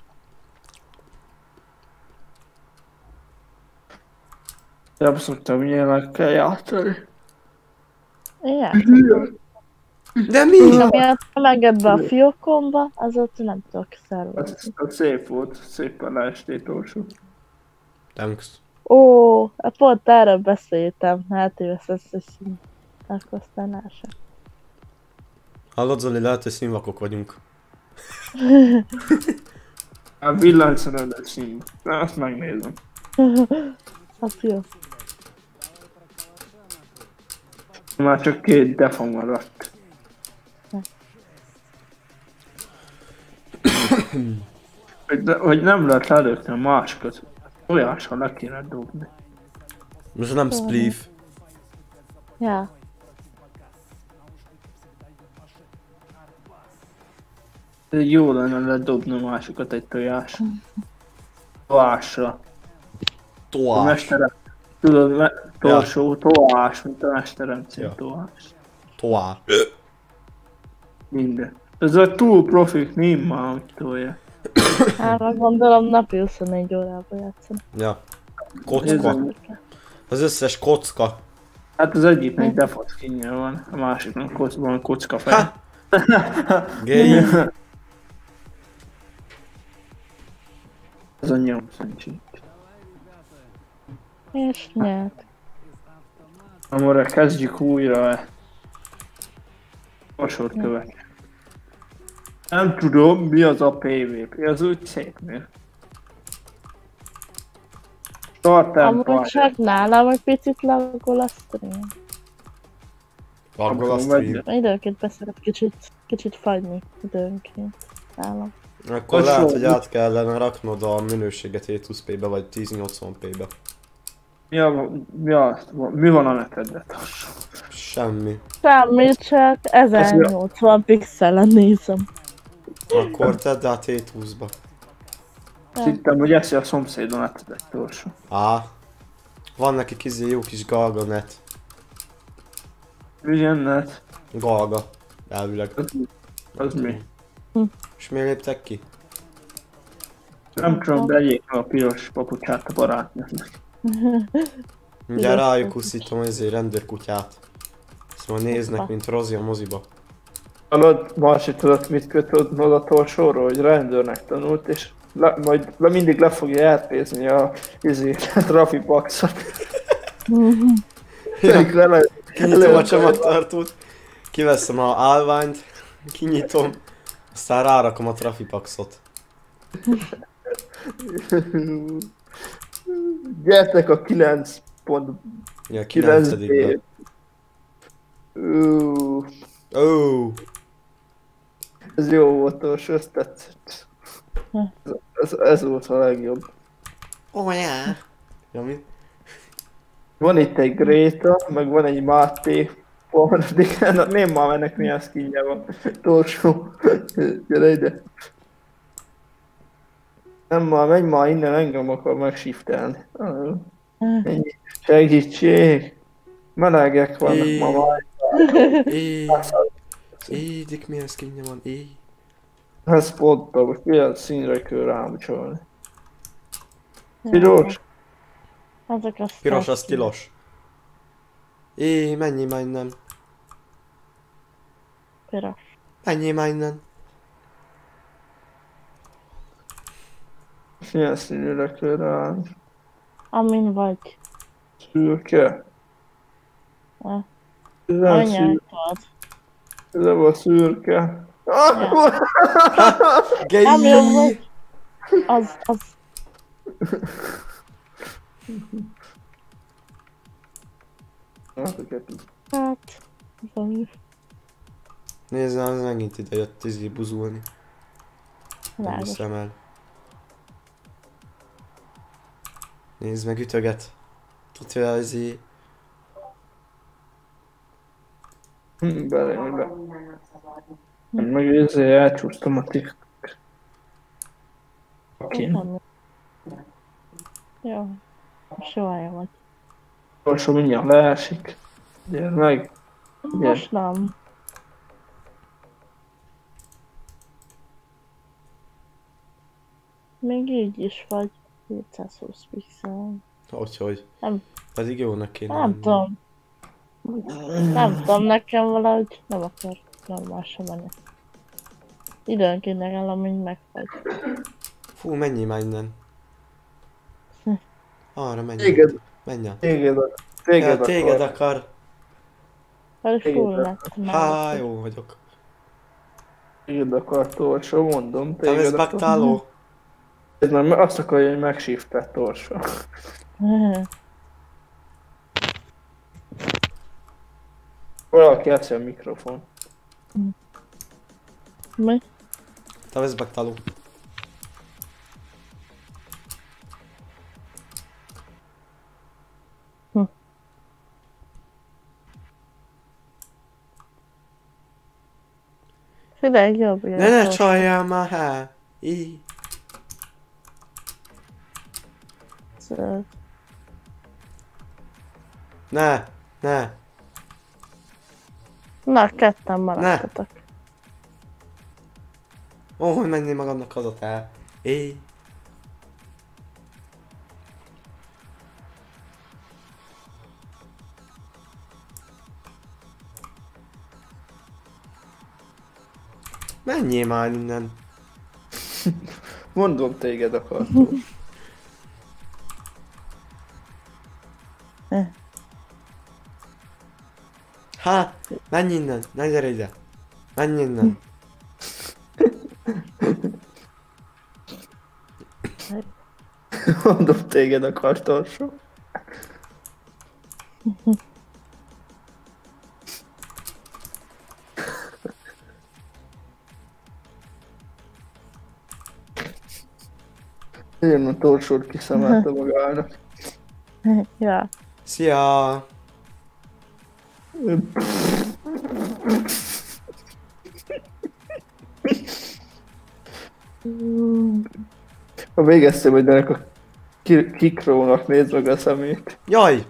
Nem szoktam ilyenekkel játszani. Igen. de mi? Amiatt meged be a fiókomba, azóta nem tudok szervezni. Ez, ez szép volt, szépen leestél olcsó. Thanks. Ó, pont erről beszéltem, hát ő ezt összeszín. Akkor aztán el sem. Hallod, Zoli, lehet, hogy színvakok vagyunk. A villanyszerelő szín. Na, azt megnézem. Az jó. Már csak két defa maradt. hogy, de, hogy nem lehet lelőkni a másikat. Olyással le kéne dobni. Most nem spliff. Ja. De jó lenne ledobni a másikat egy tojás. Tojásra. A Toás. mesterem. Tudod, me torsó, tojás, mint a mesterem cím, Ja. tojás. Toás. Minden. Ez a túl profik, nem már, hogy tolja. Hát meg gondolom napi huszonnégy órában játszani. Ja. Kocka. Az összes kocka. Hát az egyiknek default skinje van, a másiknak koc- van kocka fej. Gay. Ez a nyom szerencsét. És nyert. Amore, kezdjük újra. Hasonlót követ. Nem tudom, mi az a pé vé pé, az úgy szép mi. Start Amúgy Empire. csak nálam egy picit laggol a stream. Laggol a stream. Időnként beszeret kicsit, kicsit fagyni időnként nálam. Akkor Az lehet, jó. hogy át kellene raknod a minőséget hét húsz pé-be vagy ezernyolcvan pé-be. Mi, a, mi, a, mi van a netedben? Semmi. Semmi, csak ezernyolcvan pixelen nézem. Akkor tedd át hét húszba. Hittem, hogy eszi a szomszédon netedet torsó. Á. Van neki kizé jó kis galga net. Milyen net? Galga. Elvileg. Az, az mi? És miért léptek ki? Nem tudom, de egyék a piros papucsát a barátnőnek. Mindjárt rájuk uszítom az egy rendőrkutyát. Szóval néznek, mint Rozi a moziba. Hallod, Marsi, tudod mit kötött a torsóról, hogy rendőrnek tanult, és le, majd le, mindig le fogja elpézni a izé, trafipaxot. Pedig vele- Kinyitom a csomagtartót, kiveszem a állványt, kinyitom, aztán rárakom a trafipaxot. Gyertek a kilenc pont Ja, kilenc kilencedikbe. Ú, Ó, ez jó volt, torsó, ez tetszett. Ez, ez, ez volt a legjobb. Oh, yeah. ja mi? Van itt egy Gréta, meg van egy Máté. Harmadik, nem már ennek milyen skinje van. Torsó. Gyere ide. Nem már, menj már innen, engem akar megshiftelni. Ennyi. Segítség. Melegek vannak Éj. ma már. Éj, éj, dik milyen skinje van, éj. Ez pontban, most milyen színre kell rám csolni. Piros? Ezek a Piros az tilos. Éj, menjél már innen. Piros. Menjél már innen. Milyen színűre kell rám? Amin vagy. Szürke? Ah. Ez nem szürke. Anyátod. Ez nem a szürke. Nem jó vagy. Az, az. Hát, valami Nézd, az megint ide jött izé buzulni. Nem világos. hiszem el. Nézd meg, ütöget. Tudja, izé... Hm, Bele, be. Meg ezzel elcsúsztam a tik. Oké. Jó. Soha vagy. Most mindjárt leesik. Gyere meg. Gyere. Most nem. Még így is vagy hétszázhúsz pixel. Hogyhogy. Nem. Pedig jónak kéne Nem lenni. tudom. Nem tudom, nekem valahogy nem akar normálisan menni. Időnként legalább így megfagy. Fú, menjél már innen. Hm. Arra menj. Téged. Menj el. Téged, Ja, téged, téged akar. akar. Vagy full lett már. Há, jó vagyok. Téged akar torsó, mondom. Te vesz Téged akar. baktáló? Ez már azt akarja, hogy megshiftett torsó. Valaki eszi a mikrofon. Mi? Te vesz baktáló. Figyelj, jobb Ne ne csaljál már, há. Így. Zöld. Ne, ne. Na, ketten maradtatok. Ó, hogy mennél magadnak haza, te. Éj. Menjél már innen. Mondom téged akartó. Hát, menj innen, ne gyere ide. Menj innen. Mondom téged akartó. Jön a torsót kiszemelte magának. Ja. Szia! Ha végeztem, hogy ennek a ki- kikrónak nézd meg a szemét. Jaj!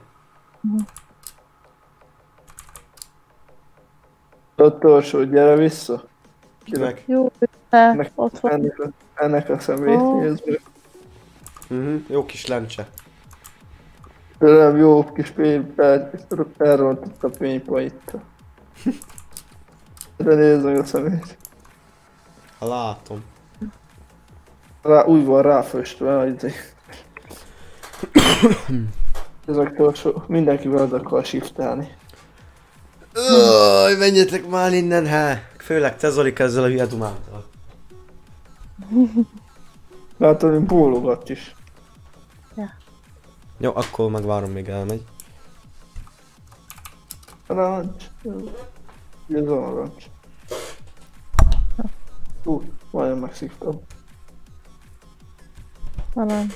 Ott torsó, gyere vissza. Kinek? Jó, te Ennek, ott van. ennek, a, ennek a szemét Ó. nézd meg. Mhm, jó kis lencse. Tőlem jó kis pénz, elrontott a fénypa itt. De nézd meg a szemét. Ha látom. Rá, úgy van ráföstve, hogy ezektől so, mindenki veled akar shiftelni. Ööööj, menjetek már innen, hát! Főleg te Zolik ezzel a hülye dumáttal. Látod, hogy bólogat is. Jó, akkor megvárom, még elmegy. Narancs. Ez a narancs. Ú, majdnem megszívtam. Narancs.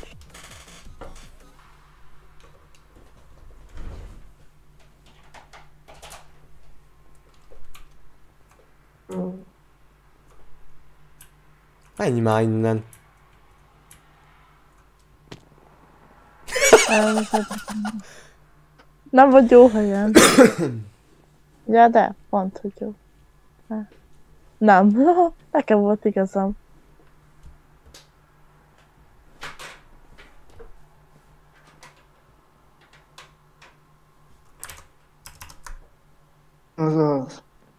Menj már innen. Elmondhatod. Nem vagy jó helyen. Ja, de pont, hogy jó. Nem, nekem volt igazam. Az az.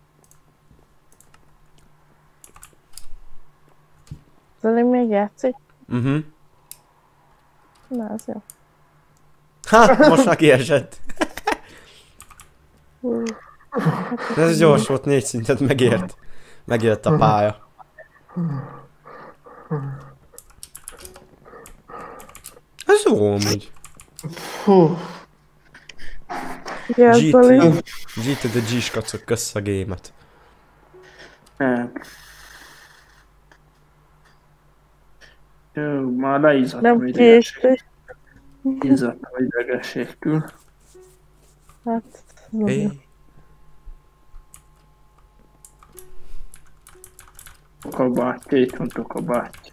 Zoli még játszik? Mhm. Na, az jó. Ha, most már kiesett. Ez gyors volt, négy szintet megért. Megért a pálya. Ez jó amúgy. Hú. Ja, Zoli. gé té, gé té de G-s kacok kösz a gémet. Nem. Jó, már leízadtam Nem idegesség. készítés. Izzadtam idegességtől. Hát, Hé. A bátyja, itt mondtok a bátyja.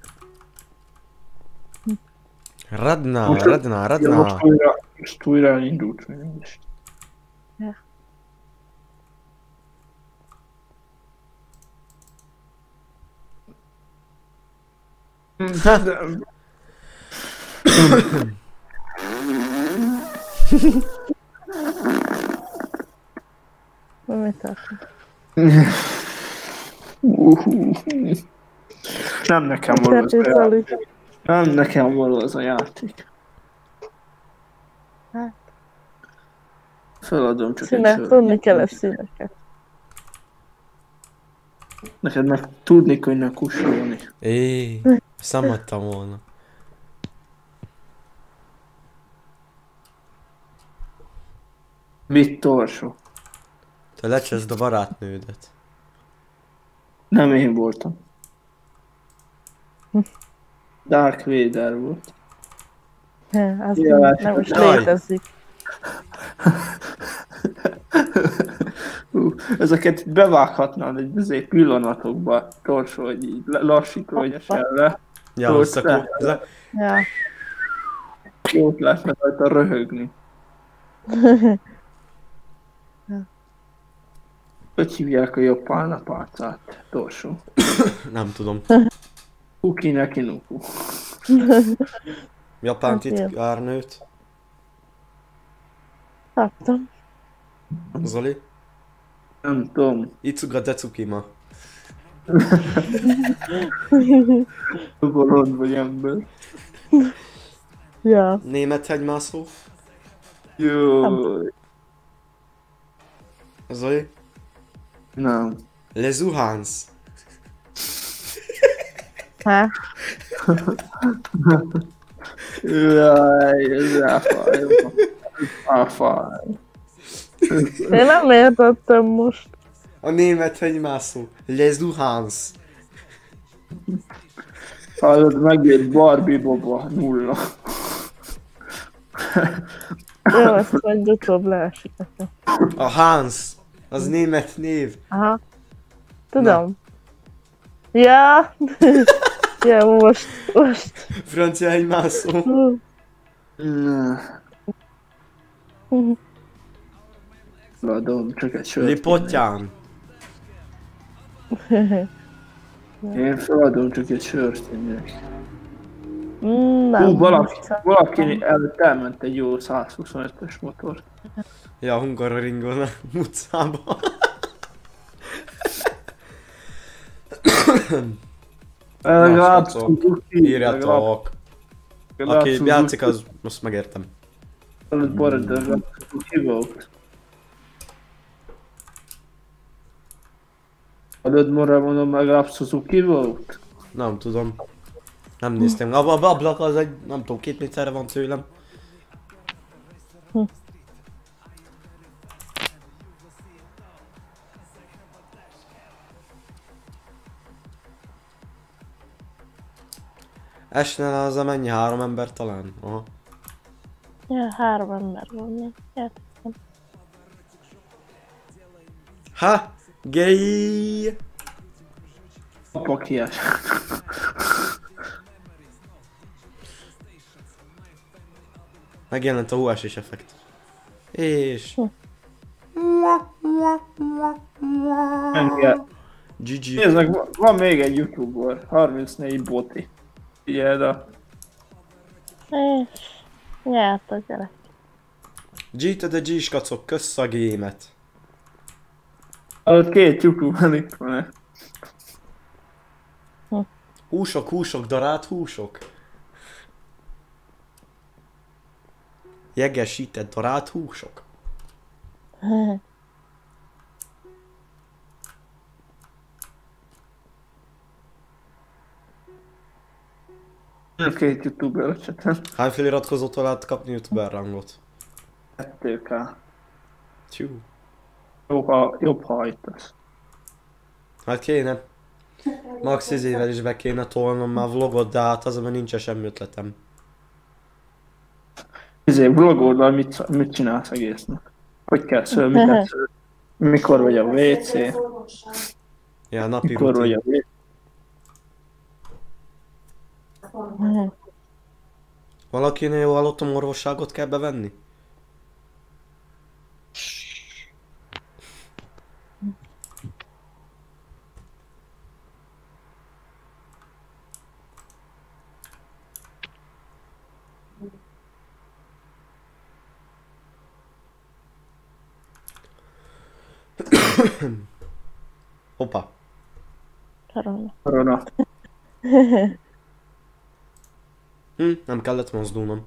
Radna, Most- Radna, Ja, Radna. most újra, most újra elindult mégis. Ja. Mi történt? Nem nekem Mi való az a történt, Zoli? játék. Nem nekem való az a játék. Hát. Feladom csak Színe, egy tudni sört. kell a színeket. Neked meg tudni könnyű kussolni. Éj, számadtam volna. Mit torsó? Te lecseszd a barátnődet. Nem én voltam. Dark Vader volt. Az Ja, nem, nem is jaj. létezik. Hú, ezeket itt bevághatnád egy bizony pillanatokba, torsó, hogy így le- lassítva, hogy esel le. Ja, Tudod, azt akkor... te- Ja. Jót lehetne rajta röhögni. Hogy hívják a jobb pálnapárcát, torsó? Nem tudom. Uki neki nuku. Japán Hát jó. titkárnőt. Kaptam. Zoli. Nem tudom. Itsuga Detsukima. Bolond vagy ember. Ja. Német hegymászó. Jó. Zoli? Nem. Les Uhans. Hát? Jaj, ez elfáj. Elfáj. Én nem értettem most. A német hegymászó. Les Uhans. Hallod, megjött Barbie Boba, nulla. Jó, ezt majd utóbb leesik nekem. A Hans. Az német név. Aha. Tudom. Ja. Ja, most, most. Francia hegymászó. Adom, csak egy sört. Lipottyán. Én feladom, csak egy sört ingyek. Mm, nem. Hú, valaki, valaki előtt elment egy jó százhuszonötös motor. Ja, Hungaroringon a utcába. Legalább srácok, Suzuki, Írjatok. Aki játszik, az most megértem. Előtt Borid, legalább Suzuki volt. Előtt morra mondom, legalább Suzuki volt? Nem tudom. Nem néztem. A a ablak az egy, nem tudom, két méterre van tőlem. Esne le az a mennyi? Három ember talán? Aha. Ja, három ember van még. Játszom. Ha! Gay! Pakiás. Megjelent a hú es es effekt. És... Engem. gé gé. Nézd meg, van még egy youtuber, harmincnégy boti. Figyeld a... És... Nyert a gyerek. G to the G-s kacok, kösz a gémet. Ott két youtuber itt van. Húsok, húsok, darált húsok. Jegesített darált húsok. Két youtuber a cseten. Hány feliratkozótól lehet kapni youtuber rangot? kettő ká. Tyú. Jobb, ha, jobb, ha hajtasz. Hát kéne. Max izével is be kéne tolnom már vlogot, de hát azonban nincsen semmi ötletem. Izé, vlogoddal mit, mit csinálsz egész nap? Hogy kell szól, mit kell szól? Mikor vagy a vé cé? Ja, napi Mikor vagy rutin. a vé cé? Valakinél jó hallottam, orvosságot kell bevenni? Hoppa. Korona. Korona. Hm, nem kellett mozdulnom.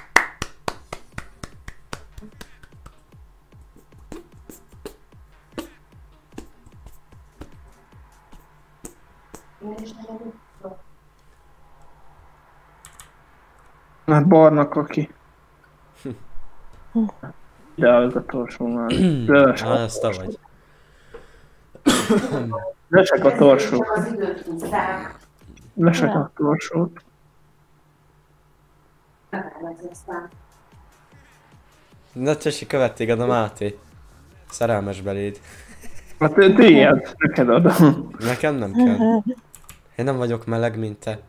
Hát barnak aki. De az a torsó már. Á, ez te vagy. Ne csak a torsó. Ne csak a torsót. Na Csesi, követ téged a Máté. Szerelmes beléd. Hát tiéd, neked adom. Nekem nem kell. Én nem vagyok meleg, mint te.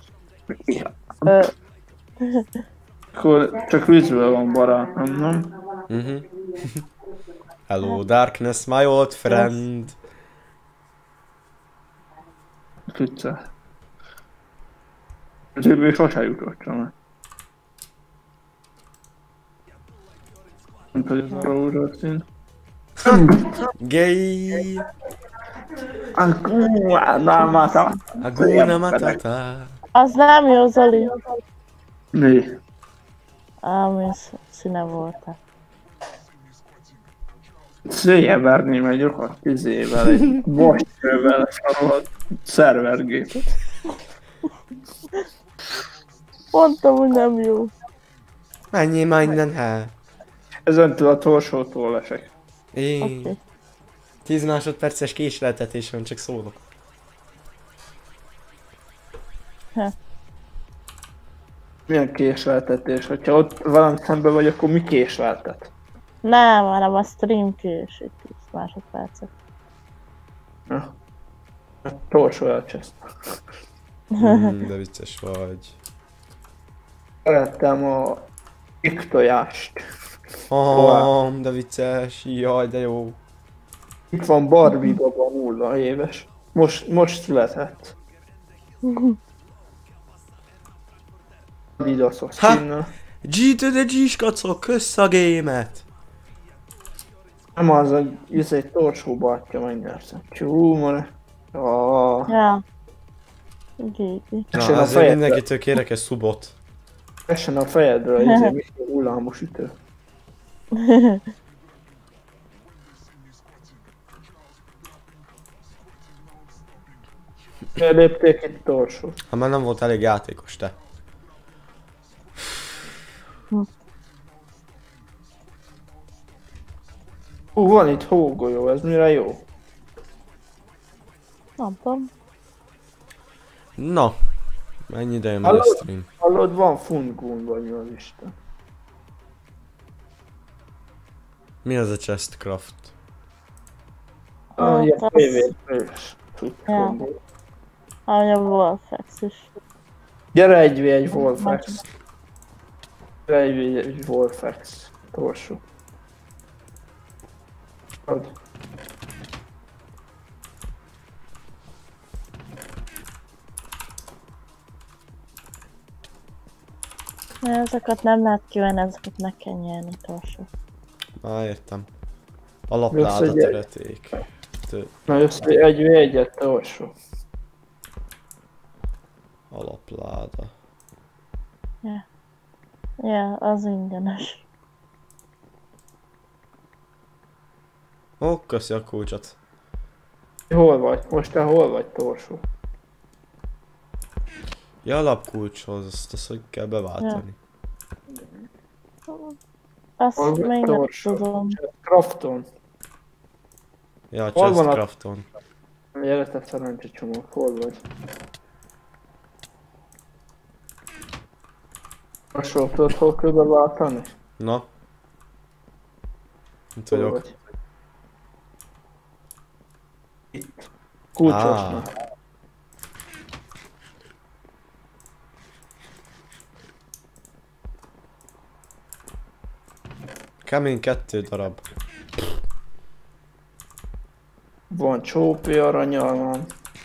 Akkor csak vízről van barátom, nem? Mhm. Hello darkness, my old friend. Vicce. Ezért sose jutottam el. Nem pedig a rózsaszín. Gay. Hakuna Matata. Hakuna Matata. Az nem jó, Zoli. Mi? Ami színe voltak. Széjjel verni megyek a tizével, egy bostővel lesarolt szervergépet. Mondtam, hogy nem jó. Menjél már innen, hát. Ezentől a torsótól lesek. Én... Oké. tíz másodperces késleltetés van, csak szólok. Milyen késleltetés? Hogyha ott velem szemben vagy, akkor mi késleltet? Nem, hanem a stream késik tíz másodpercet. Ja. Torsó elcseszt. Mm, de vicces vagy. Szerettem a iktojást. Oh, de vicces, jaj, de jó. Itt van Barbie baba nulla éves. Most, most született. Adidasos Ha! skinnel. G to the G-skacok, kösz a gémet! Nem az, hogy ez egy torsó bátyja, megnyertem. Csú, mare. Ah. Ja. Gégi. Na, Essen a azért fejedre. mindenkitől kérek egy szubot. Essen a fejedre, ez egy hullámos ütő. Lépték egy torsó. Ha már nem volt elég játékos te. Hú, van itt hógolyó, ez mire jó? Nem tudom. Na, mennyi ideje megy a Hallod? stream? Hallod, van fundgún vagy mi az Isten. Mi az a chestcraft? Ah, ilyen az- pé vé-s. Ja. Ahogy a Wolfex is. Gyere egy vé egy Wolfex. Gyere egy vé egy Wolfex. Torsó. Ad. Ezeket nem lehet kivenni, ezeket meg kell nyerni torsó. Már értem. Alapláda Jössz egy- tereték. Tö- Na jössz egy vé egyet torsó. Alapláda. Ja, az ingyenes. Ó, köszi a kulcsot. Hol vagy? Most te hol vagy torsó? Ja, alapkulcshoz, azt, azt hogy kell beváltani. Azt Hol vagy még nem torsó? tudom. Crafton. Ja, a Hol van a- chestcrafton. Gyere te szerencsecsomag, hol vagy? Torsó, tudod hol kell beváltani? Na. Itt Hol vagyok. vagy? Itt. Kulcsosnak. Á. Kemény kettő darab. Van csópi aranyal van.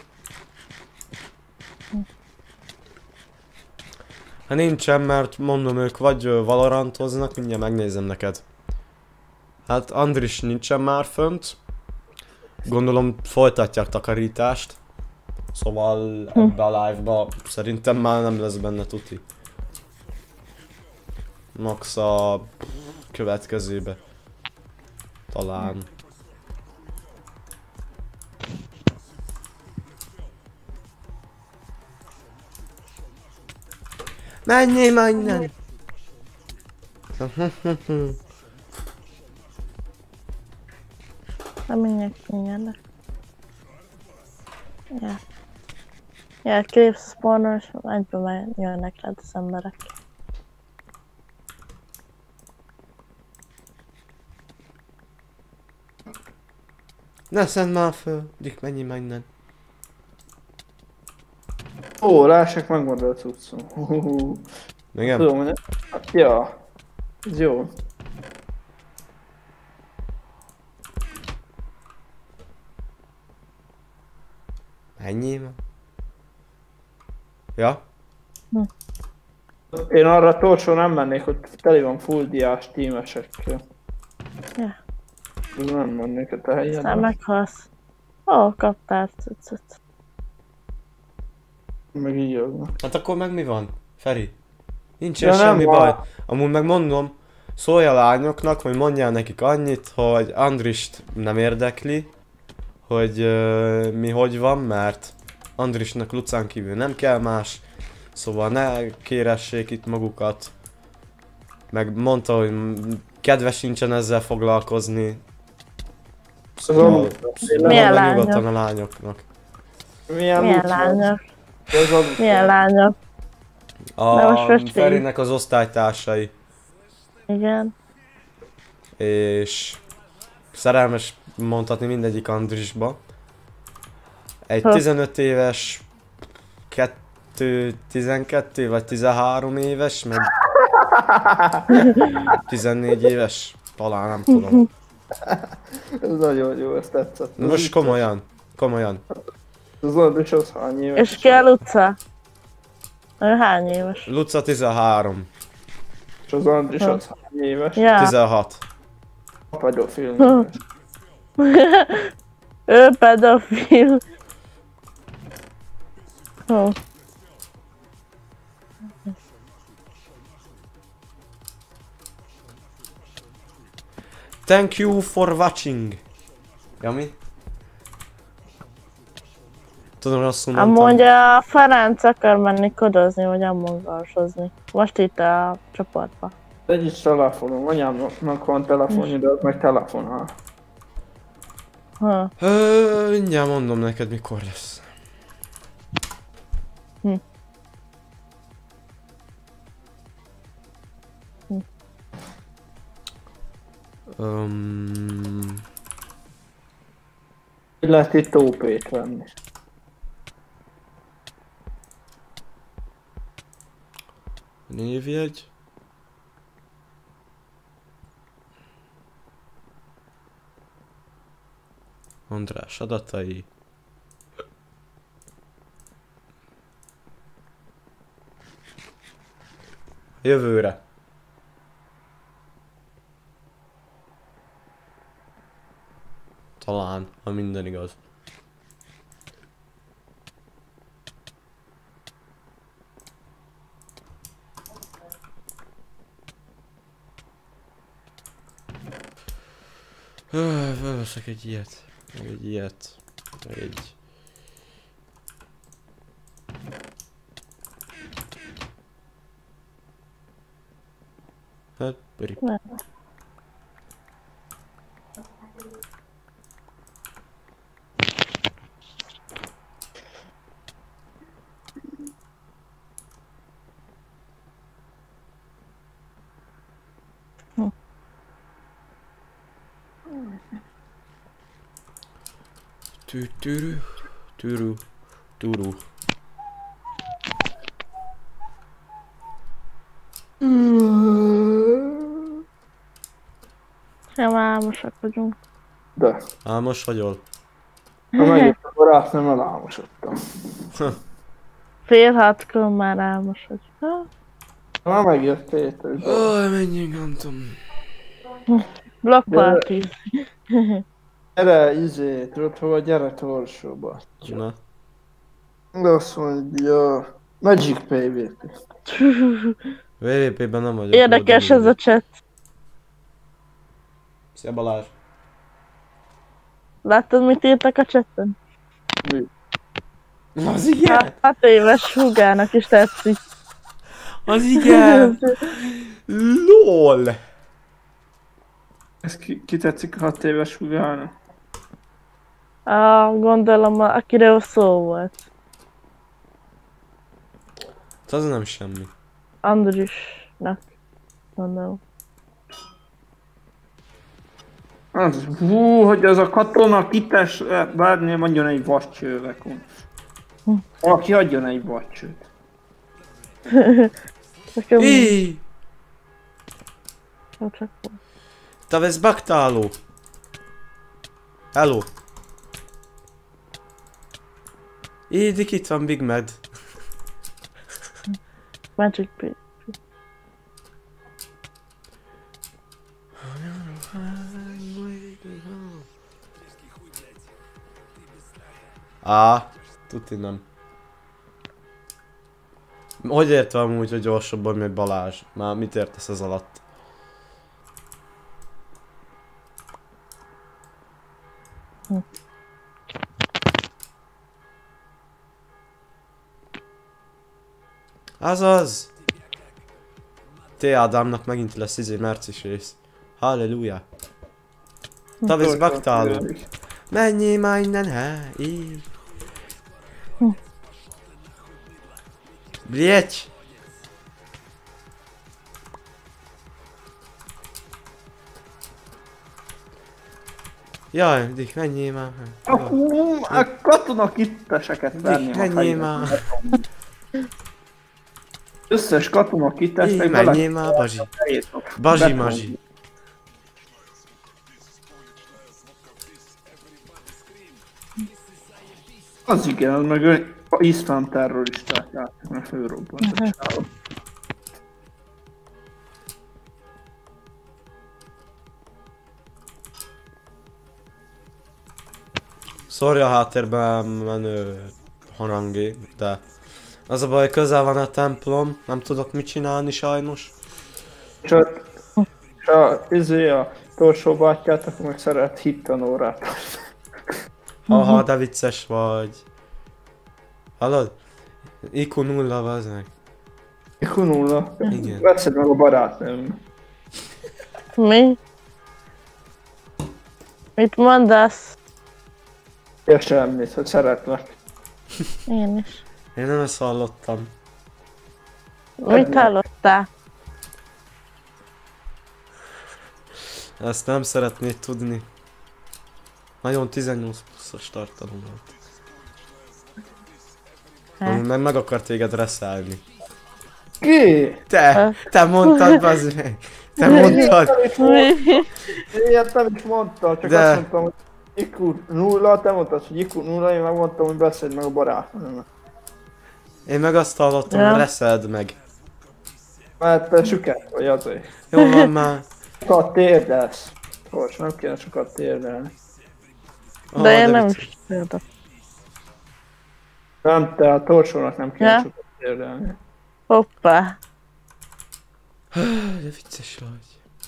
Ha nincsen, mert mondom, ők vagy ö, valorantoznak, mindjárt megnézem neked. Hát Andris nincsen már fönt. Gondolom folytatják takarítást. Szóval ebbe a live-ba szerintem már nem lesz benne tuti. Max a következőbe. Talán. Menjél már innen! Nem mindjárt kinyernek. Ja. Ja, creep spawner, és egyben már jönnek rá az emberek. Ne szedd már föl! Dick, menjél már innen! Ó, rásek megmondod a cuccom. Huhuhu. Igen? Tudom, hogy ne... Hát, ja. Ez jó. Menjél már! Ja? Én arra torsó nem mennék, hogy teli van full diás tímesekkel. Ja. Nem mennék a te Aztán helyedben. meghalsz. Ó, kaptál cuccot. Meg így jövnek. Hát akkor meg mi van, Feri? Nincs Ja, ja, nem semmi van. baj. Amúgy meg mondom, szólj a lányoknak, hogy mondjál nekik annyit, hogy Andrist nem érdekli, hogy uh, mi hogy van, mert Andrisnak Lucán kívül nem kell más, szóval ne kéressék itt magukat. Meg mondta, hogy kedve sincsen ezzel foglalkozni. Szóval Milyen maradj nyugodtan lányok? a lányoknak. Milyen, Milyen Luca? lányok? Ez a Luca. Milyen lányok? Na most A festsék. Ferinek az osztálytársai. Igen. És szerelmes mondhatni mindegyik Andrisba. Egy Ha. tizenöt éves, kettő, tizenkettő vagy tizenhárom éves, meg tizennégy éves, talán nem tudom. Ez nagyon jó, ezt tetszett. Na most komolyan, komolyan. Az Andris az hány éves? És ki a Luca? Ő hány éves? Luca tizenhárom, És az Andris az hány éves? Ja. tizenhat. A pedofil. Ő pedofil. Ó. Thank you for watching. Jami? Tudom, rosszul mondtam. Amúgy a Ferenc akar menni kodozni, vagy ammongalsozni. Most itt a csoportba. Egy is telefonom, anyámnak van telefonja, de az meg telefonál. Ha. Ö, mindjárt mondom neked, mikor lesz. Hm. Hm. Um, Hogy lehet itt tópét venni? névjegy. András adatai. Jövőre. Talán, ha minden igaz. Öh, Fölveszek egy ilyet. Meg egy ilyet. Meg egy... Hát, pöri. Tü-türü, türü, türü. Nem álmosak vagyunk. De. Álmos vagyol? Ha megjött a barát, nem elámosodtam. Fél hatkor már álmos vagy. Ha? Ha megjött tétel. Aj, menjünk, nem tudom. Block party. Gyere, izé, tudod hova, gyere Torsóba. Na. De azt mondja, Magic pé vé pé. vé vé pé-ben nem vagyok. Érdekes ez a chat. Szia Balázs. Láttad, mit írtak a chatten? Mi? Az igen? Hát, hat éves húgának is tetszik. Az igen! LOL! Ez ki, ki tetszik a hat éves húgának? Ah, gondolom, akiről szó volt. Az nem semmi. Andrisnak. Gondolom. Az, hú, hogy az a katona kites, várni, mondjon egy vascsővek. Valaki adjon egy vascsőt. Nekem... Éj! Csak... Tavesz baktáló! Hello! Édik, itt van Big Mad. Magic Pit. Á, tuti nem. Hogy érte amúgy, hogy gyorsabban megy Balázs? Már mit értesz ez alatt? Hm. Azaz! T. Ádámnak megint lesz izé mercis rész. Halleluja! Tavis baktáló! Menjél már innen, há, így! Blyecs! Jaj, Dik, menjél már! A, a katona kitteseket Dik, venném a menjél fejbe. már! Összes katona Így, kittesnek menjél már, Bazsi! Bazsi mazsi! Az igen, az meg ő- a iszlám terroristák játszik, mert fölrobbant a csávot. Sorry a háttérben menő harangé, de az a baj, közel van a templom, nem tudok mit csinálni sajnos. És a, és a, izé a torsó bátyját, akkor meg szeret hittanórát. Aha, de vicces vagy. Hallod? I Q nulla, vazd meg. Kunulla. Igen. Veszed meg a barátnőm. Mi? Mit mondasz? Ja semmit, hogy szeretlek. Én is. Én nem ezt hallottam. Mit hallottál? Ezt nem szeretnéd tudni. Nagyon tizennyolc pluszos tartalom volt. Ami meg meg akar téged reszelni. Ki? Te! Te mondtad, bazd meg! Te mondtad! Mi? Ilyet nem is mondta, csak De. azt mondtam, hogy I Q nulla, te mondtad, hogy I Q nulla, én meg mondtam, hogy beszéld meg a barátnőm. Én meg azt hallottam, Ja. hogy reszeld meg. Mert te süket vagy azért. Jó van már. Sokat térdelsz. Tors, nem kéne sokat térdelni. Ah, De én nem vicces. is tudok. Nem, te a torsónak nem kéne Ja. sokat térdelni. Hoppá. De vicces vagy.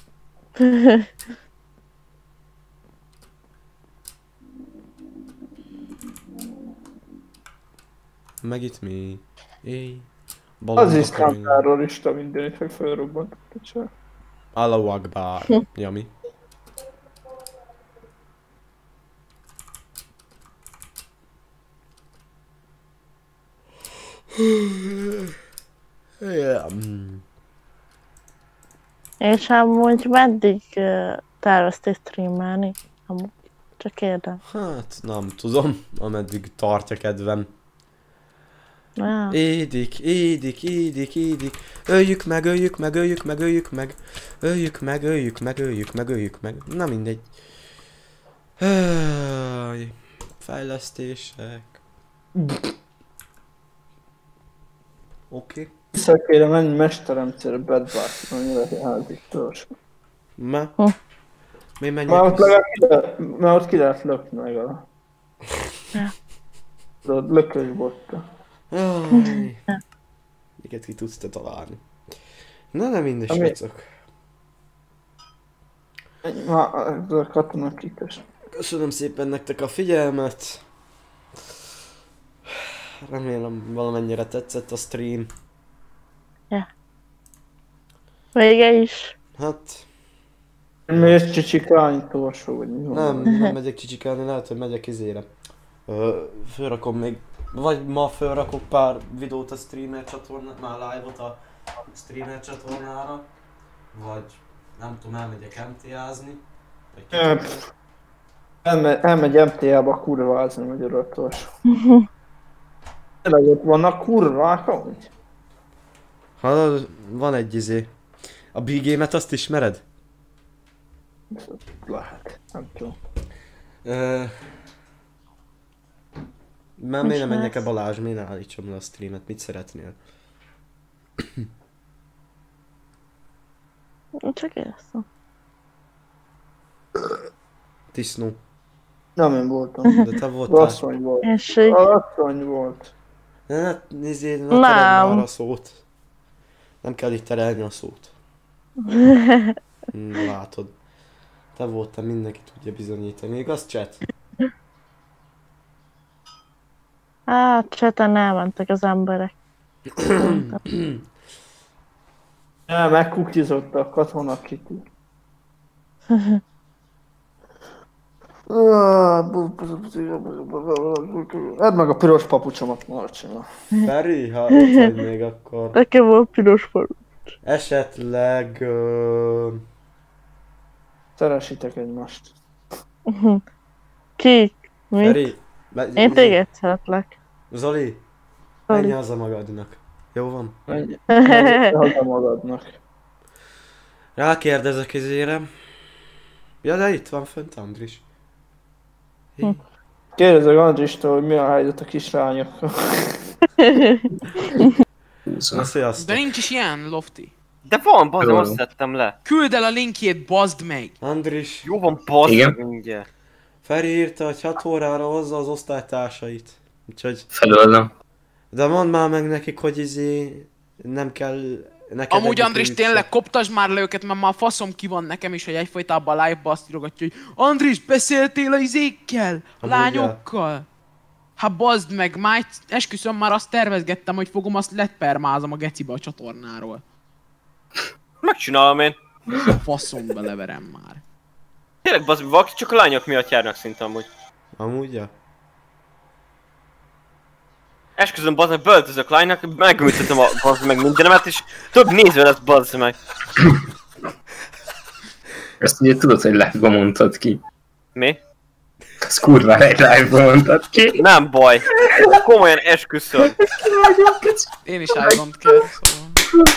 Meg itt mi? Éj. Az iszlám terrorista mindenit, hogy felrobbantott a csaj. Allahu Akbar. Jami. Yeah. mm. És amúgy meddig uh, terveztél streamelni? Amúgy. Csak kérdem. Hát nem tudom, ameddig tartja kedvem. Ah. Édik, édik, édik, édik. Öljük meg, öljük meg, öljük meg, öljük meg. Öljük meg, öljük meg, öljük meg, öljük meg. Na mindegy. Öj, fejlesztések. Oké. Okay. Vissza kéne menni mesteremcére bedbászni, annyira hiányzik tors. Ma? Hm. Mi Már menjek ott legalább ki lehet, már ott ki lehet lökni legalább. Ja. Tudod, lökös botta. Aj. Miket ki tudsz te találni? Na nem mindegy, Ami- srácok. Ma ez a katona kites. Köszönöm szépen nektek a figyelmet. Remélem valamennyire tetszett a stream. Vége is. Hát Miért csicsikálni torsó, vagy mi van? nem, nem megyek csicsikálni, lehet, hogy megyek izére. Ö, fölrakom még, vagy ma fölrakok pár videót a streamer csatornára, már live-ot a streamer csatornára. Vagy nem tudom, elmegyek em té á-zni. Vagy ki Ö, tudja. Elmegy, elmegy em té á-ba kurvázni magyarul torsó. Tényleg ott vannak kurvák amúgy? Hallod, van egy izé. A B-game-et azt ismered? Lehet, nem tudom. Ö... Már miért nem Most menjek-e lesz. Balázs, miért ne állítsam le a streamet, mit szeretnél? Csak éreztem. Disznó. Nem én voltam. De te voltál. Asszony volt. És így... Asszony volt. Ne, ne, nézzél, ne Nem. terelj már a szót. Nem kell itt terelni a szót. Hmm, látod. Te voltál, mindenki tudja bizonyítani, igaz, chat? Hát, cseten elmentek az emberek. Nem, megkukizott a katona Kitty. Edd meg a piros papucsomat, Marcsina. Feri, ha ott vagy még akkor. Nekem van piros falu. Esetleg... Uh... Szeressitek egymást. Ki? Mit? Feri... Me- Én téged szeretlek. Zoli, Zoli. menj haza magadnak. Jó van? Menj, menj haza magadnak. Rákérdezek izére. Ja, de itt van fönt Andris. Hm. Kérdezek Andristól, hogy mi a helyzet a kislányokkal. Na, sziasztok. De nincs is ilyen, Lofty. De van, bazd, Jó. azt szedtem le. Küld el a linkjét, bazd meg! Andris, Jó van, bazd Igen. meg mindjárt. Feri írta, hogy hat órára hozza az osztálytársait. Úgyhogy... Felőlem. De mondd már meg nekik, hogy izé... Nem kell... Neked Amúgy egyik Andris, nincs. tényleg koptasd már le őket, mert már a faszom ki van nekem is, hogy egyfajtában a live-ba azt írogatja, hogy Andris, beszéltél a izékkel? A Amúgy, lányokkal? Hát bazd meg, már egy- esküszöm, már azt tervezgettem, hogy fogom, azt letpermázom a gecibe a csatornáról. Megcsinálom én. A faszomba leverem már. Tényleg, bazd, valaki csak a lányok miatt járnak szinte amúgy. Amúgy, ja. Esküszöm, bazd meg, beöltözök lánynak, megültetem a bazd meg mindenemet, és több néző lesz, bazd meg. Ezt ugye tudod, hogy live-ba mondtad ki. Mi? Ez kurvára egy live-ba mondtad ki. Nem baj. Komolyan esküszöm. Én is I don't care, szóval.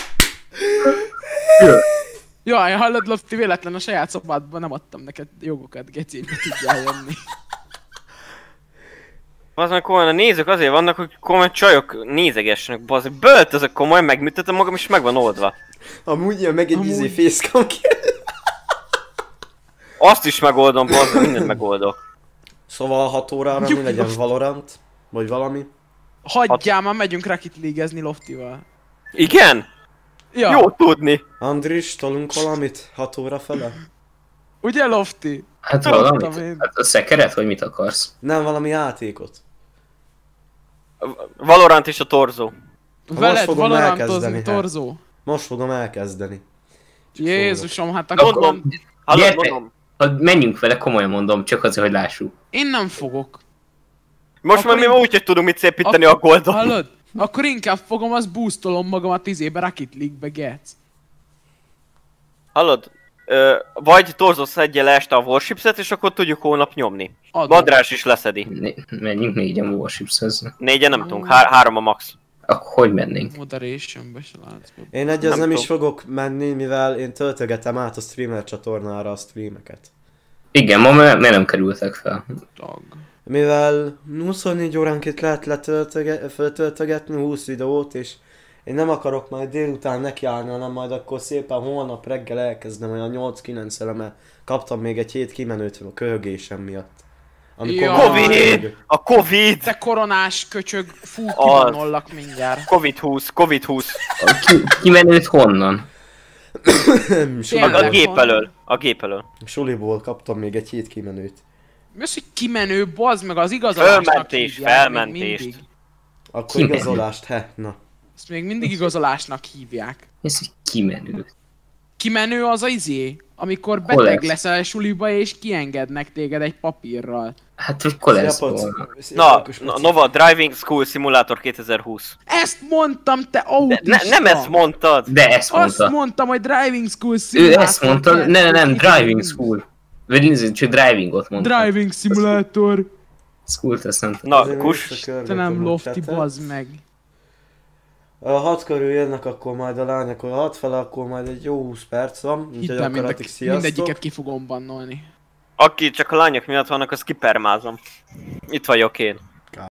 Jaj, hallod, Lofty, véletlen a saját szobádban nem adtam neked jogokat, geci, be tudjál jönni. Bazd meg, komolyan a nézők azért vannak, hogy komolyan csajok nézegessenek, bazd meg. Beöltözök komolyan, megműtöttem magam, és meg van oldva. Amúgy, ja, meg egy Amúgy. izé facecam kell. Azt is megoldom, bazd meg, mindent megoldok. Szóval hat órára mi Nyugi, legyen, most. Valorant? Vagy valami? Hagyjál, már megyünk Rocket League-ezni Loftyval. Igen? Ja, Jó tudni. Andris, tolunk valamit? hat óra fele? ugye Lofty? Hát Hallottam valamit. én. Hát a szekeret, vagy mit akarsz? Nem, valami játékot. Valorant és a torzó. most Veled fogom elkezdeni, valorantozni, hát. torzó. Most fogom elkezdeni. Jézusom, hát Mondom, akkor hallod, Gyertek! mondom. Ha menjünk vele, komolyan mondom, csak azért, hogy lássuk. én nem fogok. Most Akkor már mi én- úgy, hogy tudunk mit szépíteni Ak- a goldon. Hallod? Akkor inkább fogom, azt boostolom magam a izébe, Rocket League-be, gec. Hallod? Ö, vagy torzó szedje le este a Warships-et, és akkor tudjuk holnap nyomni. Adom. Madrás is leszedi. Né- menjünk négyen Warshipshez. Négyen nem tudunk, há- három a max. Akkor hogy mennénk? Moderation-be se látsz. Én egyez Nem nem, is tudom. fogok menni, mivel én töltögetem át a streamer csatornára a streameket. Igen, ma miért nem kerültek fel? Tag. Mivel huszonnégy óránként lehet letöltöge- feltöltögetni húsz videót, és én nem akarok majd délután nekiállni, hanem majd akkor szépen holnap reggel elkezdem olyan nyolc-kilenc-re, mert kaptam még egy hét kimenőt a köhögésem miatt. Jaj. Covid! A Covid! Te koronás köcsög, fú, Az. kivannollak mindjárt. Covid húsz, Covid húsz. A ki, kimenőt honnan? A, Tényleg a gép van. elől. A gép elől. Suliból kaptam még egy hét kimenőt. Mi az, hogy kimenő, bazd meg az igazolásnak Fölmentés, hívják még felmentést. mindig. Akkor Kimenő. igazolást, he, na. Ezt még mindig igazolásnak hívják. Ez egy kimenő. Kimenő az a izé, amikor Hol beteg lesz? leszel suliba és kiengednek téged egy papírral. Hát, hogy kolesz Szia, Pac. volna. Szia, Na, Markus, na, Paci. Nova Driving School Simulator kétezer-húsz. Ezt mondtam, te De, autista! ne, nem ezt mondtad! De ezt Azt mondta. mondtam, hogy Driving School Ő Simulator. ezt mondta, ne, ne, nem, driving school. Vagy nézzük, csak drivingot mondta. Driving Simulator. Schoolt ezt nem tudom. Na, Azért kus. visszakörbetom Te nem a Lofty, chatet. bazd meg. A hat körül jönnek akkor majd a lányok, a hat fele akkor majd egy jó húsz perc van, úgyhogy Hidd el, akkor mind, addig sziasztok. mindegyiket ki fogom bannolni. Aki csak a lányok miatt vannak, az kipermázom. Itt vagyok én.